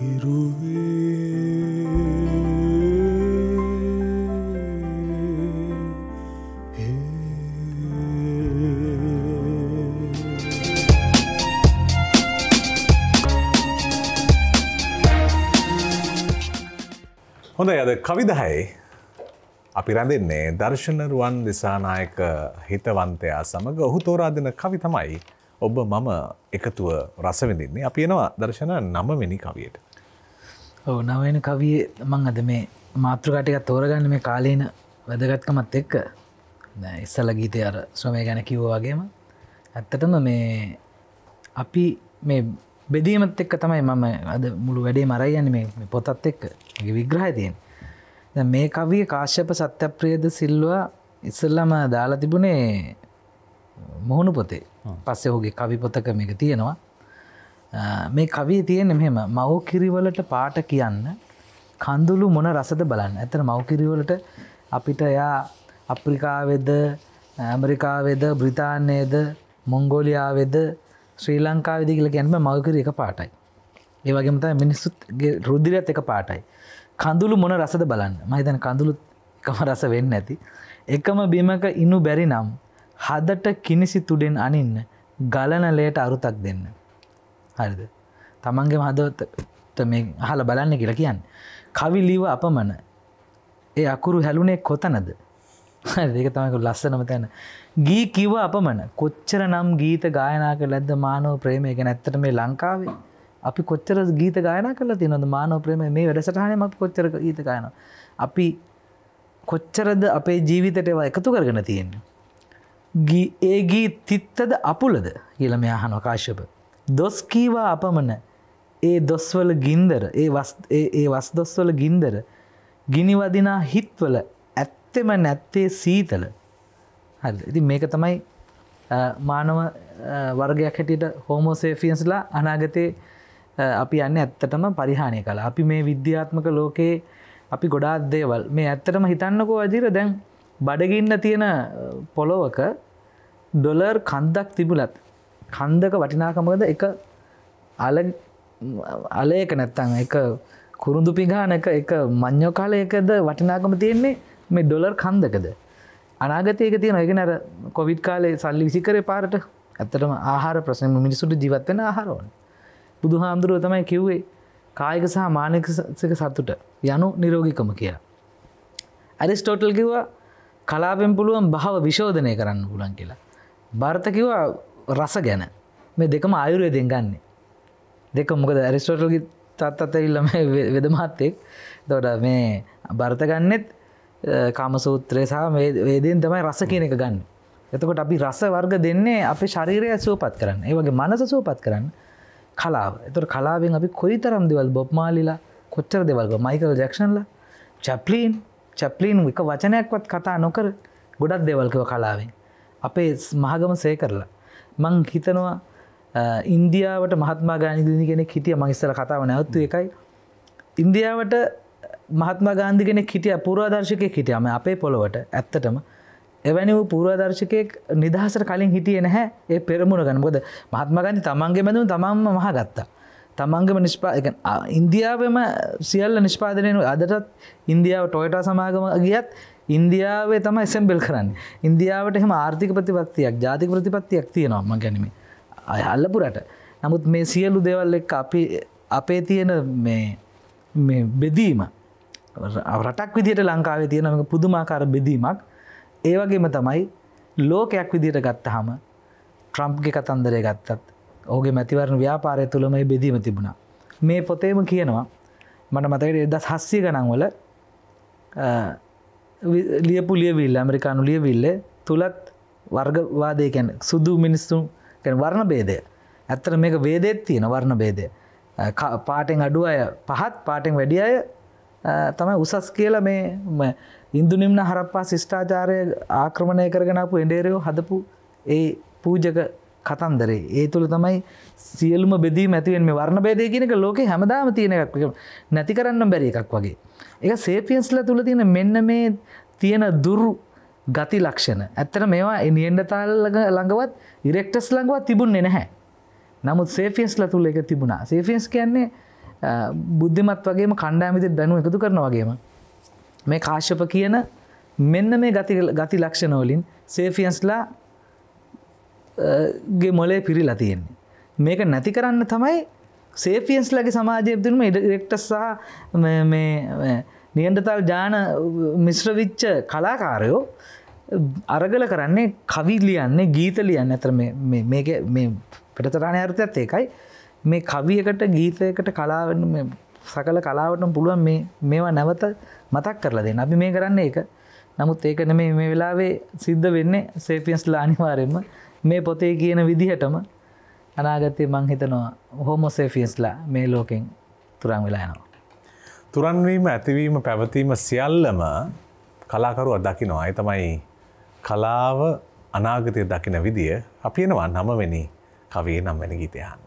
හොඳයි අද කවි 10 අපි රැඳෙන්නේ දර්ශන රුවන් දිසානායක හිතවන්තයා සමග ඔහු තෝරා දෙන කවි තමයි ඔබ මම එකතුව රස විඳින්නේ. අපි එනවා දර්ශන 9 වෙනි කවියට. ඔව් 9 වෙනි කවියේ මම අද මේ මාතෘකා ටිකක් තෝරගන්න මේ කාලේන වැදගත්කමත් එක්ක. දැන් ඉස්සලා ගීතය අර ශ්‍රමය ගැන කිව්වා වගේම ඇත්තටම මේ අපි මේ බෙදීමත් එක්ක තමයි මම අද මුළු වැඩේම අරයි යන්නේ මේ පොතත් එක්ක. මේකේ විග්‍රහය තියෙන්නේ. දැන් මේ කවිය කාශ්‍යප සත්‍යප්‍රියද සිල්වා ඉස්සෙල්ලාම දාලා තිබුණේ මොහුණු පොතේ. පස්සේ ඔහුගේ කවි පොතක මේක තියෙනවා. මේ කවියේ තියෙන්නේ මෙහෙම මව් කිරිවලට පාට කියන්න කඳුළු මොන රසද බලන්න. ඇත්තට මව් කිරිවලට අපිට යා අප්‍රිකාවේද ඇමරිකාවේද බ්‍රිතාන්‍යයේද මොංගෝලියාවේද ශ්‍රී ලංකාවේද කියලා කියන්නේ මව් කිරි එක පාටයි. ඒ වගේම තමයි මිනිස්සුගේ රුධිරයත් එක පාටයි. කඳුළු මොන රසද බලන්න. මම හිතන්නේ කඳුළු එකම රස වෙන්නේ නැති. එකම බිමක ඉනු බැරි නම් හදට කිනිසි තුඩෙන් අනින්න ගලන ලයට අරුතක් දෙන්න. හරිද? තමන්ගේම හදවතට මේ අහලා බලන්න කියලා කියන්නේ. කවි ලිව අපමණ. ඒ අකුරු හැලුනේ කොතනද? හරිද? ඒක තමයි ලස්සනම තැන. ගී කිව්ව අපමණ. කොච්චර නම් ගීත ගායනා කළාද මානව ප්‍රේමය ගැන. ඇත්තට මේ ලංකාවේ අපි කොච්චර ගීත ගායනා කරලා තියෙනවද මානව ප්‍රේමය මේ වැඩසටහනේම අපි කොච්චර ගීත ගායනා. අපි කොච්චරද අපේ ජීවිතේට ඒවා එකතු කරගෙන තියෙන්නේ. ඒ ගී තිත්තද අපුලද කියලා මෙයා අහනවා කාශ්‍යප. දොස් කීවා අපමණ ඒ දොස්වල ගින්දර ඒ වස් දොස්වල ගින්දර ගිනිවදිනා හිත්වල ඇත්තෙම නැත්තේ සීතල. හරි. ඉතින් මේක තමයි මානව වර්ගයක් හැටියට හෝමෝසේපියන්ස්ලා අනාගතේ අපි යන්නේ ඇත්තටම පරිහානිය කළා. අපි මේ විද්‍යාත්මක ලෝකේ අපි ගොඩාක් දේවල් මේ ඇත්තටම හිතන්නකෝ අජිර දැන් බඩගින්න තියෙන පොළොවක ඩොලර් කන්දක් තිබුණත් කන්දක වටිනාකමද එක අලයක නැත්තම් එක කුරුඳු පිඟානක එක මඤ්ඤෝ කාලයකද වටිනාකම තියෙන්නේ මේ ඩොලර් කන්දකද? අනාගතයේ ඒක තියෙනවා. ඒ කියන්නේ අර කොවිඩ් කාලේ සල්ලි විසි කරේ පාරට ඇත්තටම ආහාර ප්‍රශ්න මිනිසුන්ට ජීවත් වෙන්න ආහාර ඕනේ. බුදුහාමුදුරුවෝ තමයි කිව්වේ කායික සහ මානසික සතුට යනු නිරෝගීකම කියලා. ඇරිස්ටෝටල් කිව්වා කලාවෙන් පුළුවන් භව විශෝධනය කරන්න පුළුවන් කියලා. භාරත කිව්වා රස ගැන. මේ දෙකම ආයුර්වේදයෙන් ගන්නෙ. දෙක මොකද ඇරිස්ටෝටල්ගේ තාත්තත් ඇවිල්ලා මේ වෙද මහත්තයෙක්. එතකොට මේ භාරත ගන්නෙත් කාමසූත්‍රය සහ වේදයෙන් තමයි රස කියන එක ගන්න. එතකොට අපි රස වර්ග දෙන්නේ අපේ ශරීරය සුවපත් කරන්න. ඒ වගේ මනස සුවපත් කරන්න කලාව. එතකොට කලාවෙන් අපි කොයිතරම් දේවල් බොබ් මාලිලා කොච්චර දේවල් මයිකල් ජැක්සන්ලා චැප්ලින් එක වචනයක්වත් කතා නොකර ගොඩක් දේවල් කිව්ව කලාවෙන්. අපේ මහගම සේ කරලා. මං හිතනවා ඉන්දියාවට මහත්මා ගාන්ධි කෙනෙක් හිටියා. මං ඉස්සෙල්ලා කතාව නැවතුනේ ඒකයි. ඉන්දියාවට මහත්මා ගාන්ධි කෙනෙක් හිටියා පූර්වාදර්ශකයෙක් හිටියා මේ අපේ පොළොවට. ඇත්තටම එවැනි වූ පූර්වාදර්ශකයෙක් නිදහසට කලින් හිටියේ නැහැ ඒ පෙරමුණ ගන්න. මොකද මහත්මා ගාන්ධි තමන්ගේ බඳුන් තමන්ම මහගත්තා. තමන්ගේම ඉන්දියාවෙම සියල්ල නිෂ්පාදනය අදටත් ඉන්දියාව ටොයටා සමාගම ගියත් ඉන්දියාවේ තමයි ඇසෙම්බල් කරන්නේ. ඉන්දියාවට එහෙම ආර්ථික ප්‍රතිපත්තියක් ජාතික ප්‍රතිපත්තියක් තියෙනවා මම කියන්නේ මේ අල්ලපුරට. නමුත් මේ සියලු දේවල් එක්ක අපේ තියෙන මේ බෙදීම රටක් විදිහට ලංකාවේ තියෙන මේක පුදුමාකාර බෙදීමක්. ඒ වගේම තමයි ලෝකයක් විදිහට ගත්තාම ට්‍රම්ප්ගේ කතන්දරය ගත්තත් ඔහුගේ මැතිවරණ ව්‍යාපාරය තුළ මේ බෙදීම තිබුණා. මේ පොතේම කියනවා මට මතකයි 1700 ගණන් වල ලියපු ලියවිල්ල ඇමරිකානු ලියවිල්ල තුලත් වර්ගවාදය කියන්නේ සුදු මිනිස්සුන් කියන්නේ වර්ණ භේදය. ඇත්තට මේක ભેදෙත් තියෙන වර්ණ ભેදය. පාටෙන් අඩු අය පහත් පාටෙන් වැඩි අය තමයි උසස් කියලා මේ ඉන්දු නිම්න හරප්පා ශිෂ්ටාචාරය ආක්‍රමණය කරගෙන ආපු එඬේරයෝ හදපු ඒ පූජක කතන්දරේ. ඒ තුළ තමයි සියලුම බෙදීම් ඇති වෙන්නේ. මේ වර්ණ ભેදය කියන එක ලෝකේ හැමදාම තියෙන එකක්. නැති කරන්න බැරි එකක් වගේ. ඒක සේපියන්ස්ලා තුළ තියෙන මෙන්න මේ තියෙන දුරු ගති ලක්ෂණ. ඇත්තට මේවා නියන්ඩතාල් ළඟවත් ඉරෙක්ටස් ළඟවත් තිබුණේ නැහැ. නමුත් සේපියන්ස්ලා තුළ ඒක තිබුණා. සේපියන්ස් කියන්නේ බුද්ධිමත් වගේම කණ්ඩායම විදිහට දැනුම එකතු කරනවා වගේම මේ කාශ්‍යප කියන මෙන්න මේ ගති ලක්ෂණ වලින් සේපියන්ස්ලා ගේ මොලේ පිරීලා තියෙන්නේ. මේක නැති කරන්න තමයි සේපියන්ස්ලාගේ සමාජයේ තිබුණු ඉරෙක්ටස් සහ මේ නියන්ඩතාල් ජාන මිශ්‍ර වෙච්ච කලාකාරයෝ අරගල කරන්නේ කවි ලියන්නේ ගීත ලියන්නේ. අතර මේක මේ පිටතරාණේ අර්ථයත් ඒකයි. මේ කවියකට ගීතයකට කලාවෙන් මේ සකල කලාවටම පුළුවන් මේවා නැවත මතක් කරලා දෙන්න. අපි මේ කරන්නේ ඒක. නමුත් ඒක නෙමෙයි මේ වෙලාවේ සිද්ධ වෙන්නේ. සේපියන්ස්ලා අනිවාර්යයෙන්ම මේ පොතේ කියන විදිහටම අනාගතයේ මං හිතනවා හෝමෝසේපියන්ස්ලා මේ ලෝකෙන් තුරන් වෙලා යනවා. තුරන් වීම ඇතිවීම පැවතීම සියල්ලම කලාකරුවා දකිනවා. ඒ තමයි කලාව අනාගතය දකින විදිය. අපි එනවා 9 වෙනි කවියේ 9 වෙනි ගීතය අහන්න.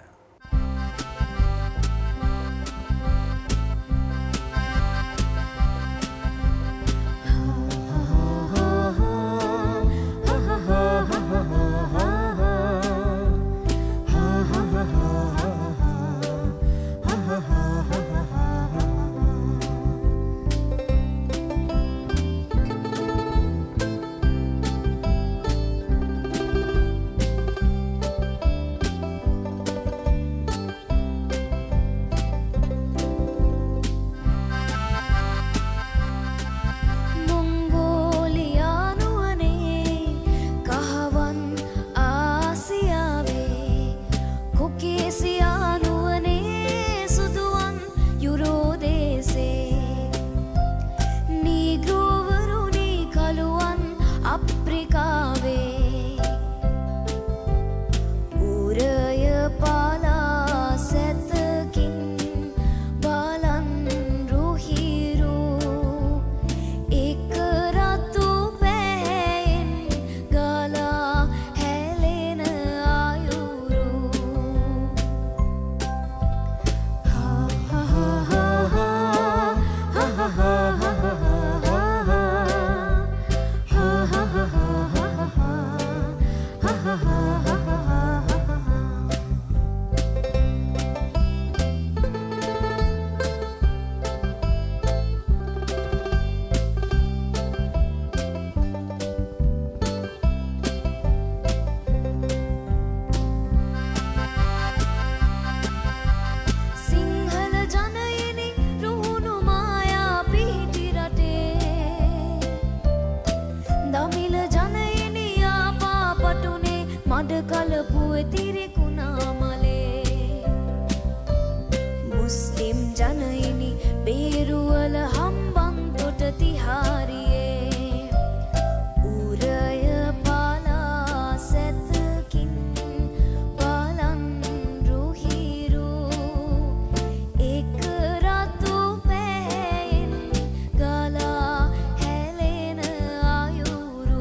සොලපුව තිරෙකුණා මලේ මුස්ලිම් ජනයිනි බේරුවල හම්බන් තොට තිහාරියේ උරය පාලා සැතකින් පාලන් රුහිරු එක රතු පැහැයෙන් ගලා හැලෙන ආයුරු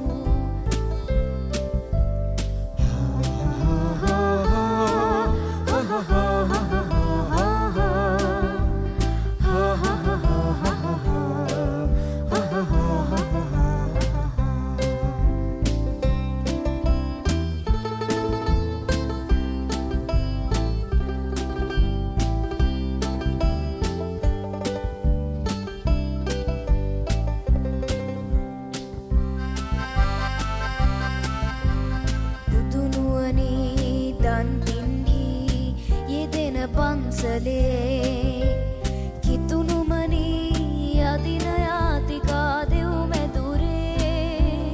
බුදුනුවනේ දන් පින්හි යෙදෙන පන්සලේ කිතුනුමනී අදින යාතිකා දෙව් මැදුරේ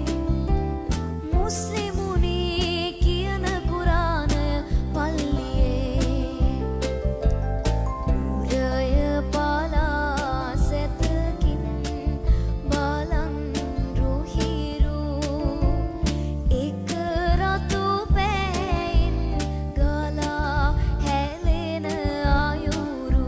මුස්ලිමුනී කියන කුරානය පල්ලියේ උරය පාලා සැතකින් බාලන් රුහිරු එක රතු පැහැයෙන් ගලා හැලෙන ආයුරු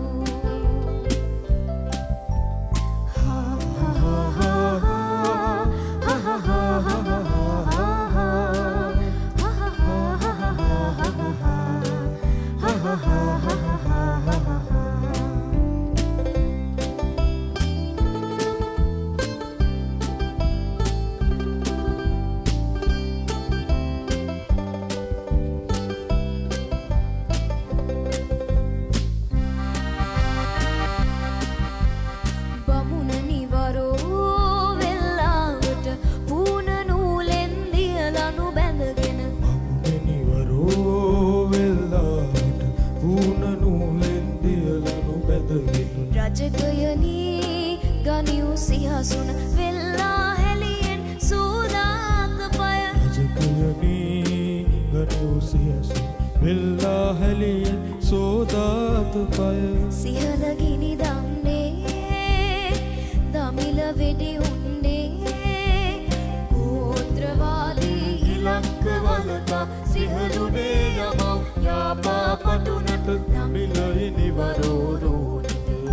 බමුණ නිවරෝ වෙල්ලාවට පූන නූලෙන් දියලනු බැඳගෙන නිවරෝ වෙල්ලාට පූන නූලෙන් දියලනු බැඳගෙන රජකයනී ගනිව් සිහසුන වෙල්ලා හැලියෙන් සූදාත පය රජකයනී ගනවසියස වෙල්ලා හැලියෙන් සෝදාත පය සිහලගිනි දන්නේ දමිල වෙඩි උන්නේ ගෝත්‍රවාදී ඉලක්ක වලතා සිහලුනේ යමව් යාපාපටුනට දමිලයි නිවරෝරෝට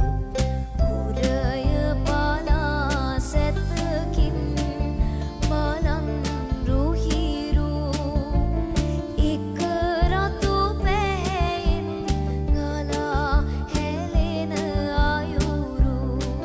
උරය පාලා සැතකින් බාලන් රුහිරු එක රතු පැහැයෙන් ගලා හැලෙන ආයුරු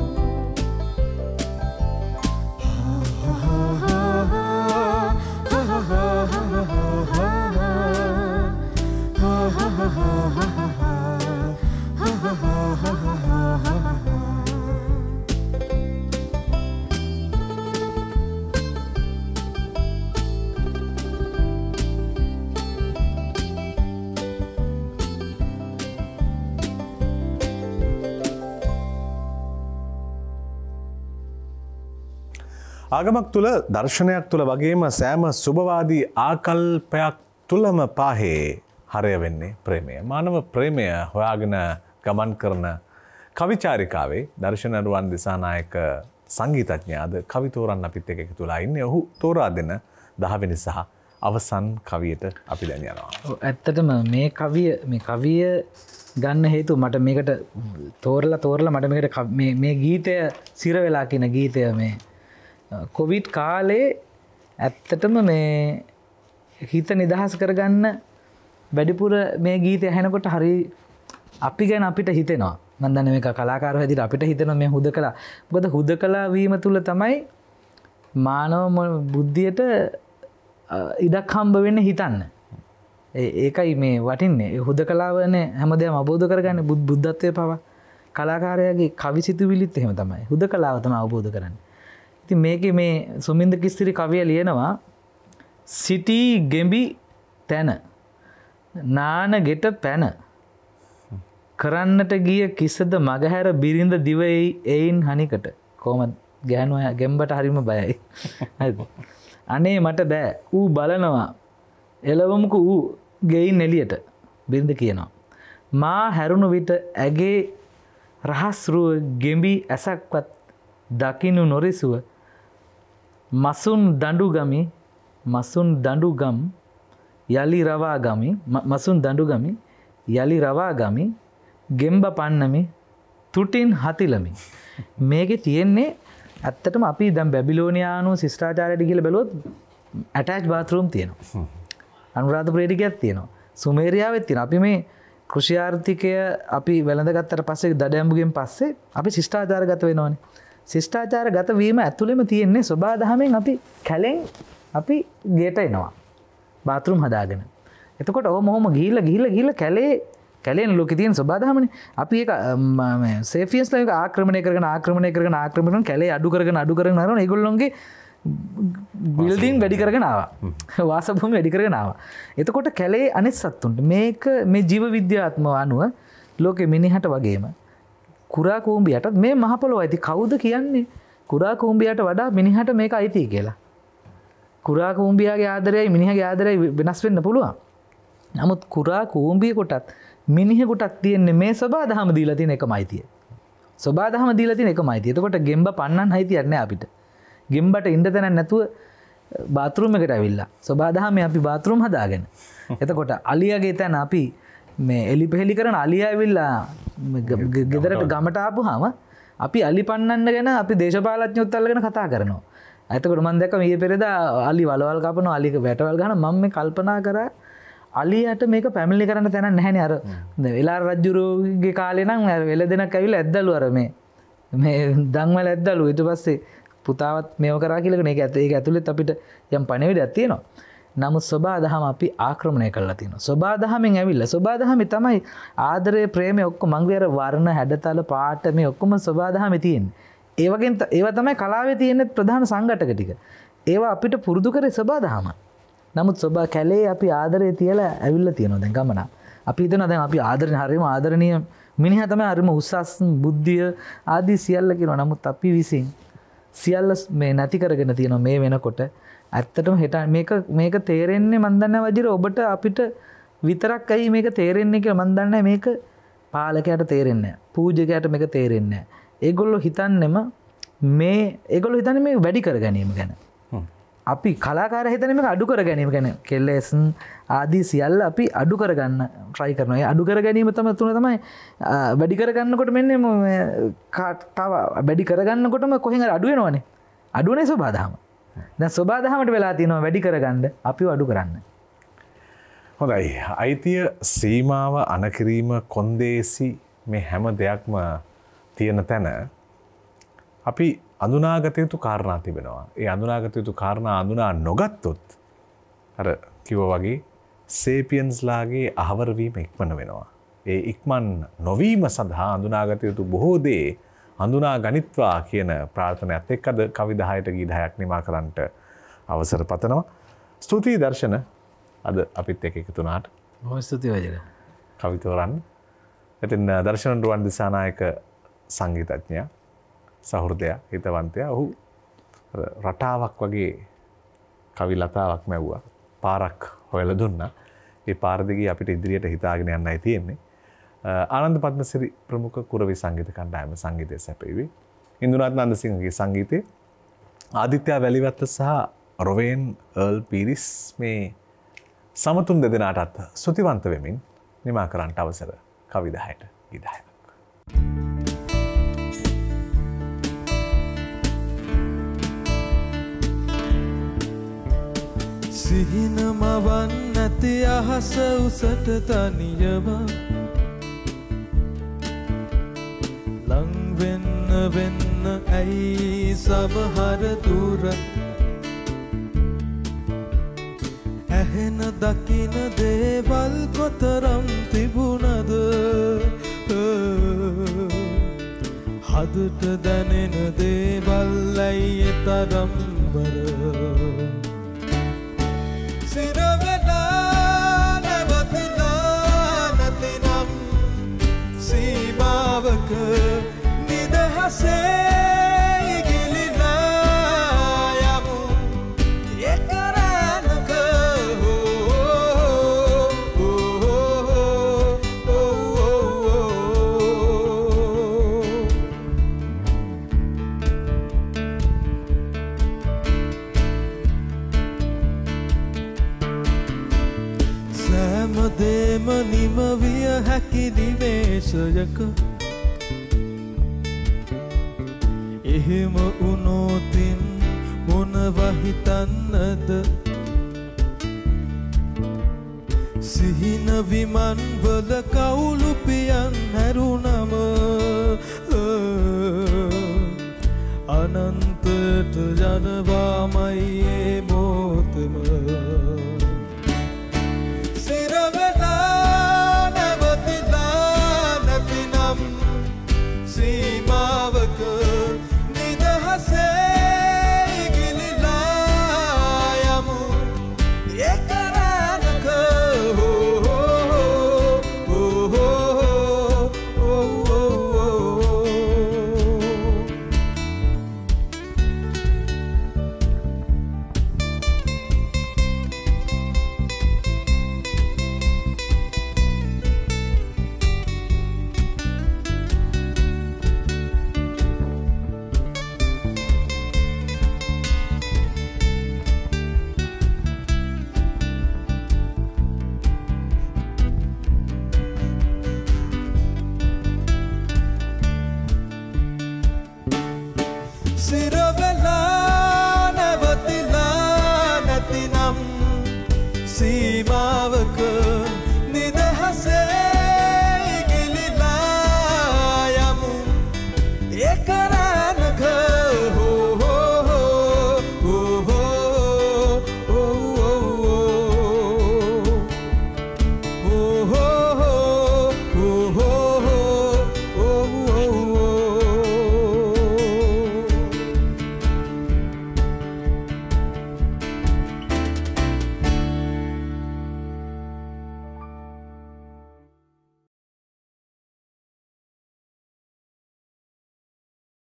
ආගමක් තුළ දර්ශනයක් තුළ වගේම සෑම සුභවාදී ආකල්පයක් තුළම පාහේ හරය වෙන්නේ ප්‍රේමය. මානව ප්‍රේමය හොයාගෙන ගමන් කරන කවිචාරිකාවේ දර්ශනරුවන් දිසානායක සංගීතඥයාද කවි තෝරන්න අපිත් එක්ක එකතු වෙලා ඉන්නේ. ඔහු තෝරා දෙන 10 වෙනි සහ අවසන් කවියට අපි දැන් යනවා. ඇත්තටම මේ කවිය ගන්න හේතු මට මේකට තෝරලා මට මේකට මේ ගීතය සිර වෙලා කියන ගීතය මේ කොවිඩ් කාලේ ඇත්තටම මේ හිත නිදහස් කරගන්න වැඩිපුර මේ ගීතය ඇහෙනකොට හරි අපි ගැන අපිට හිතෙනවා. මම දන්නේ මේක කලාකාරව හැදිට අපිට හිතෙනවා මේ හුදකලා. මොකද හුදකලා වීම තුල තමයි මානව බුද්ධියට ඉඩක් හම්බ වෙන්නේ හිතන්න. ඒකයි මේ වටින්නේ. හුදකලාවනේ හැමදේම අවබෝධ කරගන්නේ බුද්ධත්වයේ පවා. කලාකාරයාගේ කවි සිතුවිලිත් එහෙම තමයි. හුදකලාව තමයි අවබෝධ කරන්නේ. ඉතින් මේකේ මේ සුමින්ද කිස්තිරි කවිය ලියනවා සිටි ගෙඹි තැන නාන ගෙට පැන කරන්නට ගිය කිසද මගහැර බිරිඳ දිව එයින් හනිකට කොහොමද ගෑනුවා ගෙම්බට හරිම බයයි. හරිද? අනේ මට බෑ ඌ බලනවා එළවමුකු වූ ගෙයින් එළියට බිරිඳ කියනවා. මා හැරුණු විට ඇගේ රහස්රුව ගෙඹි ඇසක්වත් දකිනු නොරිසුව මසුන් දඬුගම් යලි රවා ගමි ගෙම්බ පන්නමි තුටින් හතිලමි. මේකේ තියෙන්නේ ඇත්තටම අපි දැන් බැබිලෝනියානු ශිෂ්ටාචාරයට ගිහලා බැලුවොත් ඇටච් බාත්රූම් තියෙනවා. අනුරාධපුරයේදී ගියත් තියෙනවා. සුමේරියාවෙත් තියෙනවා. අපි මේ කෘෂිආර්ථිකය අපි වැළඳගත්තට පස්සේ දඩයම්බුගෙන් පස්සේ අපි ශිෂ්ටාචාරගත වෙනවනේ. ශිෂ්ටාචාරගත වීම ඇතුළෙම තියෙන්නේ සබා දහමෙන් අපි කැලෙන් අපි ගෙට එනවා. බාත්රූම් හදාගෙන. එතකොට ඔහොම ගිහිල්ලා කැලේන ලෝකේ තියෙන සබා දහමනේ. අපි ඒක සේෆියන්ස්ලා එක ආක්‍රමණය කරගෙන කැලේ අඩු කරගෙන අරගෙන ඒගොල්ලොන්ගේ බිල්ඩින් වැඩි කරගෙන ආවා. වාසභූමි වැඩි කරගෙන ආවා. එතකොට කැලේ අනිත් සත්තුන්ට මේක මේ ජීව විද්‍යාත්මක අනුව ලෝකෙ මිනිහට වගේම කුරා කූඹියටත් මේ මහ පොළොව අයිති. කවුද කියන්නේ කුරා කූඹියට වඩා මිනිහට මේක අයිති කියලා? කුරා කූඹියාගේ ආදරයයි මිනිහගේ ආදරයයි වෙනස් වෙන්න පුළුවන්. නමුත් කුරා කූඹියෙකුටත් මිනිහෙකුටත් තියෙන්නේ මේ සබා දහම දීලා තියෙන එකම අයිතිය. සබා දහම දීලා තියෙන එකම අයිතිය. එතකොට ගෙම්බ පන්නන්න අයිතියක් නැහැ අපිට. ගෙම්බට ඉන්න තැනක් නැතුව බාත්රූම් එකට ඇවිල්ලා සබා දහමේ අපි බාත්රූම් හදාගෙන. එතකොට අලියාගේ තැන අපි මේ එලි පෙහෙලි කරන අලියා ඇවිල්ලා ගෙදරට ගමට ආපුවාම අපි අලි පන්නන්න ගැන අපි දේශපාලඥයොත් අල්ලගෙන කතා කරනවා. එතකොට මම දැක්කම ඊයේ පෙරේදා අලි වලවල් කපනවා අලික වැටවල් ගහන මම මේ කල්පනා කරා අලියට මේක පැමිණිලි කරන්න තැනක් නැහැනේ. අර වෙලාර රජුගේ කාලේ නම් වෙල දෙනක් ඇවිල්ලා ඇද්දලු අර මේ දන්වල ඇද්දලු. ඊට පස්සේ පුතාවත් මේව කරා කියලා ඒක ඇතුළෙත් අපිට යම් පණිවිඩයක් තියෙනවා. නමුත් සබා දහම අපි ආක්‍රමණය කරලා තියෙනවා. සබා දහමෙන් ඇවිල්ලා සබා දහමේ තමයි ආදරය ප්‍රේමය ඔක්කොම මංගුවේ අර වර්ණ හැඩතල පාට මේ ඔක්කොම සබා දහමේ තියෙන්නේ. ඒවා තමයි කලාවේ තියෙන ප්‍රධාන සංඝටක ටික. ඒවා අපිට පුරුදු කරේ සබා දහම. නමුත් සබා කැලේ අපි ආදරය තියලා ඇවිල්ලා තියෙනවා දැන් ගමන. අපි හිතනවා දැන් අපි හරිම ආදරණීය මිනිහා තමයි හරිම උසස් බුද්ධිය ආදී සියල්ල කියනවා. නමුත් අපි විසින් සියල්ල මේ නැති කරගෙන තියෙනවා මේ වෙනකොට. ඇත්තටම හෙට මේක තේරෙන්නේ මන් දන්නේ වජිර ඔබට අපිට විතරක් ඇයි මේක තේරෙන්නේ කියලා මන් දන්නේ මේක පාලකයාට තේරෙන්නේ නැහැ. පූජකයාට මේක තේරෙන්නේ නැහැ. ඒගොල්ලෝ හිතන්නේ මේ වැඩි කර ගැනීම ගැන. අපි කලාකාරයා හිතන්නේ මේක අඩු කර ගැනීම ගැන. කෙලෙස් ආදී සියල්ල අපි අඩු කරගන්න try කරනවා. ඒ අඩු කර ගැනීම තමයි වැඩි කරගන්නකොට මෙන්න තව වැඩි කරගන්නකොටම කොහෙන් අඩු වෙනවනේ. අඩු වෙනේ සබා දහම. දැන් සබා දහමට වෙලා තියෙනවා වැඩි කරගන්න අපිව අඩු කරන්න. හොඳයි. අයිතිය සීමාව අනකිරීම කොන්දේසි මේ හැම දෙයක්ම තියෙන තැන අපි අඳුනාගත යුතු කාරණා තිබෙනවා. ඒ අඳුනාගත යුතු කාරණා අඳුනා නොගත්තොත් අර කිව්වා වගේ සේපියන්ස්ලාගේ අහවරවීම ඉක්මන වෙනවා. ඒ ඉක්මන් නොවීම සඳහා අඳුනාගත යුතු බොහෝ දේ හඳුනා ගනිත්වා කියන ප්‍රාර්ථනයත් එක්ක අද කවි 10ට ගී 10ක් නිමා කරන්නට අවසර පතනවා. ස්තුතියි දර්ශන අද අපිත් එක්ක එකතු වුණාට. බොහොම ස්තුතියි වජිර. කවි තෝරන්න. ඉතින් දර්ශන රුවන් දිසානායක සංගීතඥයා සහෘදයා හිතවන්තයා ඔහු රටාවක් වගේ කවි ලතාවක් මැව්වා. පාරක් හොයලා දුන්නා. ඒ පාර දිගේ අපිට ඉදිරියට හිතාගෙන යන්නයි තියෙන්නේ. ආනන්ද පද්මසිරි ප්‍රමුඛ කුරවි සංගීත කණ්ඩායම සංගීතය සැපයුවේ. ඉන්දුනාත් නන්දසිංහගේ සංගීතයේ ආදිත්‍ය වැලිවත්ත සහ රොවෙන් අර්ල් පීරිස් මේ සමතුන් දෙදෙනාටත් ස්තුතිවන්ත වෙමින් නිමා කරන්නට අවසර කවි 10ට ගී 10ක්. සිහින මවන් නැති අහස උසට තනියම ලං වෙන්න ඇයි සමහර දුර ඇහෙන දකින දේවල් කොතරම් තිබුණද හදට දැනෙන දේවල් ඇයි තරම් බර සිරවෙලා නැවතිලා නැතිනම් සීමාවක නිදහසේ ඉගිලිලා යමු එකරැනක හෝ නිමවිය හැකි නිමේෂයක එහෙම වුණොතින් මොනවා හිතන්නද සිහින විමන් වල කවුළු පියන් හැරුණම අනන්තයට යනවාමයි ඒ මොහොතම සිරවෙලා නැවතිලා නැතිනම් සීමාවක නිදහසේ ඉගිලිලා යමු එකරානක සිරවෙලා නැවතිලා නැතිනම් සීමාවක නිදහසේ ඉගිලිලා යමු එකරානක Oh